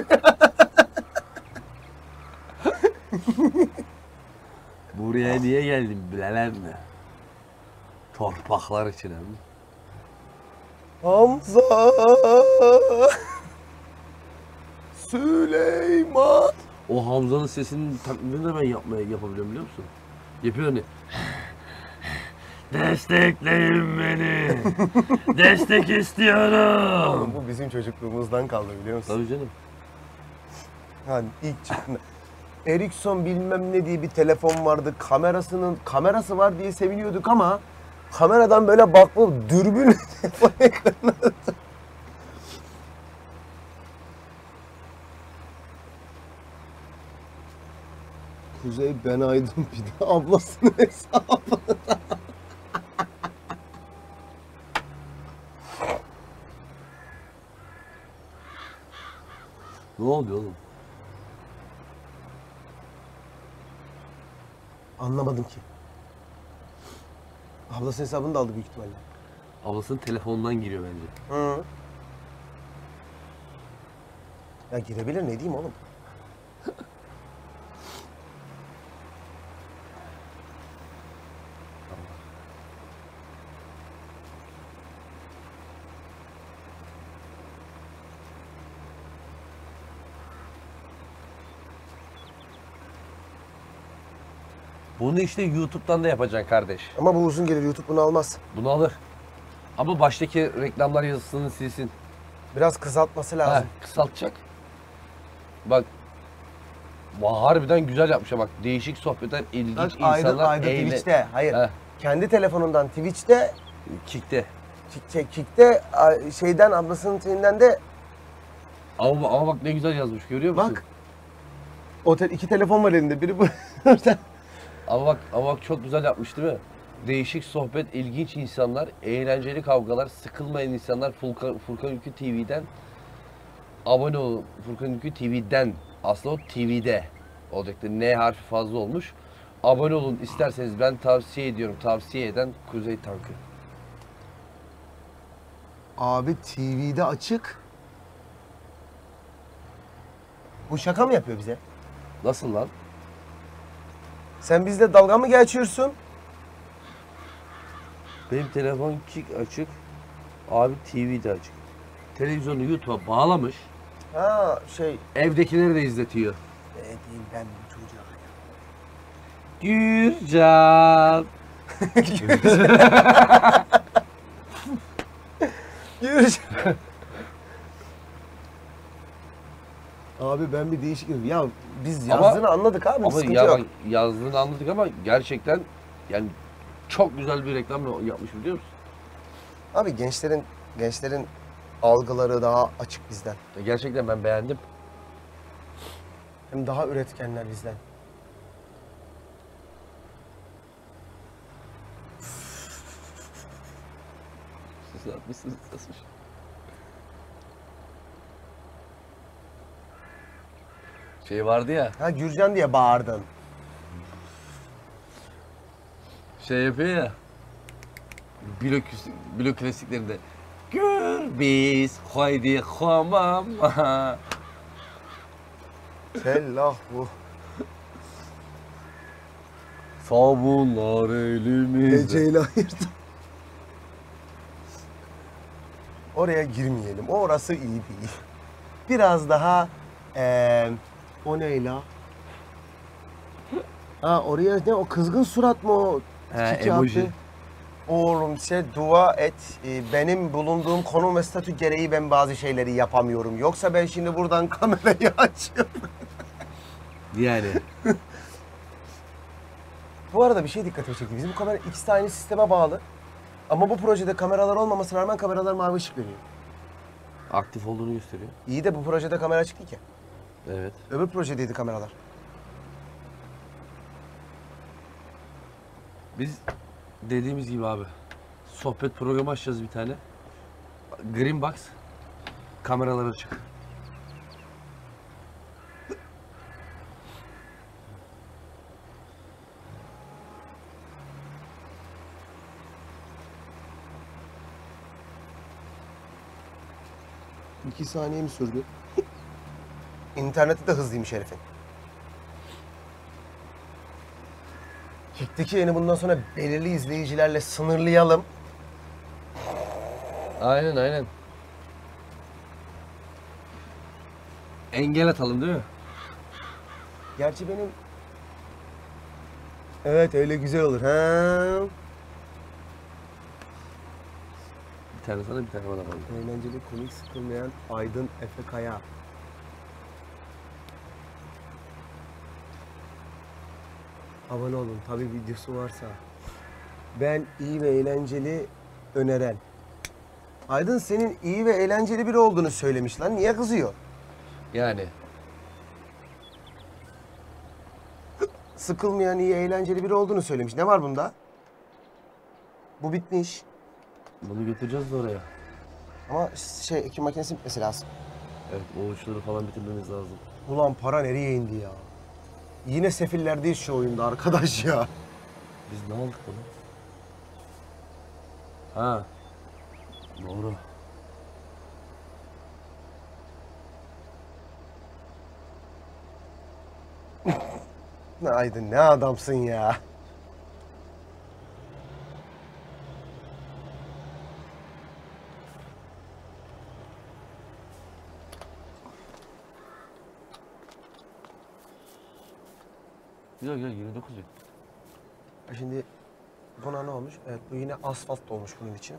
Buraya niye geldim bilemem mi? Torpaklar için hem. Hamza Süleyman. O Hamza'nın sesinin taklidini de ben yapabiliyorum biliyor musun? Yapıyor hani. Destekleyin beni. Destek istiyorum. Oğlum bu bizim çocukluğumuzdan kaldı biliyor musun? Tabii canım. Yani ilk çıktığında Ericsson bilmem ne diye bir telefon vardı. Kamerası var diye seviniyorduk ama kameradan böyle bakıp dürbün telefon ekranına. Kuzey ben Aydın bir de ablasının hesabı. Ne oluyor oğlum? Anlamadım ki. Ablasının hesabını da aldı büyük ihtimalle. Ablasının telefonundan giriyor bence. Hı. Ya girebilir ne diyeyim oğlum? Bunu işte YouTube'dan da yapacaksın kardeş. Ama bu uzun gelir YouTube bunu almaz. Bunu alır. Ama baştaki reklamlar yazısını silsin. Biraz kısaltması lazım. Kısaltacak. Bak. Harbiden güzel yapmış bak. Değişik sohbetler, ilginç Bak, insanlar. Aydın Twitch'te. Hayır. Heh. Kendi telefonundan Twitch'te, Kick'te. Kick'te şeyden ablasının şeyinden de Ama bak ne güzel yazmış görüyor musun? Bak. İki telefon var elinde. Biri bu. Ama bak çok güzel yapmış değil mi? Değişik sohbet, ilginç insanlar, eğlenceli kavgalar, sıkılmayan insanlar Furkan Ülkü TV'den abone olun. Furkan Ülkü TV'den aslında o TV'de olacaktı. N harfi fazla olmuş. Abone olun isterseniz ben tavsiye ediyorum. Tavsiye eden Kuzey Tankı. Abi TV'de açık. Bu şaka mı yapıyor bize? Nasıl lan? Sen bizle dalga mı geçiyorsun? Benim telefon kick açık. Abi TV de açık. Televizyonu YouTube'a bağlamış. Ha Evdekileri de izletiyor. Değil ben bu çocuğa. Gürcan. Gürcan. Abi ben bir değişik... Ya biz yazdığını anladık abi. Ama Sıkıntı ya yok. bak, yazdığını anladık ama gerçekten yani çok güzel bir reklam yapmış biliyor musun? Abi gençlerin algıları daha açık bizden. Gerçekten ben beğendim. Hem daha üretkenler bizden. Siz atmışsınız tasmış. Şey vardı ya. Ha Gürcan diye bağırdın. Şey yapıyor ya. Blok klasiklerinde. Gör biz haydi hamam. Sellah bu. Sabunlar elimizde. Eceyle ayırdım. Oraya girmeyelim. Orası iyi değil. Biraz daha o ne la? Ha oraya ne o kızgın surat mı o? He, Kiki emoji. attı. Oğlum dua et. Benim bulunduğum konum ve statü gereği ben bazı şeyleri yapamıyorum. Yoksa ben şimdi buradan kamerayı açıyorum. Yani. Bu arada bir şey dikkatimi çekti. Bizim bu kamera ikisi de aynı sisteme bağlı. Ama bu projede kameralar olmamasına rağmen kameralar mavi ışık veriyor. Aktif olduğunu gösteriyor. İyi de bu projede kamera açık değil ki. Evet. Öbür projedeydi kameralar. Biz dediğimiz gibi abi. Sohbet programı açacağız bir tane. Green Box. Kameralar açık. İki saniye mi sürdü? İnterneti de hızlıymış herifin. Kick'teki yayını bundan sonra belirli izleyicilerle sınırlayalım. Aynen. Engel atalım değil mi? Gerçi benim... Evet öyle güzel olur. Ha. Bir tane sana bir tane bana bak. Eğlenceli, komik, sıkılmayan Aydın Efe Kaya. Abone olun tabii videosu varsa. Ben iyi ve eğlenceli öneren. Aydın senin iyi ve eğlenceli biri olduğunu söylemiş lan. Niye kızıyor? Yani. Sıkılmayan, iyi, eğlenceli biri olduğunu söylemiş. Ne var bunda? Bu bitmiş. Bunu götüreceğiz de oraya. Ama ekim makinesi bitmesi lazım. Evet, o uçları falan bitirmemiz lazım. Ulan para nereye indi ya? Yine sefillerdeyiz şu oyunda arkadaş ya. Biz ne aldık bunu? Ha. Doğru. Aydın ne adamsın ya. Güzel 29 ya. Şimdi buna ne olmuş? Evet bu yine asfalt olmuş bunun için.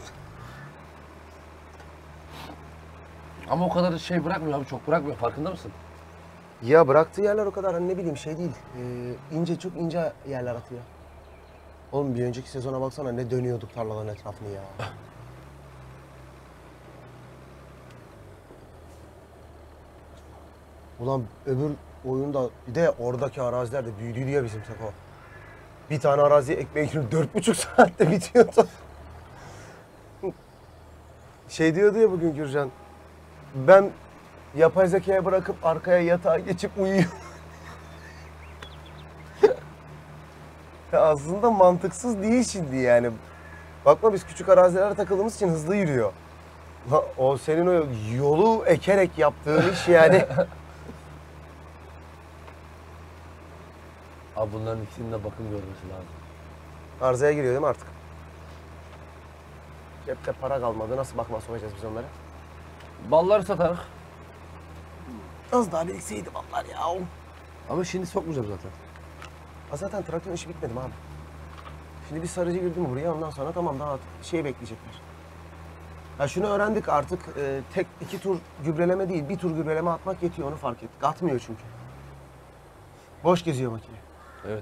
Ama o kadar şey bırakmıyor abi, çok bırakmıyor. Farkında mısın? Ya bıraktığı yerler o kadar hani ne bileyim şey değil. Çok ince yerler atıyor. Oğlum bir önceki sezona baksana ne dönüyorduk tarlaların etrafını ya. Ulan öbür oyunda bir de oradaki araziler de büyüdü diye bizim Seko. Bir tane araziye ekmeğe girip 4,5 saatte bitiyordu. Şey diyordu ya bugün Gürcan. Ben yapay zekaya bırakıp arkaya yatağa geçip uyuyorum. Ya aslında mantıksız değil şimdi yani. Bakma biz küçük arazilere takıldığımız için hızlı yürüyor. O senin o yolu ekerek yaptığın iş yani. Abi bunların ikisinin de bakım görmesi lazım. Arzaya giriyor değil mi artık? Cepte para kalmadı. Nasıl bakma sokacağız biz onlara? Balları satarız. Az daha birikseydi ballar ya. Ama şimdi sokmayacağım zaten. Zaten traktörün işi bitmedi mi abi? Şimdi bir sarıcı girdi mi buraya ondan sonra tamam daha şey bekleyecekler. Ya şunu öğrendik artık tek 2 tur gübreleme değil bir tur gübreleme atmak yetiyor onu fark ettik. Atmıyor çünkü. Boş geziyor makine. Evet.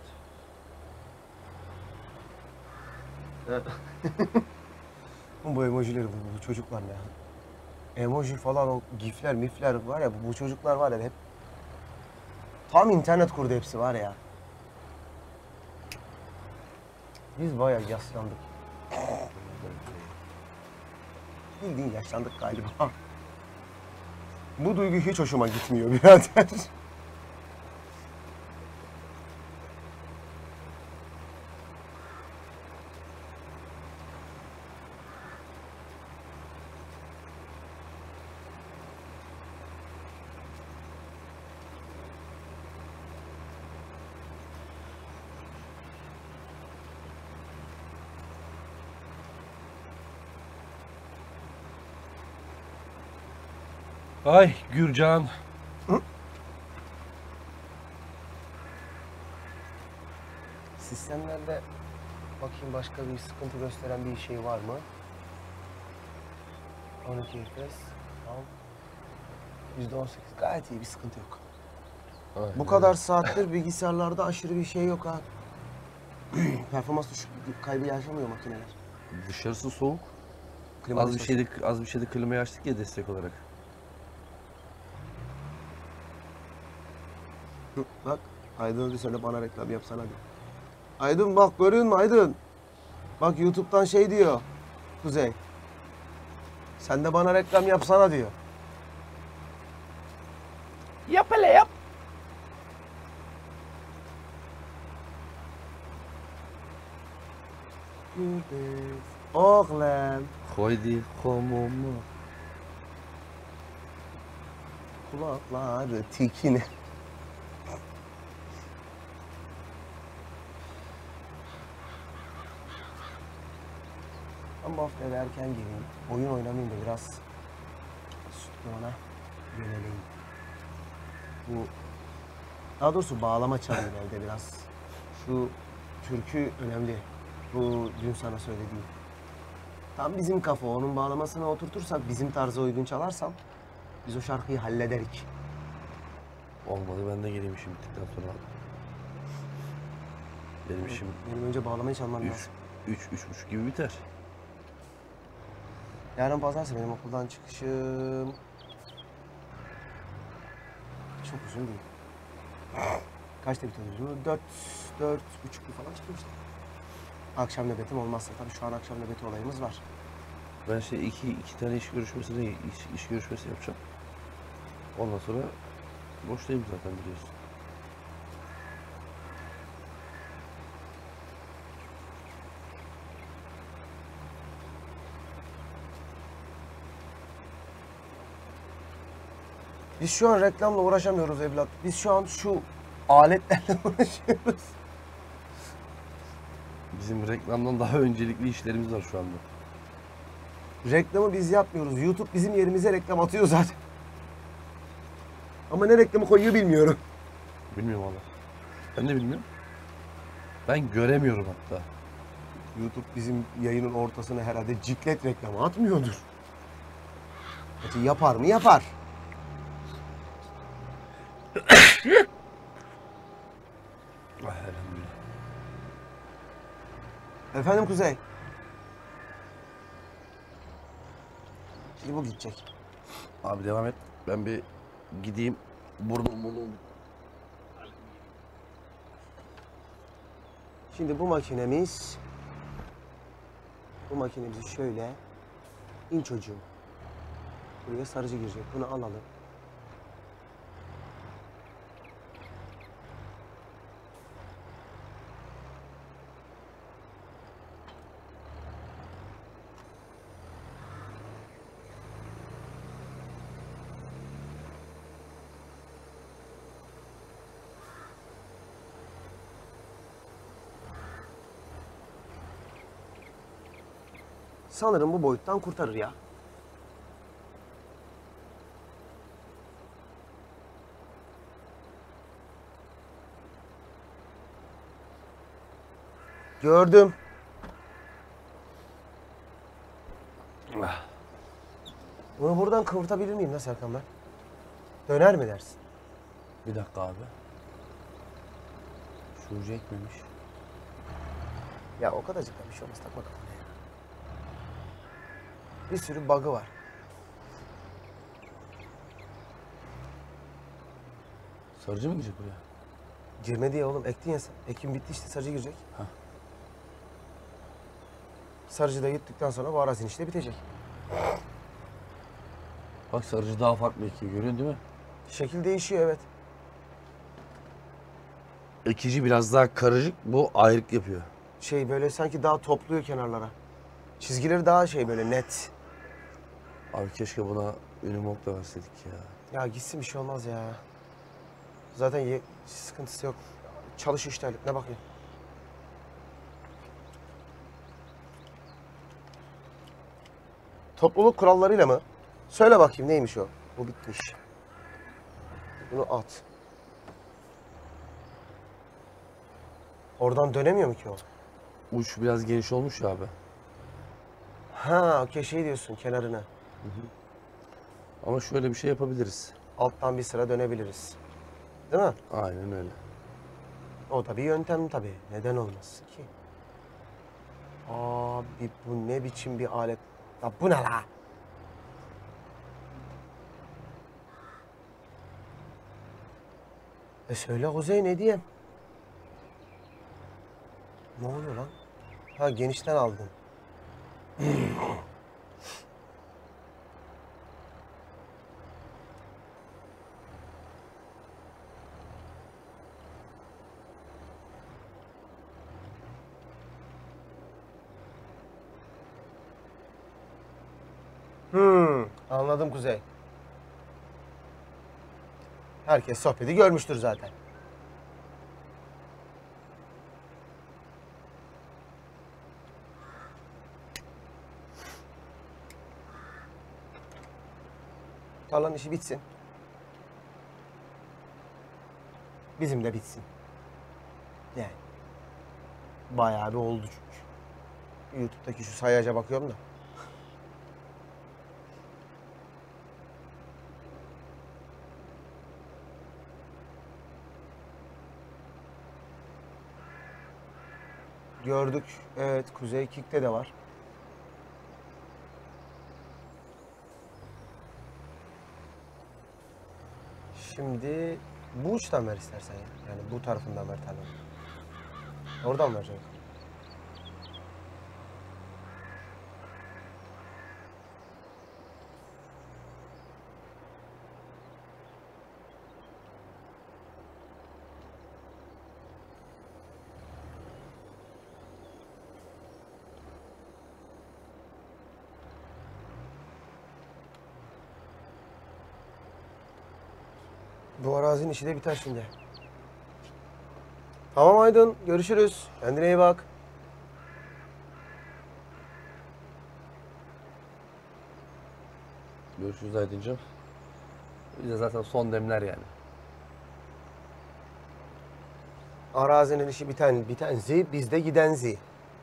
Bu emojileri bu çocuklar ne ya? Emoji falan o gifler mifler var ya bu çocuklar var ya hep tam internet kurdu hepsi var ya. Biz bayağı yaşlandık. Bildiğin yaşlandık galiba. Bu duygu hiç hoşuma gitmiyor birader. Ay Gürcan. Sistemlerde bakayım başka bir sıkıntı gösteren bir şey var mı? 12 FPS, tamam. %18 gayet iyi bir sıkıntı yok. Aynen. Bu kadar saattir bilgisayarlarda aşırı bir şey yok ha. Performans kaybı yaşamıyor makineler. Dışarısı soğuk. Klima Az bir şeyde klimayı açtık ya destek olarak. Bak Aydın bir söyle bana reklam yapsana hadi. Aydın bak görüyor musun Aydın? Bak YouTube'dan şey diyor Kuzey. Sen de bana reklam yapsana diyor. Yap hele yap. Oğlum Haydi komumu. kulakları tikine. Ben bu hafta eve erken geleyim. Oyun oynamayayım da biraz stüdyona yöneleyim. Daha doğrusu bağlama çalayım evde biraz. Şu türkü önemli. Bu dün sana söylediğim. Tam bizim kafa. Onun bağlamasına oturtursak, bizim tarza uygun çalarsam biz o şarkıyı hallederik. Olmadı ben de geleyim işim bittikten sonra. Benim işim Benim önce bağlamayı çalmam lazım. 3.30 gibi biter. Yarın pazarsa benim okuldan çıkışım çok uzun değil. Kaçta bitiyor? 4.30 falan çıkmıştı. Akşam nöbetim olmazsa tabii şu an akşam nöbeti olayımız var. Ben iki tane iş görüşmesi yapacağım. Ondan sonra boştayım zaten biliyorsun. Biz şu an reklamla uğraşamıyoruz evlat. Biz şu an şu aletlerle uğraşıyoruz. Bizim reklamdan daha öncelikli işlerimiz var şu anda. Reklamı biz yapmıyoruz. YouTube bizim yerimize reklam atıyor zaten. Ama ne reklamı koyuyor bilmiyorum. Bilmiyorum valla. Ben de bilmiyorum. Ben göremiyorum hatta. YouTube bizim yayının ortasına herhalde ciklet reklamı atmıyordur. Peki yapar mı? Yapar. Ah, elhamdülillah. Efendim Kuzey. Şimdi bu gidecek. Abi devam et. Ben bir gideyim. Burnum. Şimdi bu makinemizi şöyle in çocuğum. Buraya sarıcı girecek. Bunu alalım. sanırım bu boyuttan kurtarır ya. Gördüm. Bunu buradan kıvırtabilir miyim lan Serkan ben? Döner mi dersin? Bir dakika abi. Şu ucu ekmemiş. Ya o kadarcık da bir şey olmaz. Takma kafana ya. Bir sürü bug'ı var. Sarıcı mı girecek buraya? Girmedi ya oğlum. Ektin ya sen. Ekim bitti işte. Sarıcı girecek. Hah. Sarıcı da gittikten sonra bu arazinin işte bitecek. Bak sarıcı daha farklı ekiyor. Görüyorsun değil mi? Şekil değişiyor evet. Ekici biraz daha karışık. Bu ayrık yapıyor. Şey böyle sanki daha topluyor kenarlara. Çizgileri daha şey böyle net. Abi keşke buna ünimok da verseydik ya. Ya gitsin bir şey olmaz ya. Zaten sıkıntısı yok. Çalış işte Haluk. Ne bakayım? Topluluk kurallarıyla mı? Söyle bakayım neymiş o? Bu bitmiş. Bunu at. Oradan dönemiyor mu ki o? Uç biraz geniş olmuş ya abi. Ha, okey şey diyorsun kenarına. Ama şöyle bir şey yapabiliriz. Alttan bir sıra dönebiliriz. Değil mi? Aynen öyle. O da bir yöntem tabii. Neden olmasın ki? Abi bu ne biçim bir alet? Ya bu ne la? Söyle Kuzey ne diyeyim? Ne oluyor lan? Ha genişten aldın. Anladım Kuzey. Herkes sohbeti görmüştür zaten. Tarlanın işi bitsin. Bizim de bitsin. Yani. Bayağı bir oldu çünkü. YouTube'daki şu sayaca bakıyorum da. Gördük. Evet, Kuzey Kick'te de var. Şimdi bu uçtan ver istersen ya. Yani bu tarafından ver tarlanın. Oradan verecek. Bu arazinin işi de biter şimdi. Tamam Aydın, görüşürüz. Kendine iyi bak. Görüşürüz Aydıncığım. Bir de zaten son demler yani. Arazinin işi biten zi, bizde giden zi.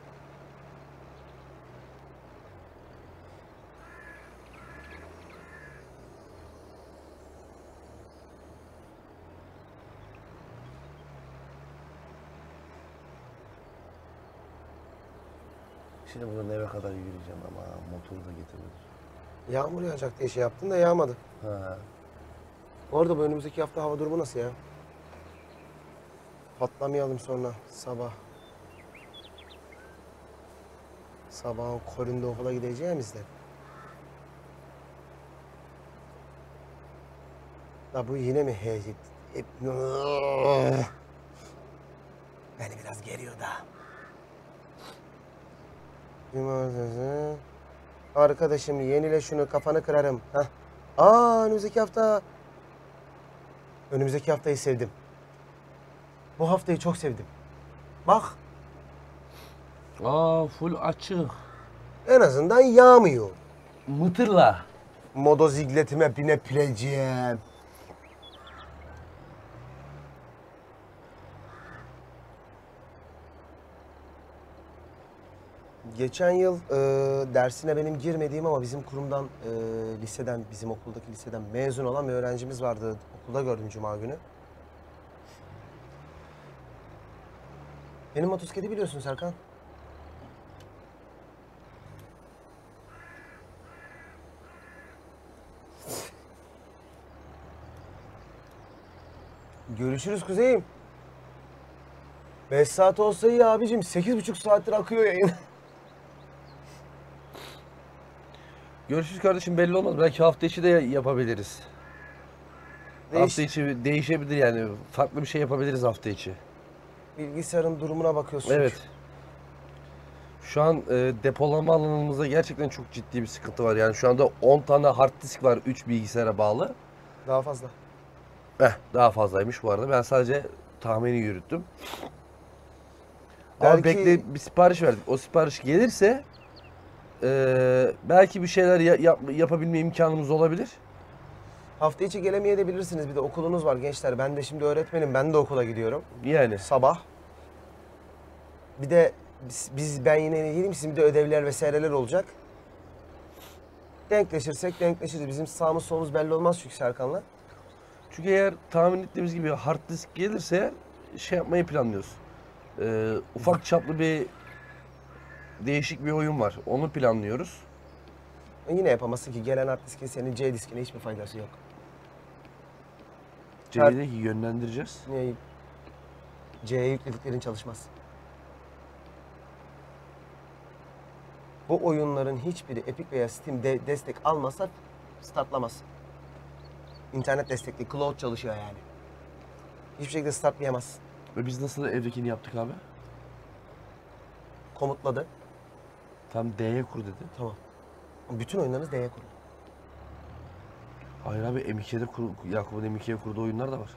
Şimdi buradan eve kadar yürüyeceğim ama motoru da getirmedim. Yağmur yağacak diye şey yaptın da yağmadı. Ha. Orada bu önümüzdeki hafta hava durumu nasıl ya? Patlamayalım sonra sabah. Sabahın köründe okula gideceğimizde. La bu yine mi heyecan? Beni biraz geriyor da. Cumartesi. Arkadaşım yenile şunu kafanı kırarım. Hah. Önümüzdeki hafta. Önümüzdeki haftayı sevdim. Bu haftayı çok sevdim. Bak. Full açık. En azından yağmıyor. Mıtırla. Motozikletime binebileceğim. Geçen yıl dersine benim girmediğim ama bizim kurumdan, liseden, bizim okuldaki liseden mezun olan bir öğrencimiz vardı. Okulda gördüm Cuma günü. Benim motosikleti biliyorsun Serkan. Görüşürüz kuzeyim. 5 saat olsa iyi abicim. 8,5 saattir akıyor yayın. Görüşürüz kardeşim, belli olmaz. Belki hafta içi de yapabiliriz. Hafta içi değişebilir yani. Farklı bir şey yapabiliriz hafta içi. Bilgisayarın durumuna bakıyorsun. Evet. Şu an depolama alanımızda gerçekten çok ciddi bir sıkıntı var. Yani şu anda 10 tane hard disk var 3 bilgisayara bağlı. Daha fazla. Daha fazlaymış bu arada. Ben sadece tahmini yürüttüm. Ama Belki bir sipariş verdik. O sipariş gelirse belki bir şeyler yapabilme imkanımız olabilir. hafta içi gelemeyebilirsiniz. Bir de okulunuz var gençler. Ben de şimdi öğretmenim. Ben de okula gidiyorum. Yani. Sabah. Bir de ben yine değilim. Sizin bir de ödevler vesaireler olacak. Denkleşirsek denkleşiriz. Bizim sağımız solumuz belli olmaz çünkü Serkan'la. Çünkü eğer tahmin ettiğimiz gibi hard disk gelirse şey yapmayı planlıyoruz. Ufak çaplı bir değişik bir oyun var. Onu planlıyoruz. Yine yapamazsın ki. Gelen hard diskin senin C diskine hiçbir faydası yok. C'yi yönlendireceğiz. Niye? C'ye yüklediklerin çalışmaz. Bu oyunların hiçbiri Epic veya Steam'de destek almasa startlamaz. İnternet destekli, cloud çalışıyor yani. Hiçbir şekilde startlayamaz. Ve biz nasıl evdekini yaptık abi? Komutladı. Tam D'ye kur dedi. Tamam. Bütün oyunlarınız D'ye kurulu. Hayır abi, M2'de Yakup'un M2'ye kurduğu oyunlar da var.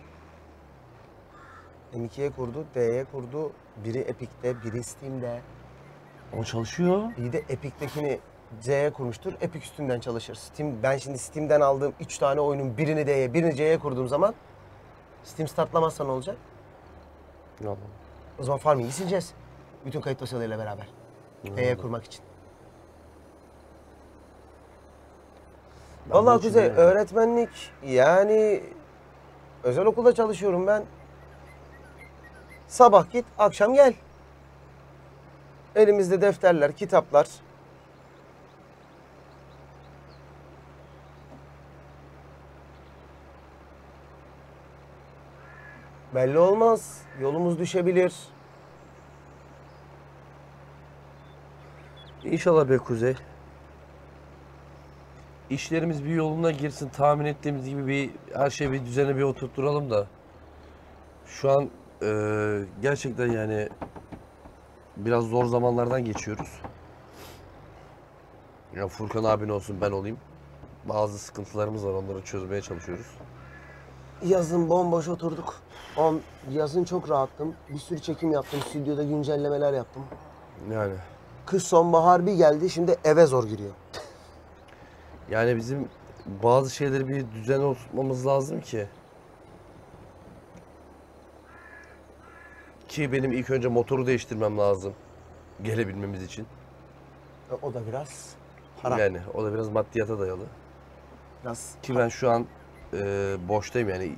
M2'ye kurdu, D'ye kurdu. Biri Epic'te, biri Steam'de. O çalışıyor. Bir de Epic'tekini C'ye kurmuştur. Epic üstünden çalışır. Ben şimdi Steam'den aldığım 3 tane oyunun birini D'ye, birini C'ye kurduğum zaman Steam startlamazsa ne olacak? Tamam. O zaman Farming'i sileceğiz. Bütün kayıt dosyalarıyla beraber. D'ye kurmak için. Vallahi Kuzey, öğretmenlik yani özel okulda çalışıyorum ben. Sabah git, akşam gel. Elimizde defterler, kitaplar. Belli olmaz. Yolumuz düşebilir. İnşallah be Kuzey. İşlerimiz bir yoluna girsin. Tahmin ettiğimiz gibi her şeyi bir düzene bir oturtturalım da. Şu an gerçekten yani biraz zor zamanlardan geçiyoruz. Ya Furkan abin olsun, ben olayım. Bazı sıkıntılarımız var, onları çözmeye çalışıyoruz. Yazın bomboş oturduk. Yazın çok rahattım. Bir sürü çekim yaptım. Stüdyoda güncellemeler yaptım. Yani. Kış sonbahar bir geldi. Şimdi eve zor giriyor. Yani bizim bazı şeyleri bir düzene oturtmamız lazım ki. Ki benim ilk önce motoru değiştirmem lazım. Gelebilmemiz için. O da biraz para. Yani o da biraz maddiyata dayalı. Biraz Ki ben şu an boştayım yani.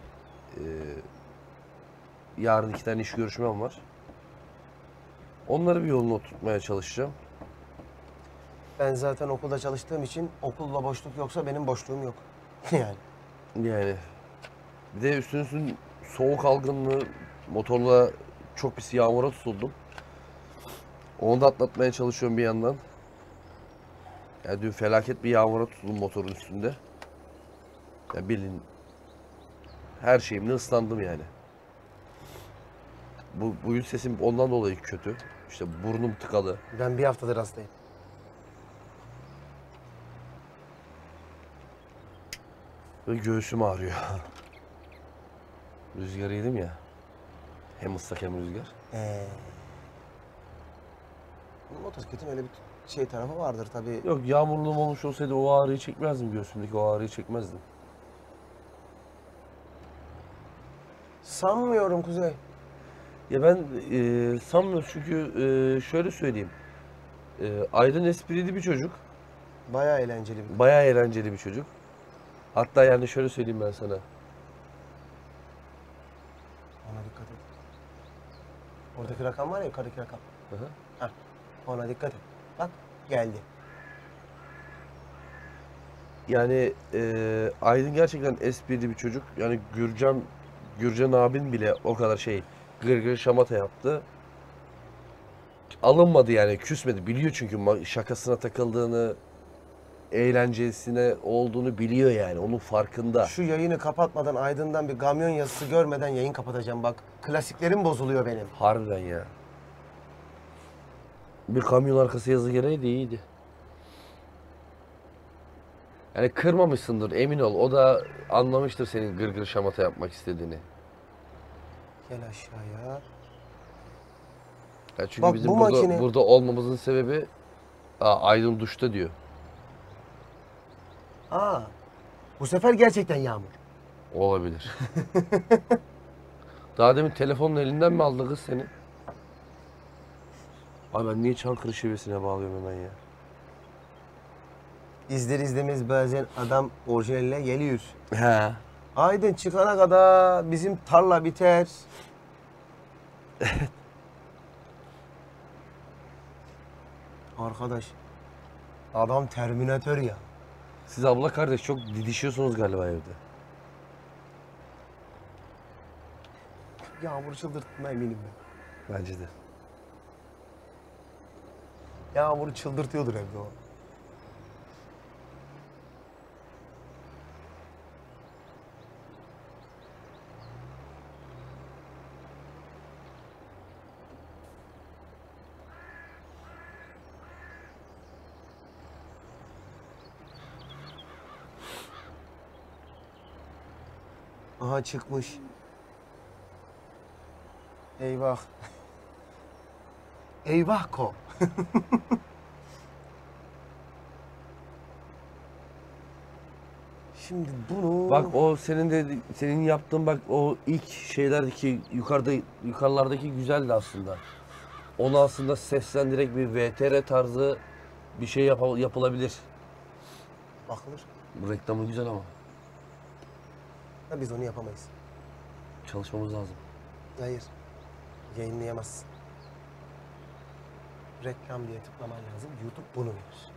Yarın 2 tane iş görüşmem var. Onları bir yoluna oturtmaya çalışacağım. Ben zaten okulda çalıştığım için okulla boşluk yoksa benim boşluğum yok. Yani. Yani bir de üstüne soğuk algınlığı, motorla çok pis yağmura tutuldum. Onu da atlatmaya çalışıyorum bir yandan. Yani dün felaket bir yağmura tutuldum motorun üstünde. Ya bilin, her şeyimle ıslandım yani. Bugün sesim ondan dolayı kötü. İşte burnum tıkalı. Ben bir haftadır hastayım. Ve göğsüm ağrıyor. Rüzgar yedim ya. Hem ıslak hem rüzgar. Motosikletin öyle bir şey tarafı vardır tabii. Yok, yağmurlu olmuş olsaydı o ağrıyı çekmezdim, göğsümdeki o ağrıyı çekmezdim. Sanmıyorum Kuzey. Ya ben sanmıyorum çünkü şöyle söyleyeyim. Aydın esprili bir çocuk. Bayağı eğlenceli bir. Bayağı eğlenceli bir çocuk. Hatta yani şöyle söyleyeyim ben sana. Ona dikkat et. Oradaki rakam var ya, yukarıdaki rakam. Hı hı. Heh, ona dikkat et. Bak geldi. Yani Aydın gerçekten esprili bir çocuk. Yani Gürcan abin bile o kadar şey gırgır şamata yaptı. Alınmadı yani, küsmedi. Biliyor çünkü şakasına takıldığını, eğlencesine olduğunu biliyor yani. Onun farkında. Şu yayını kapatmadan Aydın'dan bir kamyon yazısı görmeden yayın kapatacağım bak. Klasiklerim bozuluyor benim. Harbiden ya. Bir kamyon arkası yazı geleydi iyiydi. Yani kırmamışsındır, emin ol. O da anlamıştır senin gırgır şamata yapmak istediğini. Gel aşağıya. Ya çünkü Bak, bizim bu burada, makine- burada olmamızın sebebi Aydın duşta diyor. Aa, bu sefer gerçekten yağmur. Olabilir. Daha demin telefonun elinden mi aldı kız seni? Abi ben niye Çankırı şivesine bağlıyorum hemen ya? İzler izlemez bazen adam orijinaline geliyor. He. Aydın çıkana kadar bizim tarla biter. Arkadaş, adam Terminator ya. Siz abla kardeş çok didişiyorsunuz galiba evde. Yağmur çıldırtma eminim ben. Bence de. Yağmuru çıldırtıyordur evde o. Aha çıkmış. Eyvah. Eyvah ko. Şimdi bunu... Bak o senin yaptığın bak o ilk şeylerdeki yukarılardaki güzeldi aslında. Onu aslında seslendirerek bir VTR tarzı bir şey yapılabilir. Bakılır. Bu reklamı güzel ama Da biz onu yapamayız. çalışmamız lazım. Hayır. Yayınlayamazsın. Reklam diye tıklaman lazım. YouTube bunu verir.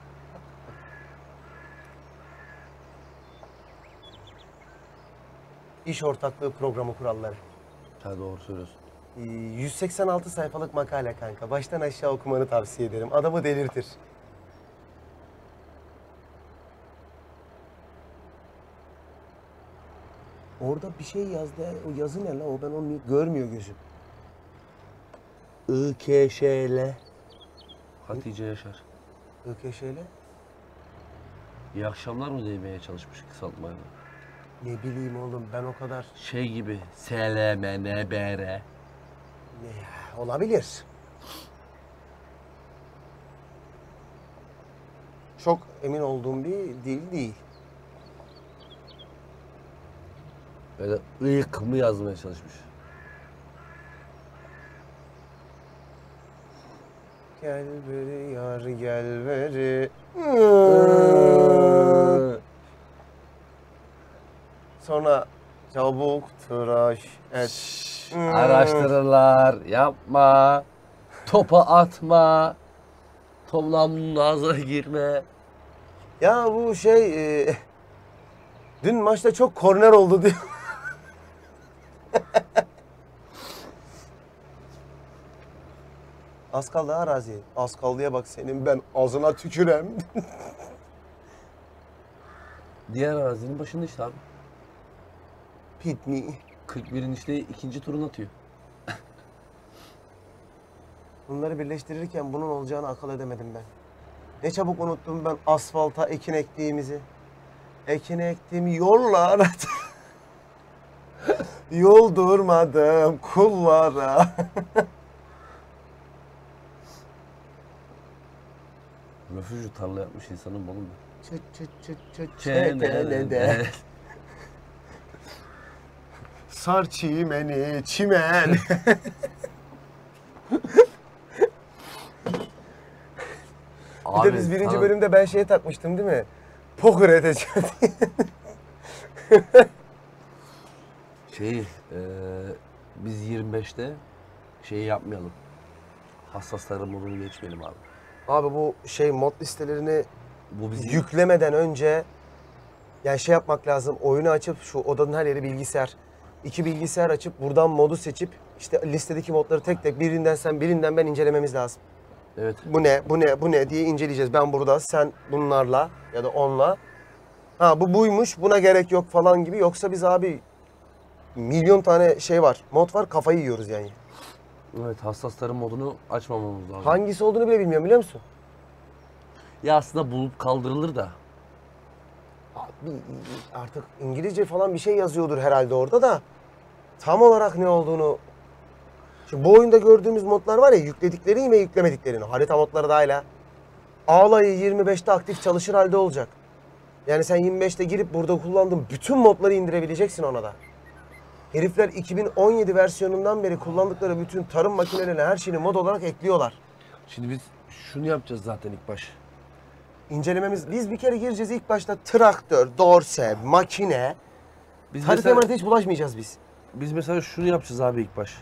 İş ortaklığı programı kuralları. Ha, doğru söylüyorsun. 186 sayfalık makale kanka. Baştan aşağı okumanı tavsiye ederim. Adamı delirtir. Orada bir şey yazdı. O yazı ne la? O ben onu görmüyor gözüm. IKŞL Hatice Yaşar. ÖKŞ'yle. İyi akşamlar mı demeye çalışmış kısaltmayla. Ne bileyim oğlum ben o kadar. Şey gibi SLMNBR. Ne ya, olabilir. Çok emin olduğum bir dil değil. Böyle ıyık mı yazmaya çalışmış. Gel beri yar gel beri. Sonra çabuk tıraş et. Araştırırlar, yapma, topa atma, toplamın ağzına girme. Ya bu şey dün maçta çok korner oldu diyor. Az kaldı arazi. Az kaldıya bak senin ben ağzına tükürem. Diğer arazinin başında işte abi. Pitney. 41'in işte ikinci turunu atıyor. Bunları birleştirirken bunun olacağını akıl edemedim ben. Ne çabuk unuttum ben asfalta ekin ektiğimizi. Ekin ektim yollara. Yol durmadım kullara. Röfüjü tarla yapmış insanın malı mı? Çıt çıt çıt çıt Çenede. Sar çimeni çimen. Bir de biz birinci bölümde ben şeye takmıştım değil mi? Poker edeceğim diye. Biz 25'te şeyi yapmayalım. Hassasların modunu geçmeyelim abi. Abi bu mod listelerini Bu bizim yüklemeden önce yani şey yapmak lazım. Oyunu açıp şu odanın her yeri bilgisayar. 2 bilgisayar açıp buradan modu seçip işte listedeki modları tek tek birinden sen birinden ben incelememiz lazım. Evet. Bu ne diye inceleyeceğiz. Ben burada sen bunlarla ya da onunla. Ha bu buymuş buna gerek yok falan gibi. Yoksa biz abi milyon tane şey var. Mod var kafayı yiyoruz yani. Evet, hassasların modunu açmamamız lazım. Hangisi olduğunu bile bilmiyorum biliyor musun? Ya aslında bulup kaldırılır da. Abi, artık İngilizce falan bir şey yazıyordur herhalde orada da. Tam olarak ne olduğunu... Şimdi bu oyunda gördüğümüz modlar var ya yükledikleri ve yüklemediklerini. Harita modları dahil ha. Ağlayı 25'te aktif çalışır halde olacak. Yani sen 25'te girip burada kullandığın bütün modları indirebileceksin ona da. Herifler 2017 versiyonundan beri kullandıkları bütün tarım makinelerine her şeyini mod olarak ekliyorlar. Şimdi biz şunu yapacağız zaten ilk baş. İncelememiz, biz bir kere gireceğiz ilk başta traktör, dorse, makine. Biz Haritaya hiç bulaşmayacağız biz. Biz mesela şunu yapacağız abi ilk baş.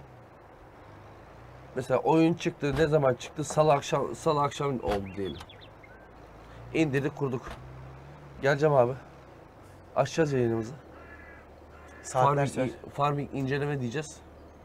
Mesela oyun çıktı, ne zaman çıktı? Salı akşam oldu diyelim. İndirdik, kurduk. Geleceğim abi. Açacağız yayınımızı. Saatler sürer. Farming inceleme diyeceğiz.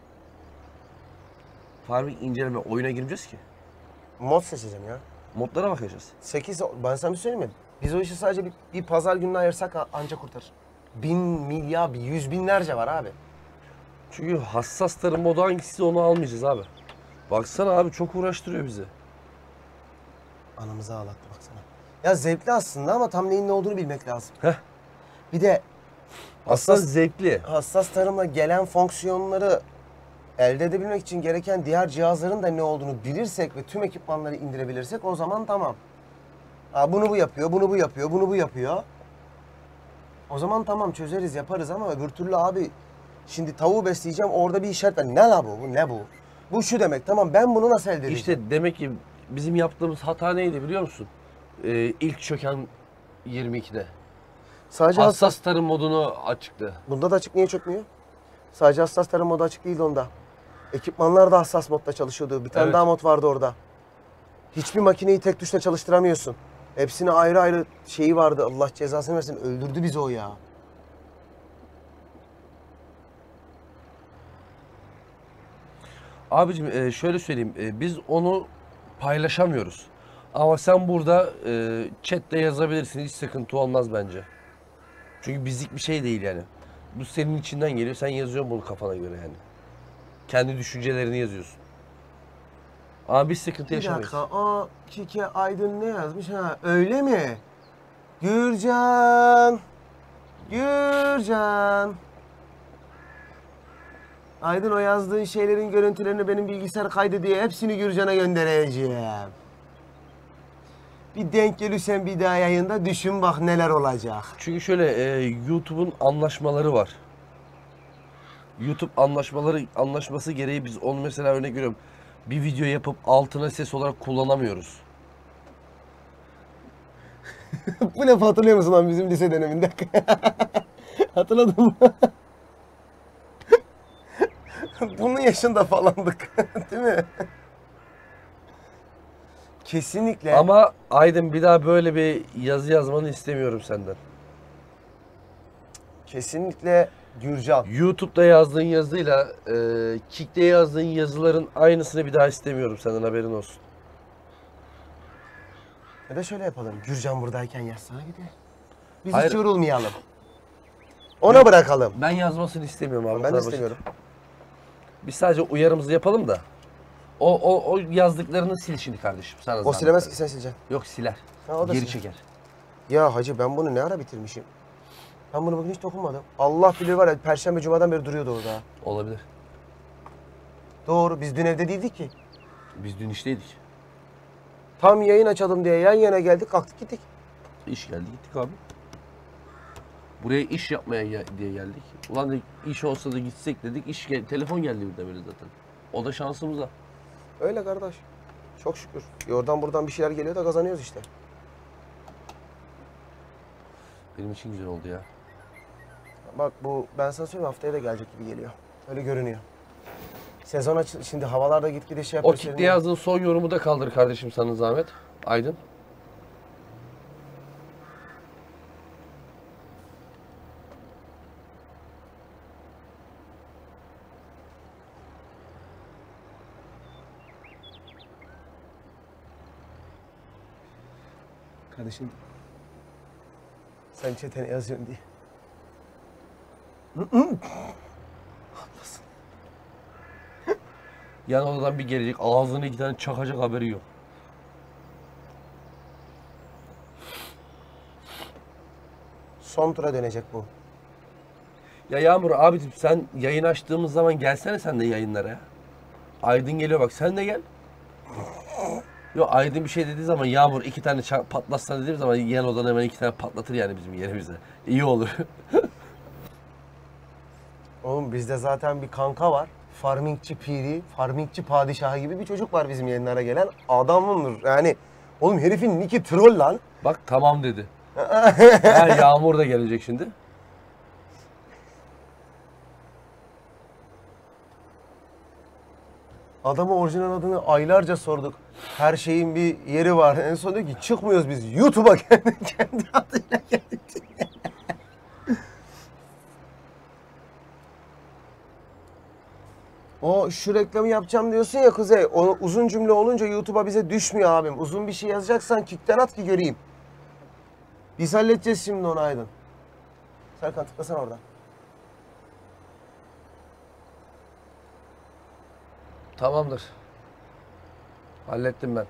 Farming inceleme oyuna girmeyeceğiz ki. Mod seçeceğim ya. Modlara bakacağız. 8, ben sana bir söyleyeyim mi? Biz o işi sadece bir pazar gününe ayırsak anca kurtarır. 1000 milyar, 100 binlerce var abi. Çünkü hassas tarım modu hangisi onu almayacağız abi. Baksana abi çok uğraştırıyor bizi. Anamızı ağlattı baksana. Ya zevkli aslında ama tam neyin ne olduğunu bilmek lazım. Heh. Bir de Aslında zevkli. hassas tarımla gelen fonksiyonları elde edebilmek için gereken diğer cihazların da ne olduğunu bilirsek ve tüm ekipmanları indirebilirsek o zaman tamam. Aa, bunu bu yapıyor, bunu bu yapıyor, bunu bu yapıyor. O zaman tamam çözeriz, yaparız ama öbür türlü abi şimdi tavuğu besleyeceğim orada bir işaret var. Ne la bu? Bu ne bu? Bu şu demek. Tamam ben bunu nasıl elde edeceğim? İşte demek ki bizim yaptığımız hata neydi biliyor musun? İlk çöken 22'de. Sadece Hassas tarım modunu açıktı. Bunda da açık niye çökmüyor? Sadece hassas tarım modu açık değildi onda. Ekipmanlar da hassas modda çalışıyordu. Bir tane Evet. daha mod vardı orada. Hiçbir makineyi tek tuşla çalıştıramıyorsun. Hepsine ayrı ayrı şeyi vardı. Allah cezasını versin. Öldürdü bizi o ya. Abicim şöyle söyleyeyim. Biz onu paylaşamıyoruz. Ama sen burada chatte yazabilirsin. Hiç sıkıntı olmaz bence. Çünkü bizlik bir şey değil yani. Bu senin içinden geliyor. Sen yazıyorsun bunu kafana göre yani. Kendi düşüncelerini yazıyorsun. Ama biz sıkıntı Bir yaşamayız. dakika. O Kike Aydın ne yazmış? Ha öyle mi? Gürcan. Gürcan. Aydın o yazdığın şeylerin görüntülerini benim bilgisayar kaydediyor. Hepsini Gürcan'a göndereceğim. Bir denk gelirsen bir daha yayında düşün bak neler olacak. Çünkü şöyle YouTube'un anlaşmaları var. YouTube anlaşması gereği biz onu mesela örnek veriyorum. Bir video yapıp altına ses olarak kullanamıyoruz. Bu ne hatırlıyor musun lan bizim lise döneminde? Hatırladın mı? Bunun yaşında falandık. Değil mi? Kesinlikle. Ama Aydın bir daha böyle bir yazı yazmanı istemiyorum senden. Kesinlikle Gürcan. YouTube'da yazdığın yazıyla Kick'te yazdığın yazıların aynısını bir daha istemiyorum senden, haberin olsun. Ya da şöyle yapalım. Gürcan buradayken yazsana bir de. Biz Hayır. hiç yorulmayalım. Ona bırakalım. Ben yazmasını istemiyorum abi. Ben o de kadar basit. istemiyorum. Biz sadece uyarımızı yapalım da. O yazdıklarını sil şimdi kardeşim. Sana O zahmet. silemez ki sen sileceksin. Yok, siler. Ha, o da Geri siler. çeker. Ya hacı ben bunu ne ara bitirmişim? Ben bunu bugün hiç dokunmadım. Allah bilir var ya Perşembe Cuma'dan beri duruyordu orada. Olabilir. Doğru biz dün evde değildik ki. Biz dün işteydik. Tam yayın açalım diye yan yana geldik, kalktık gittik. İş geldi gittik abi. Buraya iş yapmaya diye geldik. Ulan dedik, iş olsa da gitsek dedik. Telefon geldi bir de böyle zaten. O da şansımıza. Öyle kardeş. Çok şükür. Oradan buradan bir şeyler geliyor da kazanıyoruz işte. Benim için güzel oldu ya. Bak bu, ben sana söyleyeyim, haftaya da gelecek gibi geliyor. Öyle görünüyor. Sezon açıldı. Şimdi havalarda gitgide şey O yapıyor. kitle yazdığın son yorumu da kaldır kardeşim sana zahmet. Aydın. Kardeşim. Sen çetene yazıyorsun diye. Yan odadan bir gelecek ağzını 2 tane çakacak, haberi yok. Son tura dönecek bu. Ya Yağmur abicim sen yayın açtığımız zaman gelsene sen de yayınlara ya. Aydın geliyor bak, sen de gel. Yok Aydın bir şey dediği zaman Yağmur 2 tane patlatsan dediğim zaman yan odadan hemen 2 tane patlatır yani bizim yerimize. İyi olur. Oğlum bizde zaten bir kanka var. Farmingçi piri, farmingçi padişahı gibi bir çocuk var bizim yayınlara gelen. Adamındır yani. Oğlum herifin nicki troll lan. Bak tamam dedi. Ha, Yağmur da gelecek şimdi. Adamı orijinal adını aylarca sorduk. Her şeyin bir yeri var. En son diyor ki çıkmıyoruz biz. YouTube'a kendi adıyla geldik. O şu reklamı yapacağım diyorsun ya Kuzey. O uzun cümle olunca YouTube'a bize düşmüyor abim. Uzun bir şey yazacaksan kickten at ki göreyim. Biz halledeceğiz şimdi onu Aydın. Serkan tıklasana oradan. Tamamdır. Hallettim ben.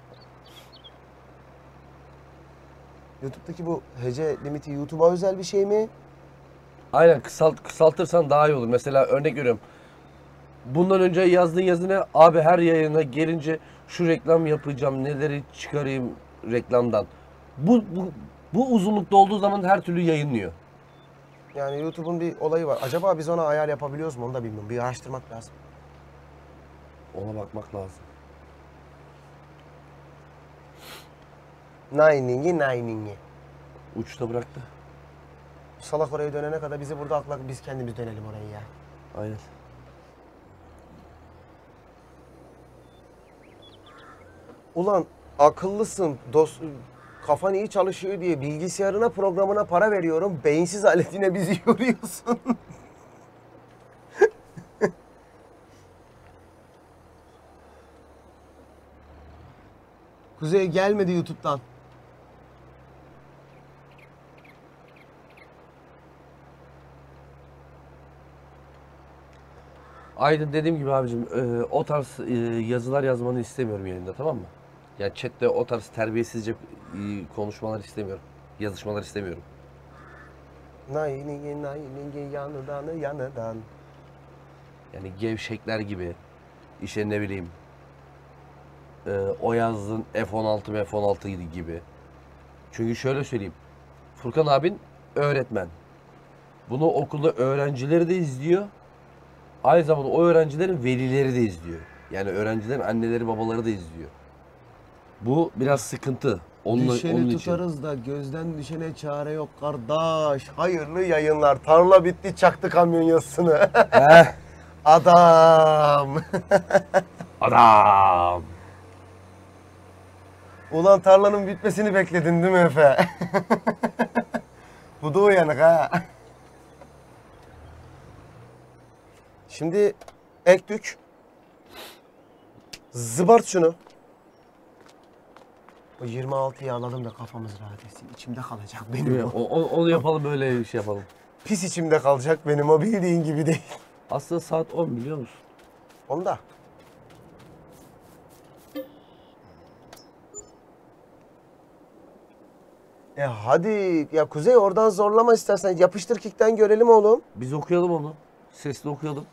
YouTube'daki bu hece limiti YouTube'a özel bir şey mi? Aynen kısaltırsan daha iyi olur. Mesela örnek veriyorum. Bundan önce yazdığın yazı ne? Abi her yayına gelince şu reklam yapacağım, neleri çıkarayım reklamdan. Bu uzunlukta olduğu zaman her türlü yayınlıyor. Yani YouTube'un bir olayı var. Acaba biz ona ayar yapabiliyoruz mu onu da bilmiyorum. Bir araştırmak lazım. Ona bakmak lazım. Niningi. Uçta bıraktı. Salak oraya dönene kadar bizi burada aklak, biz kendimiz dönelim orayı ya. Aynen. Ulan akıllısın, kafan iyi çalışıyor diye bilgisayarına, programına para veriyorum. Beyinsiz aletine bizi yoruyorsun. Kuzey gelmedi YouTube'dan. Aydın dediğim gibi abicim o tarz yazılar yazmanı istemiyorum yayında, tamam mı? Yani chatte o tarz terbiyesizce konuşmalar istemiyorum. Yazışmalar istemiyorum. Niningi yanıdan. Yani gevşekler gibi, işte ne bileyim, o yazdığın F16 gibi. Çünkü şöyle söyleyeyim, Furkan abin öğretmen. Bunu okulda öğrencileri de izliyor. Aynı zamanda o öğrencilerin velileri de izliyor. Yani öğrencilerin anneleri babaları da izliyor. Bu biraz sıkıntı. Onun Düşeni için. tutarız da gözden düşene çare yok kardeş. Hayırlı yayınlar. Tarla bitti, çaktı kamyon yazısını. Heh, Adam. adam. Ulan tarlanın bitmesini bekledin değil mi Efe? Bu da uyanık ha. Şimdi ek dük. Zıbart şunu. O 26'yı alalım da kafamız rahat etsin. İçimde kalacak benim o. Onu yapalım, böyle bir şey yapalım. Pis içimde kalacak benim o, bildiğin gibi değil. Aslında saat 10 biliyor musun? Onda. Hadi ya Kuzey, oradan zorlama istersen. Yapıştır kickten görelim oğlum. Biz okuyalım onu. Sesli okuyalım.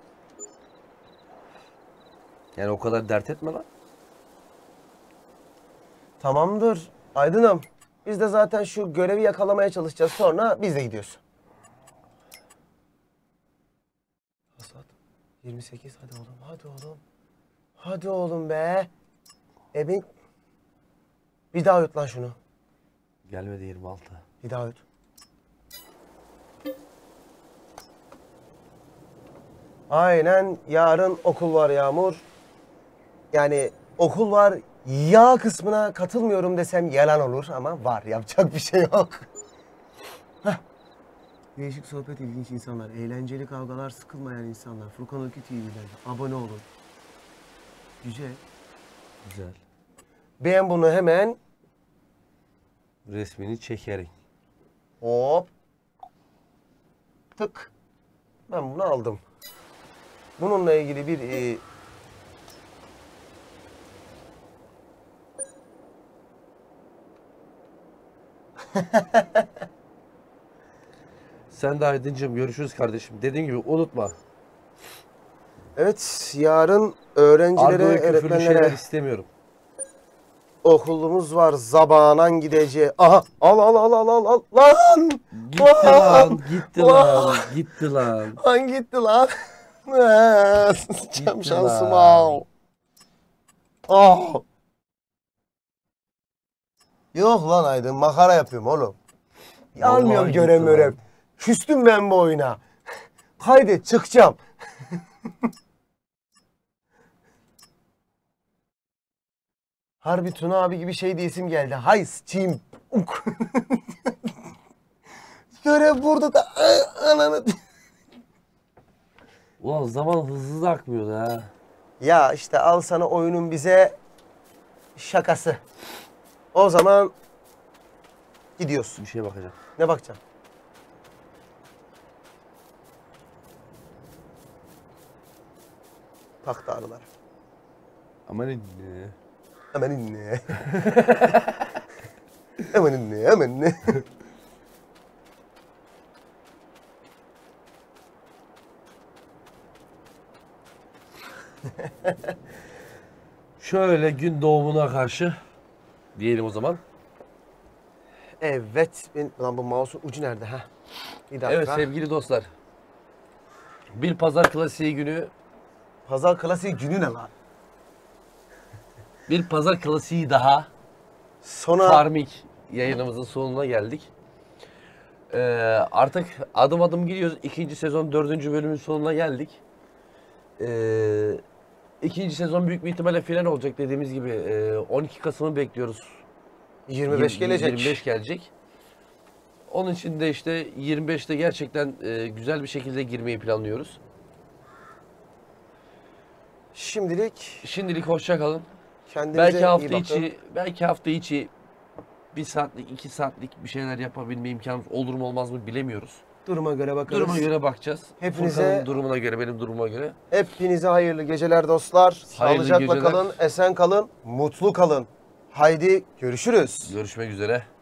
Yani o kadar dert etme lan. Tamamdır Aydın'ım. Biz de zaten şu görevi yakalamaya çalışacağız. Sonra biz de gidiyoruz. Saat 28. Hadi oğlum. Hadi oğlum. Hadi oğlum be. Ben... Bir daha yut lan şunu. Gelmedi 26. Bir daha yut. Aynen, yarın okul var Yağmur. Yani okul var, ya kısmına katılmıyorum desem yalan olur ama var, yapacak bir şey yok. Heh. Değişik sohbet, ilginç insanlar, eğlenceli kavgalar, sıkılmayan insanlar. Furkan Öykü TV'den abone olun. Güzel. Güzel. Ben bunu hemen Resmini çekerek. hop tık, ben bunu aldım. Bununla ilgili bir Sen de Aydıncığım, görüşürüz kardeşim. Dediğim gibi unutma. evet, yarın öğrencilere, Argo'ya küfürlü şeyler öğretmenlere istemiyorum. okulumuz var, zabanan gideceği. Aha, al lan. Gitti lan, gitti lan, gitti lan. Lan gitti lan. Sıçacağım Gitti şansıma. lan. Ah. Yok lan Aydın, makara yapıyorum oğlum. Almıyorum Vallahi görev gitti mörev. lan. Küstüm ben bu oyuna. Kaydet, çıkacağım. Harbi Tuna abi gibi şey diyesim geldi. Hay sıçayım. Görev burada da ananı. Ulan zaman hızlı da akmıyordu ha. Ya işte al sana oyunun bize şakası. O zaman gidiyoruz. Bir şeye bakacağım. Ne bakacaksın? Taktı arılar. Aman ne? Hemen ne? Hemen ne? Şöyle gün doğumuna karşı diyelim o zaman. Evet. Lan bu mouse'un ucu nerede ha? Bir dakika. Evet sevgili dostlar. Bir pazar klasiği günü, Pazar klasiği günü ne lan? bir pazar klasiği daha. Sonra Farming yayınımızın sonuna geldik. Artık adım adım gidiyoruz. İkinci sezon 4. bölümün sonuna geldik. İkinci sezon büyük bir ihtimalle final olacak dediğimiz gibi. 12 Kasım'ı bekliyoruz. 25 gelecek. 25 gelecek. Onun için de işte 25'te gerçekten güzel bir şekilde girmeyi planlıyoruz. Şimdilik hoşça kalın. kendinize Belki iyi hafta bakın. içi 1 saatlik, 2 saatlik bir şeyler yapabilme imkanımız olur mu olmaz mı bilemiyoruz. Duruma göre bakarız. Duruma göre bakacağız. Hepinize- Furkan'ın durumuna göre, benim durumuma göre. Hepinize hayırlı geceler dostlar. Hayırlı Sağlıcakla geceler. kalın, esen kalın, mutlu kalın. Haydi görüşürüz. Görüşmek üzere.